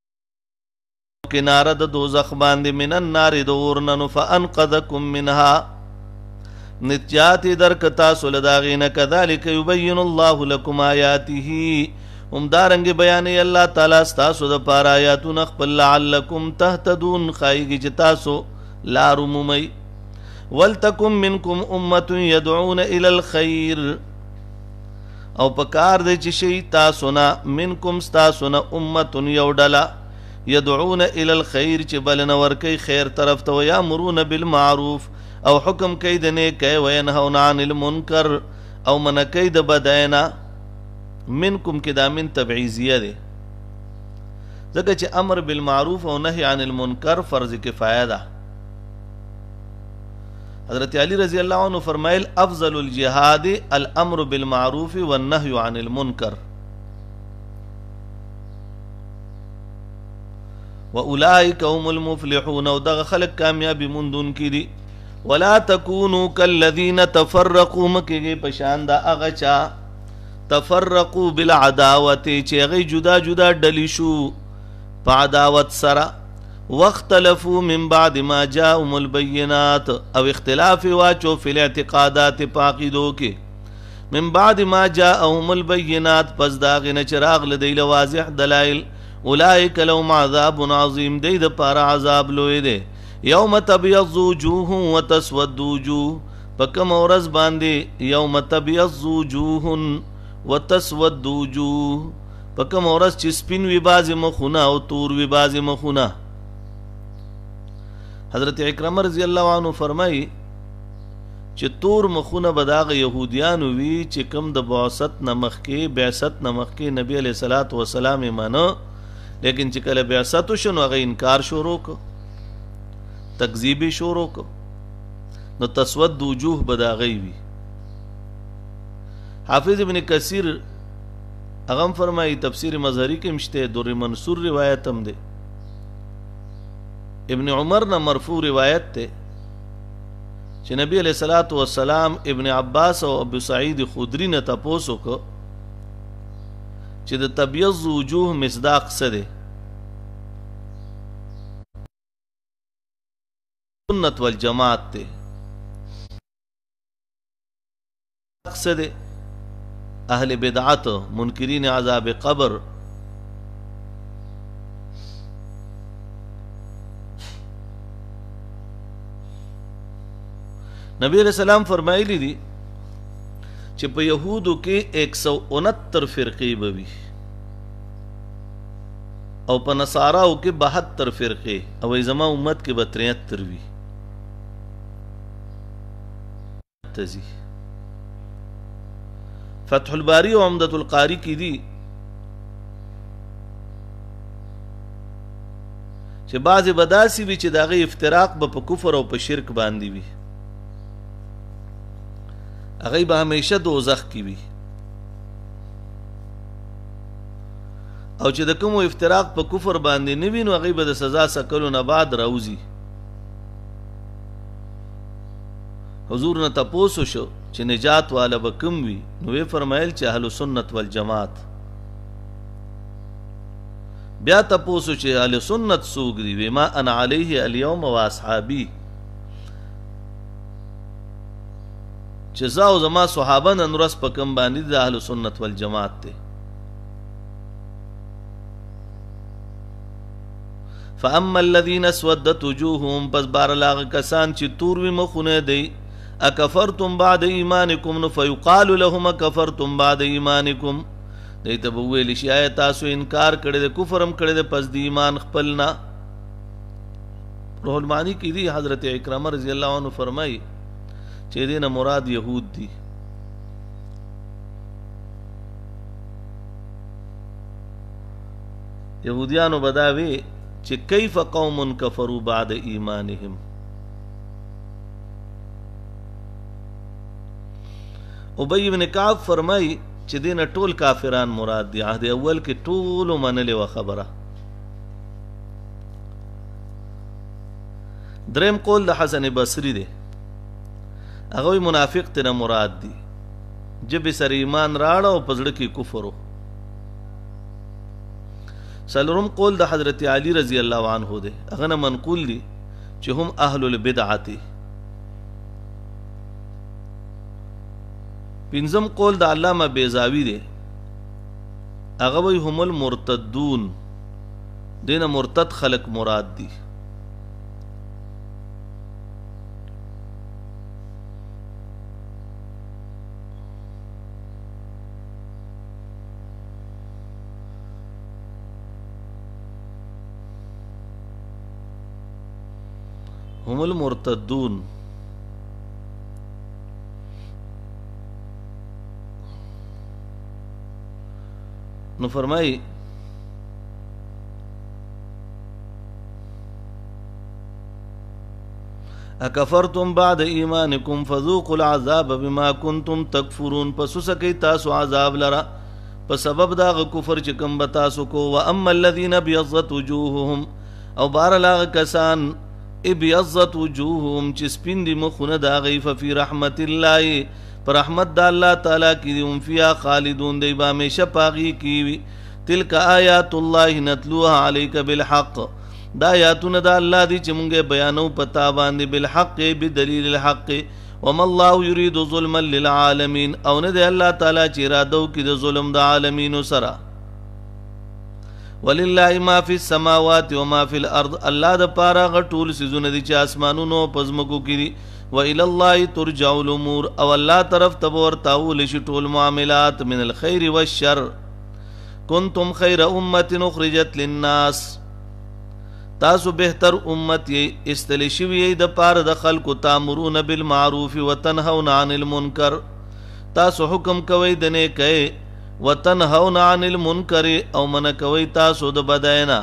کناره د دوزخ باندې من النار د اورنن فانقذکم منها نجات درک تاسو لداغین کذالک یبین الله لكم آیاته هم دارنګ بیان الله تعالی ستاسو د پاره آیاتونه خپل لعلکم تهتدون خایږي چې تاسو لار مومئ ولتکم منکم امه يدعون الى الخير او پکار دی چې شي تاسو نه منکم تاسو نه امه یو ډله يدعون الى الخير چې بلنه ورکي خیر طرف ته یامرون بالمعروف او حکم کوي د نیکۍ وینهون عن المنکر او منکۍ د بدینا منکم کې دا من تبعیضیه ده ځکه چې امر بالمعروف او نهی عن المنکر فرض کفایه ده حضرت علی رضی الله عنه فرمایل افضل الجهاد الامر بالمعروف والنهي عن المنکر واولئک هم المفلحون او دغه خلق کامیابی مندون کی دي ولا تکونوا كالذین تفرقوا مکه پشان دا اغه چا تفرقوا بالعداوت چې غي جدا جدا ډلی شو په عداوت سره واختلفوا من بعد ما جاءهم البينات او اختلاف واچو فی الاعتقادات پاقیدو کې من بعد ما جاءهم البينات پس داغه چراغ لدی واضح دلائل اولئک لهم عذاب عظیم دی د پاره عذاب لوی دی یوم تبیض وجوه وتسود وجوه پکم اورز باندې یوم تبیض وجوه وتسود وجوه پکم اورز چې سپین وی باز مخونه او تور وی باز مخونه حضرت اکرم رضی الله عنه فرمای چې تور مخونه بداغه يهوديان وی چې کم د بعثت نمخ کې بعثت نمخ کې نبی علیہ الصلوۃ والسلام مانو لیکن چې کله بعثت شنو هغه انکار شروع کو تکذیب شروع کو نو تسود وجوه بداغي وی حافظ ابن کثیر اغم فرمائی تفسیر مظہری کے مشتے در منصور روایت ہم دے ابن عمر نہ مرفوع روایت تے کہ نبی علیہ الصلوۃ والسلام ابن عباس او ابو سعید خدری نے تپوسو کو کہ د تبیض وجوه مصداق سدے سنت والجماعت تے سدے اہل بدعت منکرین عذاب قبر نبی علیہ السلام فرمایلی دي چې په يهودو کې ایک سو انہتر فرقې بوي او په نصاراو کې بہتر فرقې او زما امت کې به تریہتر وي تزي فتح الباری و عمدۃ القاری کی دی چې بعض بداسي وی چې داغه افتراق به په کفر او په شرک باندې وي هغه به همیشه دوزخ کی وي او چې د کوم افتراق په کفر باندې نه وي نو هغه به د سزا سکلو نه بعد راوځي حضور نے تپوسو شو چې نجات والا بکم وی نو وی فرمایل چې اهل سنت والجماعت بیا تپوسو چې اهل سنت سوق دی وی ما انا علیه اليوم واصحابی چې زاو زما صحابه نن ورځ په کم باندې د اهل سنت والجماعت ته فاما الذين اسودت وجوههم پس بار لاغ کسان چې تور وی مخونه دی اکفرتم بعد ایمانکم فیقال لهم اکفرتم بعد ایمانکم دیت بویل شي آیا تاسو انکار کړی د کفرم کړی د پس د ایمان خپلنا روح المعانی کی دی حضرت اکرم رضی الله عنه فرمای چې دینه مراد يهود دي یهودیانو بداوی چې کیف قوم کفروا بعد ایمانهم. ابی بن کعب فرمای چې دینه ټول کافران مراد دي. عهد اول کې ټول منلې و خبره. دریم قول د حسن بصری دی، هغه منافق ته مراد دي، جب سر ایمان راړه او پزړه کې کفر. سلورم قول د حضرت علی رضی الله عنه دی، هغه نه منقول دي چې هم اهل البدعه. پنځم قول د علامه بیضاوی دی، هغه وی هم المرتدون، دینه مرتد خلق مراد دي. هم المرتدون. نو فرمائی اکفرتم بعد ایمانکم فذوقوا العذاب بما کنتم تکفرون. پس سکی تاسو عذاب لرا په سبب دا کفر چې کوم بتاسو کو. واما الذين ابيضت وجوههم، او بار لاغ کسان ابيضت وجوههم چې سپین دي مخونه دا غي، ففي رحمت الله، پر رحمت د الله تعالی کی دی، هم فیا خالدون، دی با ہمیشہ پاغي کی. تلک آیات الله نتلوها علیک بالحق، دا آیاتونه د الله دی چې مونږه بیانو پتا باندې بالحق، بدلیل الحق. وما الله يريد ظلما للعالمین، او نه دی الله تعالی چې ارادو کی د ظلم د عالمین سره. ولله ما فی السماوات وما فی الارض، الله د پاره غټول سيزونه دي چې اسمانونو پزمکو کې دي. وإلى الله ترجع الأمور، او الله طرف تبور تاول شي ټول معاملات، من الخير والشر. کنتم خیر امت اخرجت للناس، تاسو بهتر امت یې استلی شوی د پاره د خلکو. تامرون بالمعروف وتنهون عن المنکر، تاسو حکم کوي د نیکۍ، وتنهون عن المنکر، او من کوي تاسو د بداینا.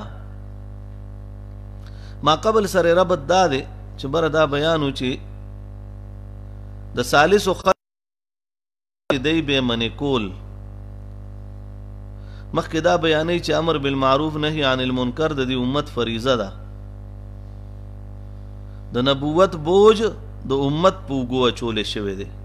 ما قبل سره ربط دا دی چې بر دا بیانو چې د ثالث خلق دی به منی کول. مخکې دا بیانې چې امر بالمعروف نهي عن المنکر د دې امت فریضه ده. د نبوت بوج د امت پوګو اچولې شوی دی.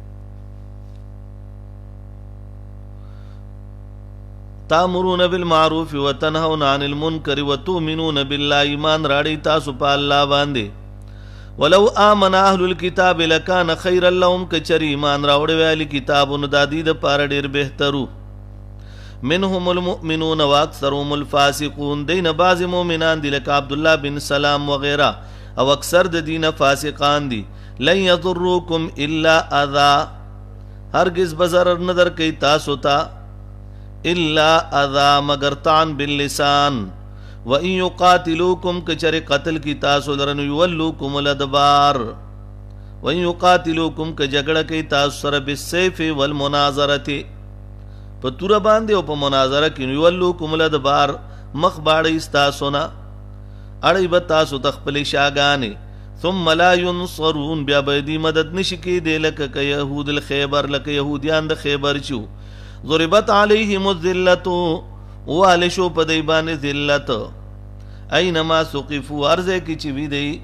تامرون بالمعروف وتنهون عن المنکر وتؤمنون بالله، ایمان راړی تاسو په الله باندې. ولو آمن اهل الكتاب لکان خیر لهم، کچری ایمان راوړی ویلی کتابونو د دې د پاره ډیر بهترو. منهم المؤمنون واکثرهم الفاسقون، دین بعض مؤمنان دي لکه عبد الله بن سلام وغیرہ، او اکثر د دین فاسقان دي. لن یضروکم الا اذى، هرگز بضرر نظر کوي تاسو ته، الا اذى مگر طعن باللسان. وَإِن يُقَاتِلُوكُمْ کچر قتل کی تاسو لرن، يُوَلُّوكُمُ الْأَدْبَارَ، وَإِن يُقَاتِلُوكُمْ کجګړه کی تاسو سره بالسيف والمناظرة، په تور باندې او په مناظره کې. يُوَلُّوكُمُ الْأَدْبَارَ، مخ باړی تاسو نه، اړی به تاسو تخپل شاګانې. ثم لا ينصرون، بیا به دې مدد نشي کېدی لکه یهود الخیبر، لکه یهودیان د خیبر چو. ضربت علیهم الذلة، والی شو پا دی بانی ذلت. اینما سقفو، ارزے کی چوی دی،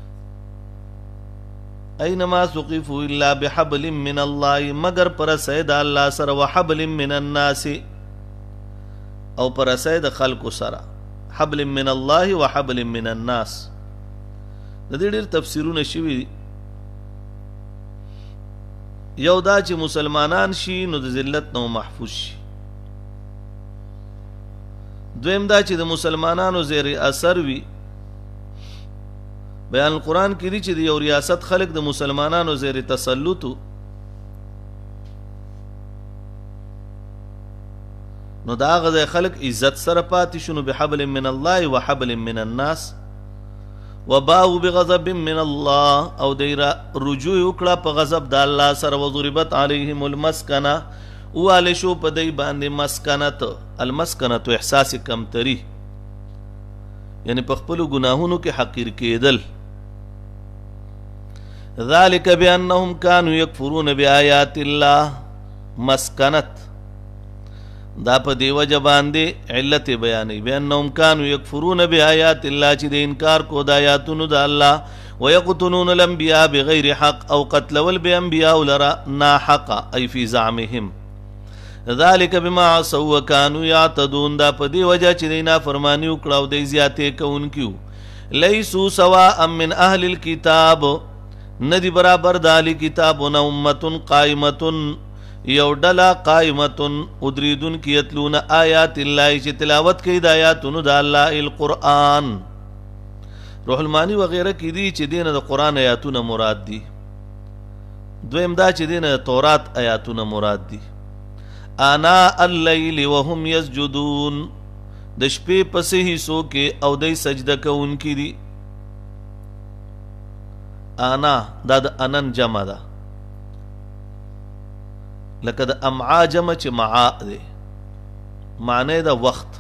اینما سقفو الا بحبل من اللہ، مگر پر سید اللہ سر، وحبل من الناس، او پر سید خلق سر. حبل من اللہ وحبل من الناس. ندی دیر تفسیرون شوی. یو دا چې مسلمانان شي نو د ذلت نو محفوظ شي. دویم دا چې د مسلمانانو زیر اثر وي. بیان القرآن کې دی چې د یو ریاست خلق د مسلمانانو زیر تسلطو، نو دا غزه خلق عزت سره پاتې شنو. بحبل من الله وحبل من الناس، وباو بغضب من الله، او دیرا رجوع وکړه په غضب د الله سره. وضربت علیهم المسکنه، والی شو په دی باندې مسکنت. المسکنت احساس کمتری، یعنی په خپلو ګناهونو کې حقیر کېدل. ذلک بانهم كانوا يكفرون بآیات الله، مسکنت دا په دی وجه باندې علت بیانې، بانهم كانوا يكفرون بآیات الله چې د انکار کو د آیاتونو د الله، ويقتلون الانبیاء بغیر حق او قتلول بانبیاء لرا ناحق ای فی زعمهم، ذلك بما عصوا وكانوا يعتدون، دا په دی وجه چې دی نافرمانی وکړه او دی زیاتې کوونکي. لیسوا سواء من اهل الكتاب، ندی برابر د اهل کتابونه، امة قائمة یو ډله قائمة ادریدون کی یتلون آیات الله، چې تلاوت کوي د آیاتونو د الله، القرآن. روح المانی وغیرہ کی دی چې دینه د قرآن آیاتونه مراد دي. دویم دا چې دینه د تورات آیاتونه مراد دي. آناء اللیل وهم یسجدون، د شپې پسې حصو کې او دی سجده کوونکي دي. آنا دا د انن جمع ده، لکه د امعا جمع چې معا ده، معنی دا وقت.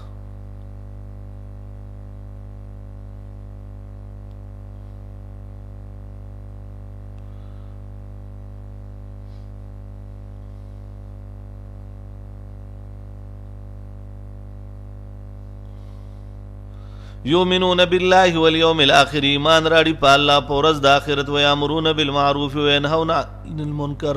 یؤمنون بالله والیوم الاخر، ایمان راړي په الله په ورځ د آخرت، ویامرون بالمعروف وینهون عن المنکر،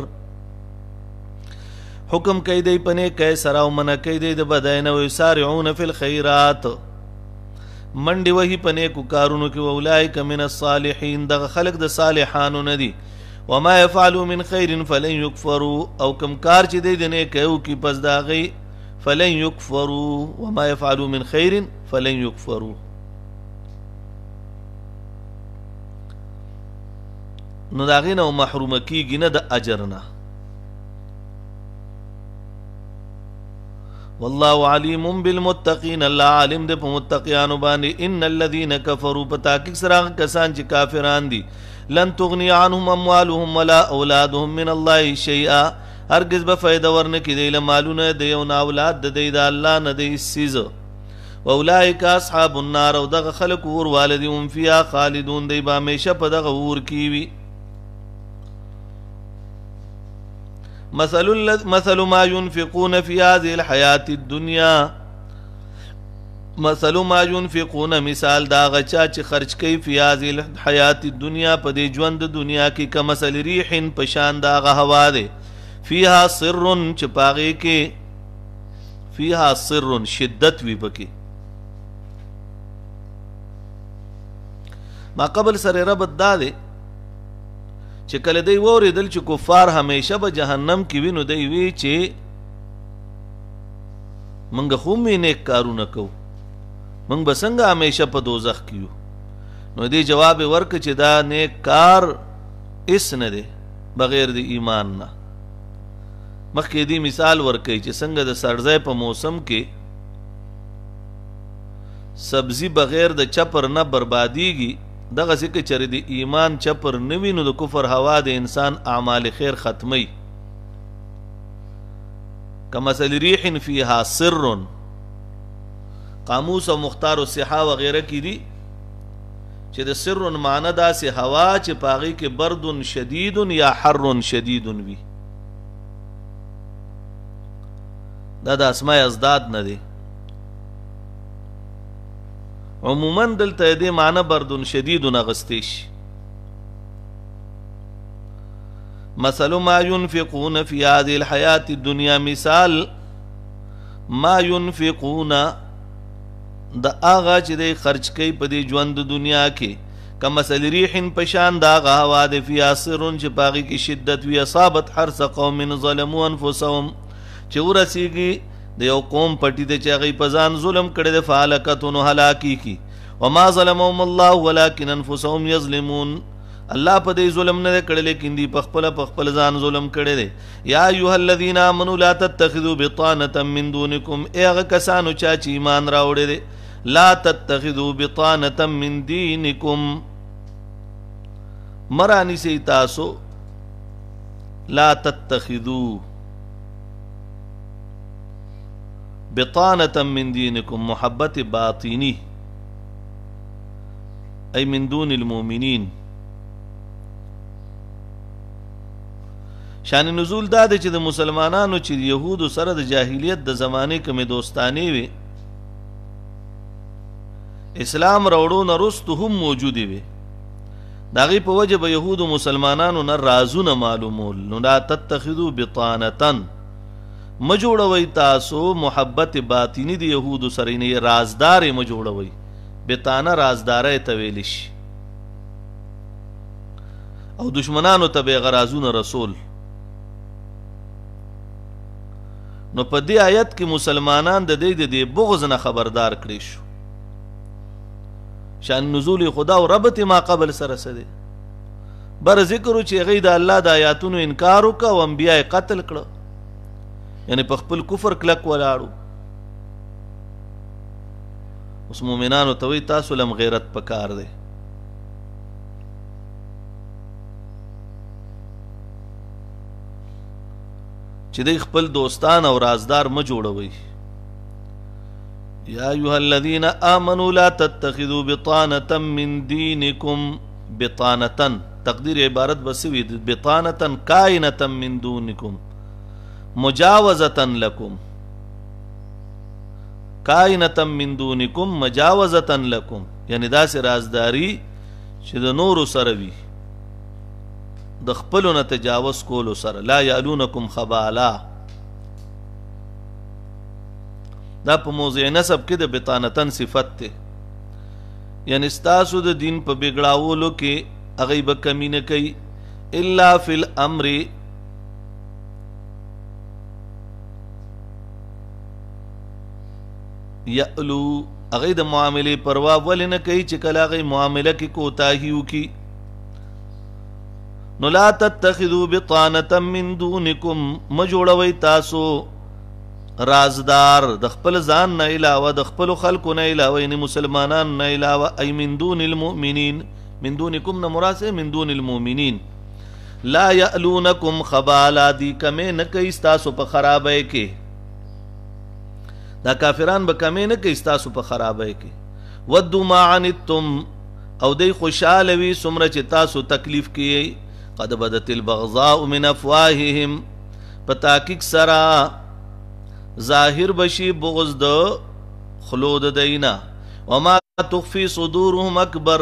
حکم کوي دی په نیکۍ سره او منع کوي دی د بدۍ نه، ویسارعون فی الخیرات، منډې وهي په نیکو کارونو کې، واولئک من الصالحین، دغه خلق د صالحانو نه دي. وما یفعلوا من خیر فلن یکفروا، او کم کار چې دی د نیکۍ وکړي پس د هغې فلن یکفروا، وما یفعلوا من خیر فلن یکفروا. نو د هغې نه محرومه کېږي نه د اجر نه. والله علیم بالمتقین، الله عالم دی په متقیانو باندې. ان الذین کفروا، په تحقیق سره هغه کسان چې کافران دي، لن تغنی عنهم اموالهم ولا اولادهم من الله شیئا، هرگز به فایده ورنکړي دی له مالونه دی او نه اولاد د دی د الله نه دی څیز. واولئک اصحاب النار، او دغه خلک اور والدي، هم فیها خالدون، دی به همیشه په دغه اور کې وي. مثل مثل ما ينفقون في هذه الحياة الدنيا، مثل ما ينفقون، مثال دا غچا چې خرج کوي فی هذه الحیات الدنیا، په دې ژوند د دنیا کې، کمثل ریح، پشان دا غ هوا ده، فیها سر، چې پاغې کې فیها سر، شدت وی پکې. ما قبل سره ربط دا ده چې کله دی واورېدل چې کفار همیشه به جهنم کې وي، نو دی وی چې موږ خو هم نیک کارونه کوو، موږ به څنګه همیشه په دوزخ کې یو؟ نو دی جواب یې ورکړ چې دا نیک کار هېڅ نه دی بغیر د ایمان نه. مخکې دی مثال ورکوي چې څنګه د سړځای په موسم کې سبزی بغیر د چپر نه بربادیږي، دغسې که چېرې د ایمان چپر نه وي نو د کفر هوا د انسان اعمال خیر ختمی. کمثل ریح فیها سر، قاموس او مختار الصحا وغیره کې دي چې د سر معنی داسې هوا چې په هغې کې برد شدید یا حر شدید وي. دا د اسماء ازداد نه دی، عموما دلته دې معنی بردون شدیدون اغستی شي. مثل ما ينفقون في هذه الحياة الدنيا، مثال ما ينفقون د هغه چې دی خرج کوي په دې ژوند د دنیا کې، کمثل ریح، پشان د هغه هوا د فیها سر، چې په هغې کې شدت وي، اصابت حرث قوم ظلموا انفسهم، چې ورسیږي د یو قوم پټي ته چې هغوی په ځان ظلم کړی دی، فهلکتو نو هلاکي کی. وما ظلمهم الله ولكن انفسهم یظلمون، الله په دې ظلم نه دی کړی لیکن دی په خپله په خپل ځان ظلم کړی دی. یا ایها الذین آمنوا لا تتخذوا بطانة من دونکم، ای هغه کسانو چا چې ایمان راوړی دی، لا تتخذوا بطانة من دینکم، مرانیسئ تاسو، لا تتخذوا بطانة من دینکم، محبت باطینی، ای من دون المؤمنین. شان نزول دا دی چې د مسلمانانو چې یهودو سره د جاهلیت د زمانه کمې دوستانې وي اسلام راوړو نه رستو هم موجودې وي، د هغې په وجه به یهودو مسلمانانو نه رازونه معلومول. نو لا تتخذو بطانتن، مه جوړوئ تاسو محبت باطني د یهودو سره، نه رازدارې مه جوړوئ. بطانه رازداری ته ویلی شي، او دشمنانو ته به هغه رازونه رسول. نو په دې آیت کې مسلمانان د دې د دې بغض نه خبردار کړي شو. شان نزول خدا او ربط ما قبل سره څه دی؟ بر ذکر چې هغوی د الله د آیاتونو انکار وکړه او انبیا یې قتل کړه، یعنی په خپل کفر کلک ولاړو. اوس مؤمنانو ته وایي تاسو لم غیرت پکار دی. چې دی خپل دوستان او رازدار مه جوړوئ. یا ایها الذین آمنوا لا تتخذوا بطانة من دینکم. بطانة تقدیر عبارت بسوی بطانة کائنة من دونکم مجاوزة لکم. کائنة من دونکم مجاوزة لکم، یعنی داسې رازداری چې د نورو سره وي، د خپلو نه تجاوز کولو سره. لا یعلونکم خبالا، دا په موضع نسب کې د بطانتن صفت ته، یعنی ستاسو د دین په بګړاولو کې هغوی به کمی نه کوي. الا فی الامر، یعلو هغوی د معاملې پروا ولې نه کوي چې کله هغوی معامله کې کوتاهي وکړي. نو لا تتخذوا بطانة من دونکم، مه جوړوئ تاسو رازدار د خپل ځان نه علاوه، د خپلو خلکو نه علاوه، یعنی مسلمانان نه علاوه. ای من دون المؤمنین، من دونکم نه مراد سے من دون المؤمنین. لا یعلونکم خبالا، دی کمې نه کوي ستاسو په خرابۍ کې. دا کافران به کمې نه کوي ستاسو په خرابۍ کې. ودوا ما عنتم، او دی خوشحاله وي څومره چې تاسو تکلیف کیئ. قد بدت البغضاء من افواههم، په تحقیق سره ظاهر بشي بغض د خلو د دینا. وما تخفي صدورهم اکبر،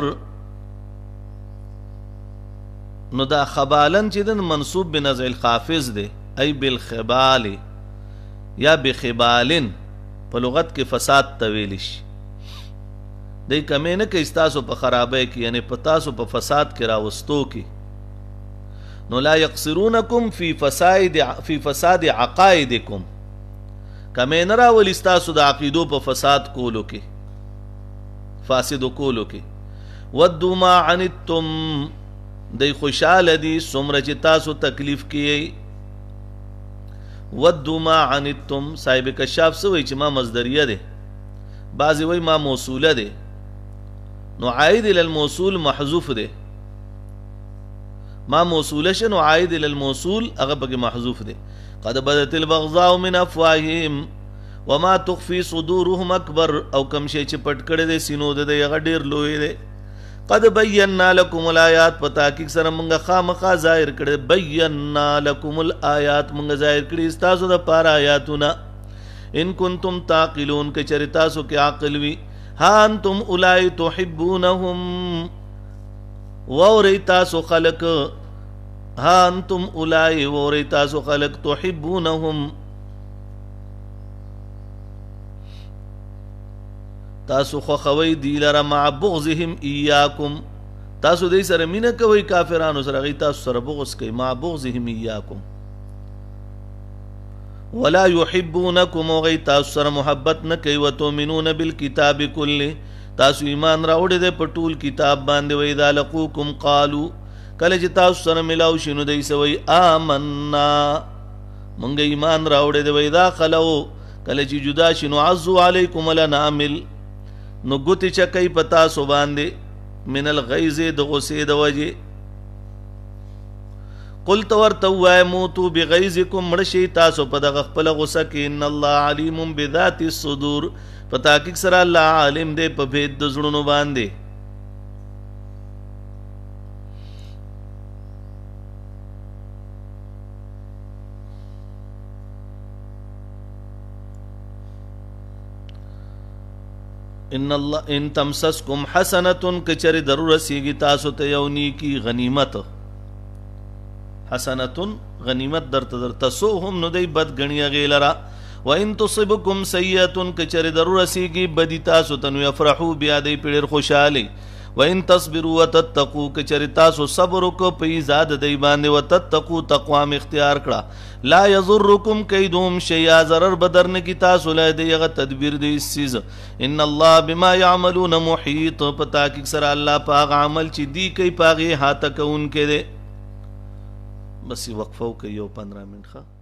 نو دا خبالن چې دن منصوب بنزع الخافض دی، ای بالخبال یا بخبالن، په لغت کې فساد تویل شي. دی کمې نه کوي ستاسو په خرابۍ کې، یعنی په تاسو په فساد کې راوستو کې. نو لا یقصرونکم فی فساد فی فساد عقائدکم، کمې نه راولي ستاسو د عقیدو په فساد کولو کې، فاسدو کولو کې. ودوا ما عنتم، دی خوشحاله دي څومره چې تاسو تکلیف کیئ. ودوا ما عنتم، صاحب کشاف څه وایي چې ما مصدریه دی، بعضې وایي ما موصوله دی. نو عاید الی الموصول محذوف دی، ما موصوله شه نو عاید الی الموصول هغه پکې محذوف دی. قد بدت البغضاء من افواههم وما تخفي صدورهم اکبر، او کم شی چې پټ کړی دی سینو د دی هغه ډېر لوی دی. قد بینا لکم الآیات، په تحقیق سره مونږ خامخا ظاهر کړی. بینا لکم الآیات، مونږ ظاهر کړي ستاسو د پاره آیاتونه. ان کنتم تعقلون، که چېرې تاسو کې عقل وي. ها انتم اولئک تحبونهم، واورئ تاسو خلق. ها انتم اولئک، واورئ تاسو خلق. تحبونهم، تاسو خوښوئ دی لره. مع بغضهم ایاکم، تاسو دی سره مینه کوئ کافرانو سره، هغوی تاسو سره بغض کوي. مع بغضهم ایاکم. ولا يحبونکم، هغوی تاسو سره محبت نه کوي. وتؤمنون بالکتاب کله، تاسو ایمان راوړی دی په ټول کتاب باندې. وإذا لقوکم قالوا، کله چې تاسو سره ملاو شي نو دی څه وایي؟ آمنا، مونږ ایمان راوړی دی. وإذا خلوا، کله چې جدا شي نو عزوا علیکم الانامل، نو ګوتې چکئ په تاسو باندې. من الغیظ، د غصې د وجې. قل ته ورته ووایه موتو بغیظکم، مړه شئ تاسو په دغه خپله غصه کې. ان الله علیم بذات الصدور، په تحقیق سره الله عالم دی په بید د زړونو باندې. ان الله ان تمسسکم حسنه کچری ضرور رسیږي تاسو ته یو نیکی غنیمت حسنه غنیمت درته در تسوهم نو دی بد غنی غیلرا وان تصبکم سیئه کچری ضرور رسیږي بدی تاسو ته نو یفرحوا بیا دی پیر خوشالي وان تصبروا وتتقوا کچری تاسو صبر کو په زاد دی باندې وتتقوا تقوا اختیار کړه لا یضرکم کیدهم شیئا ضرر بدرن کی تاسو له دیغه تدبیر دی سیز ان الله بما يعملون محيط پتا کی سر الله پاغ عمل چی دی کوي پاغه هاته کون کې دے بس وقفو کوي یو پندرہ منټ ښه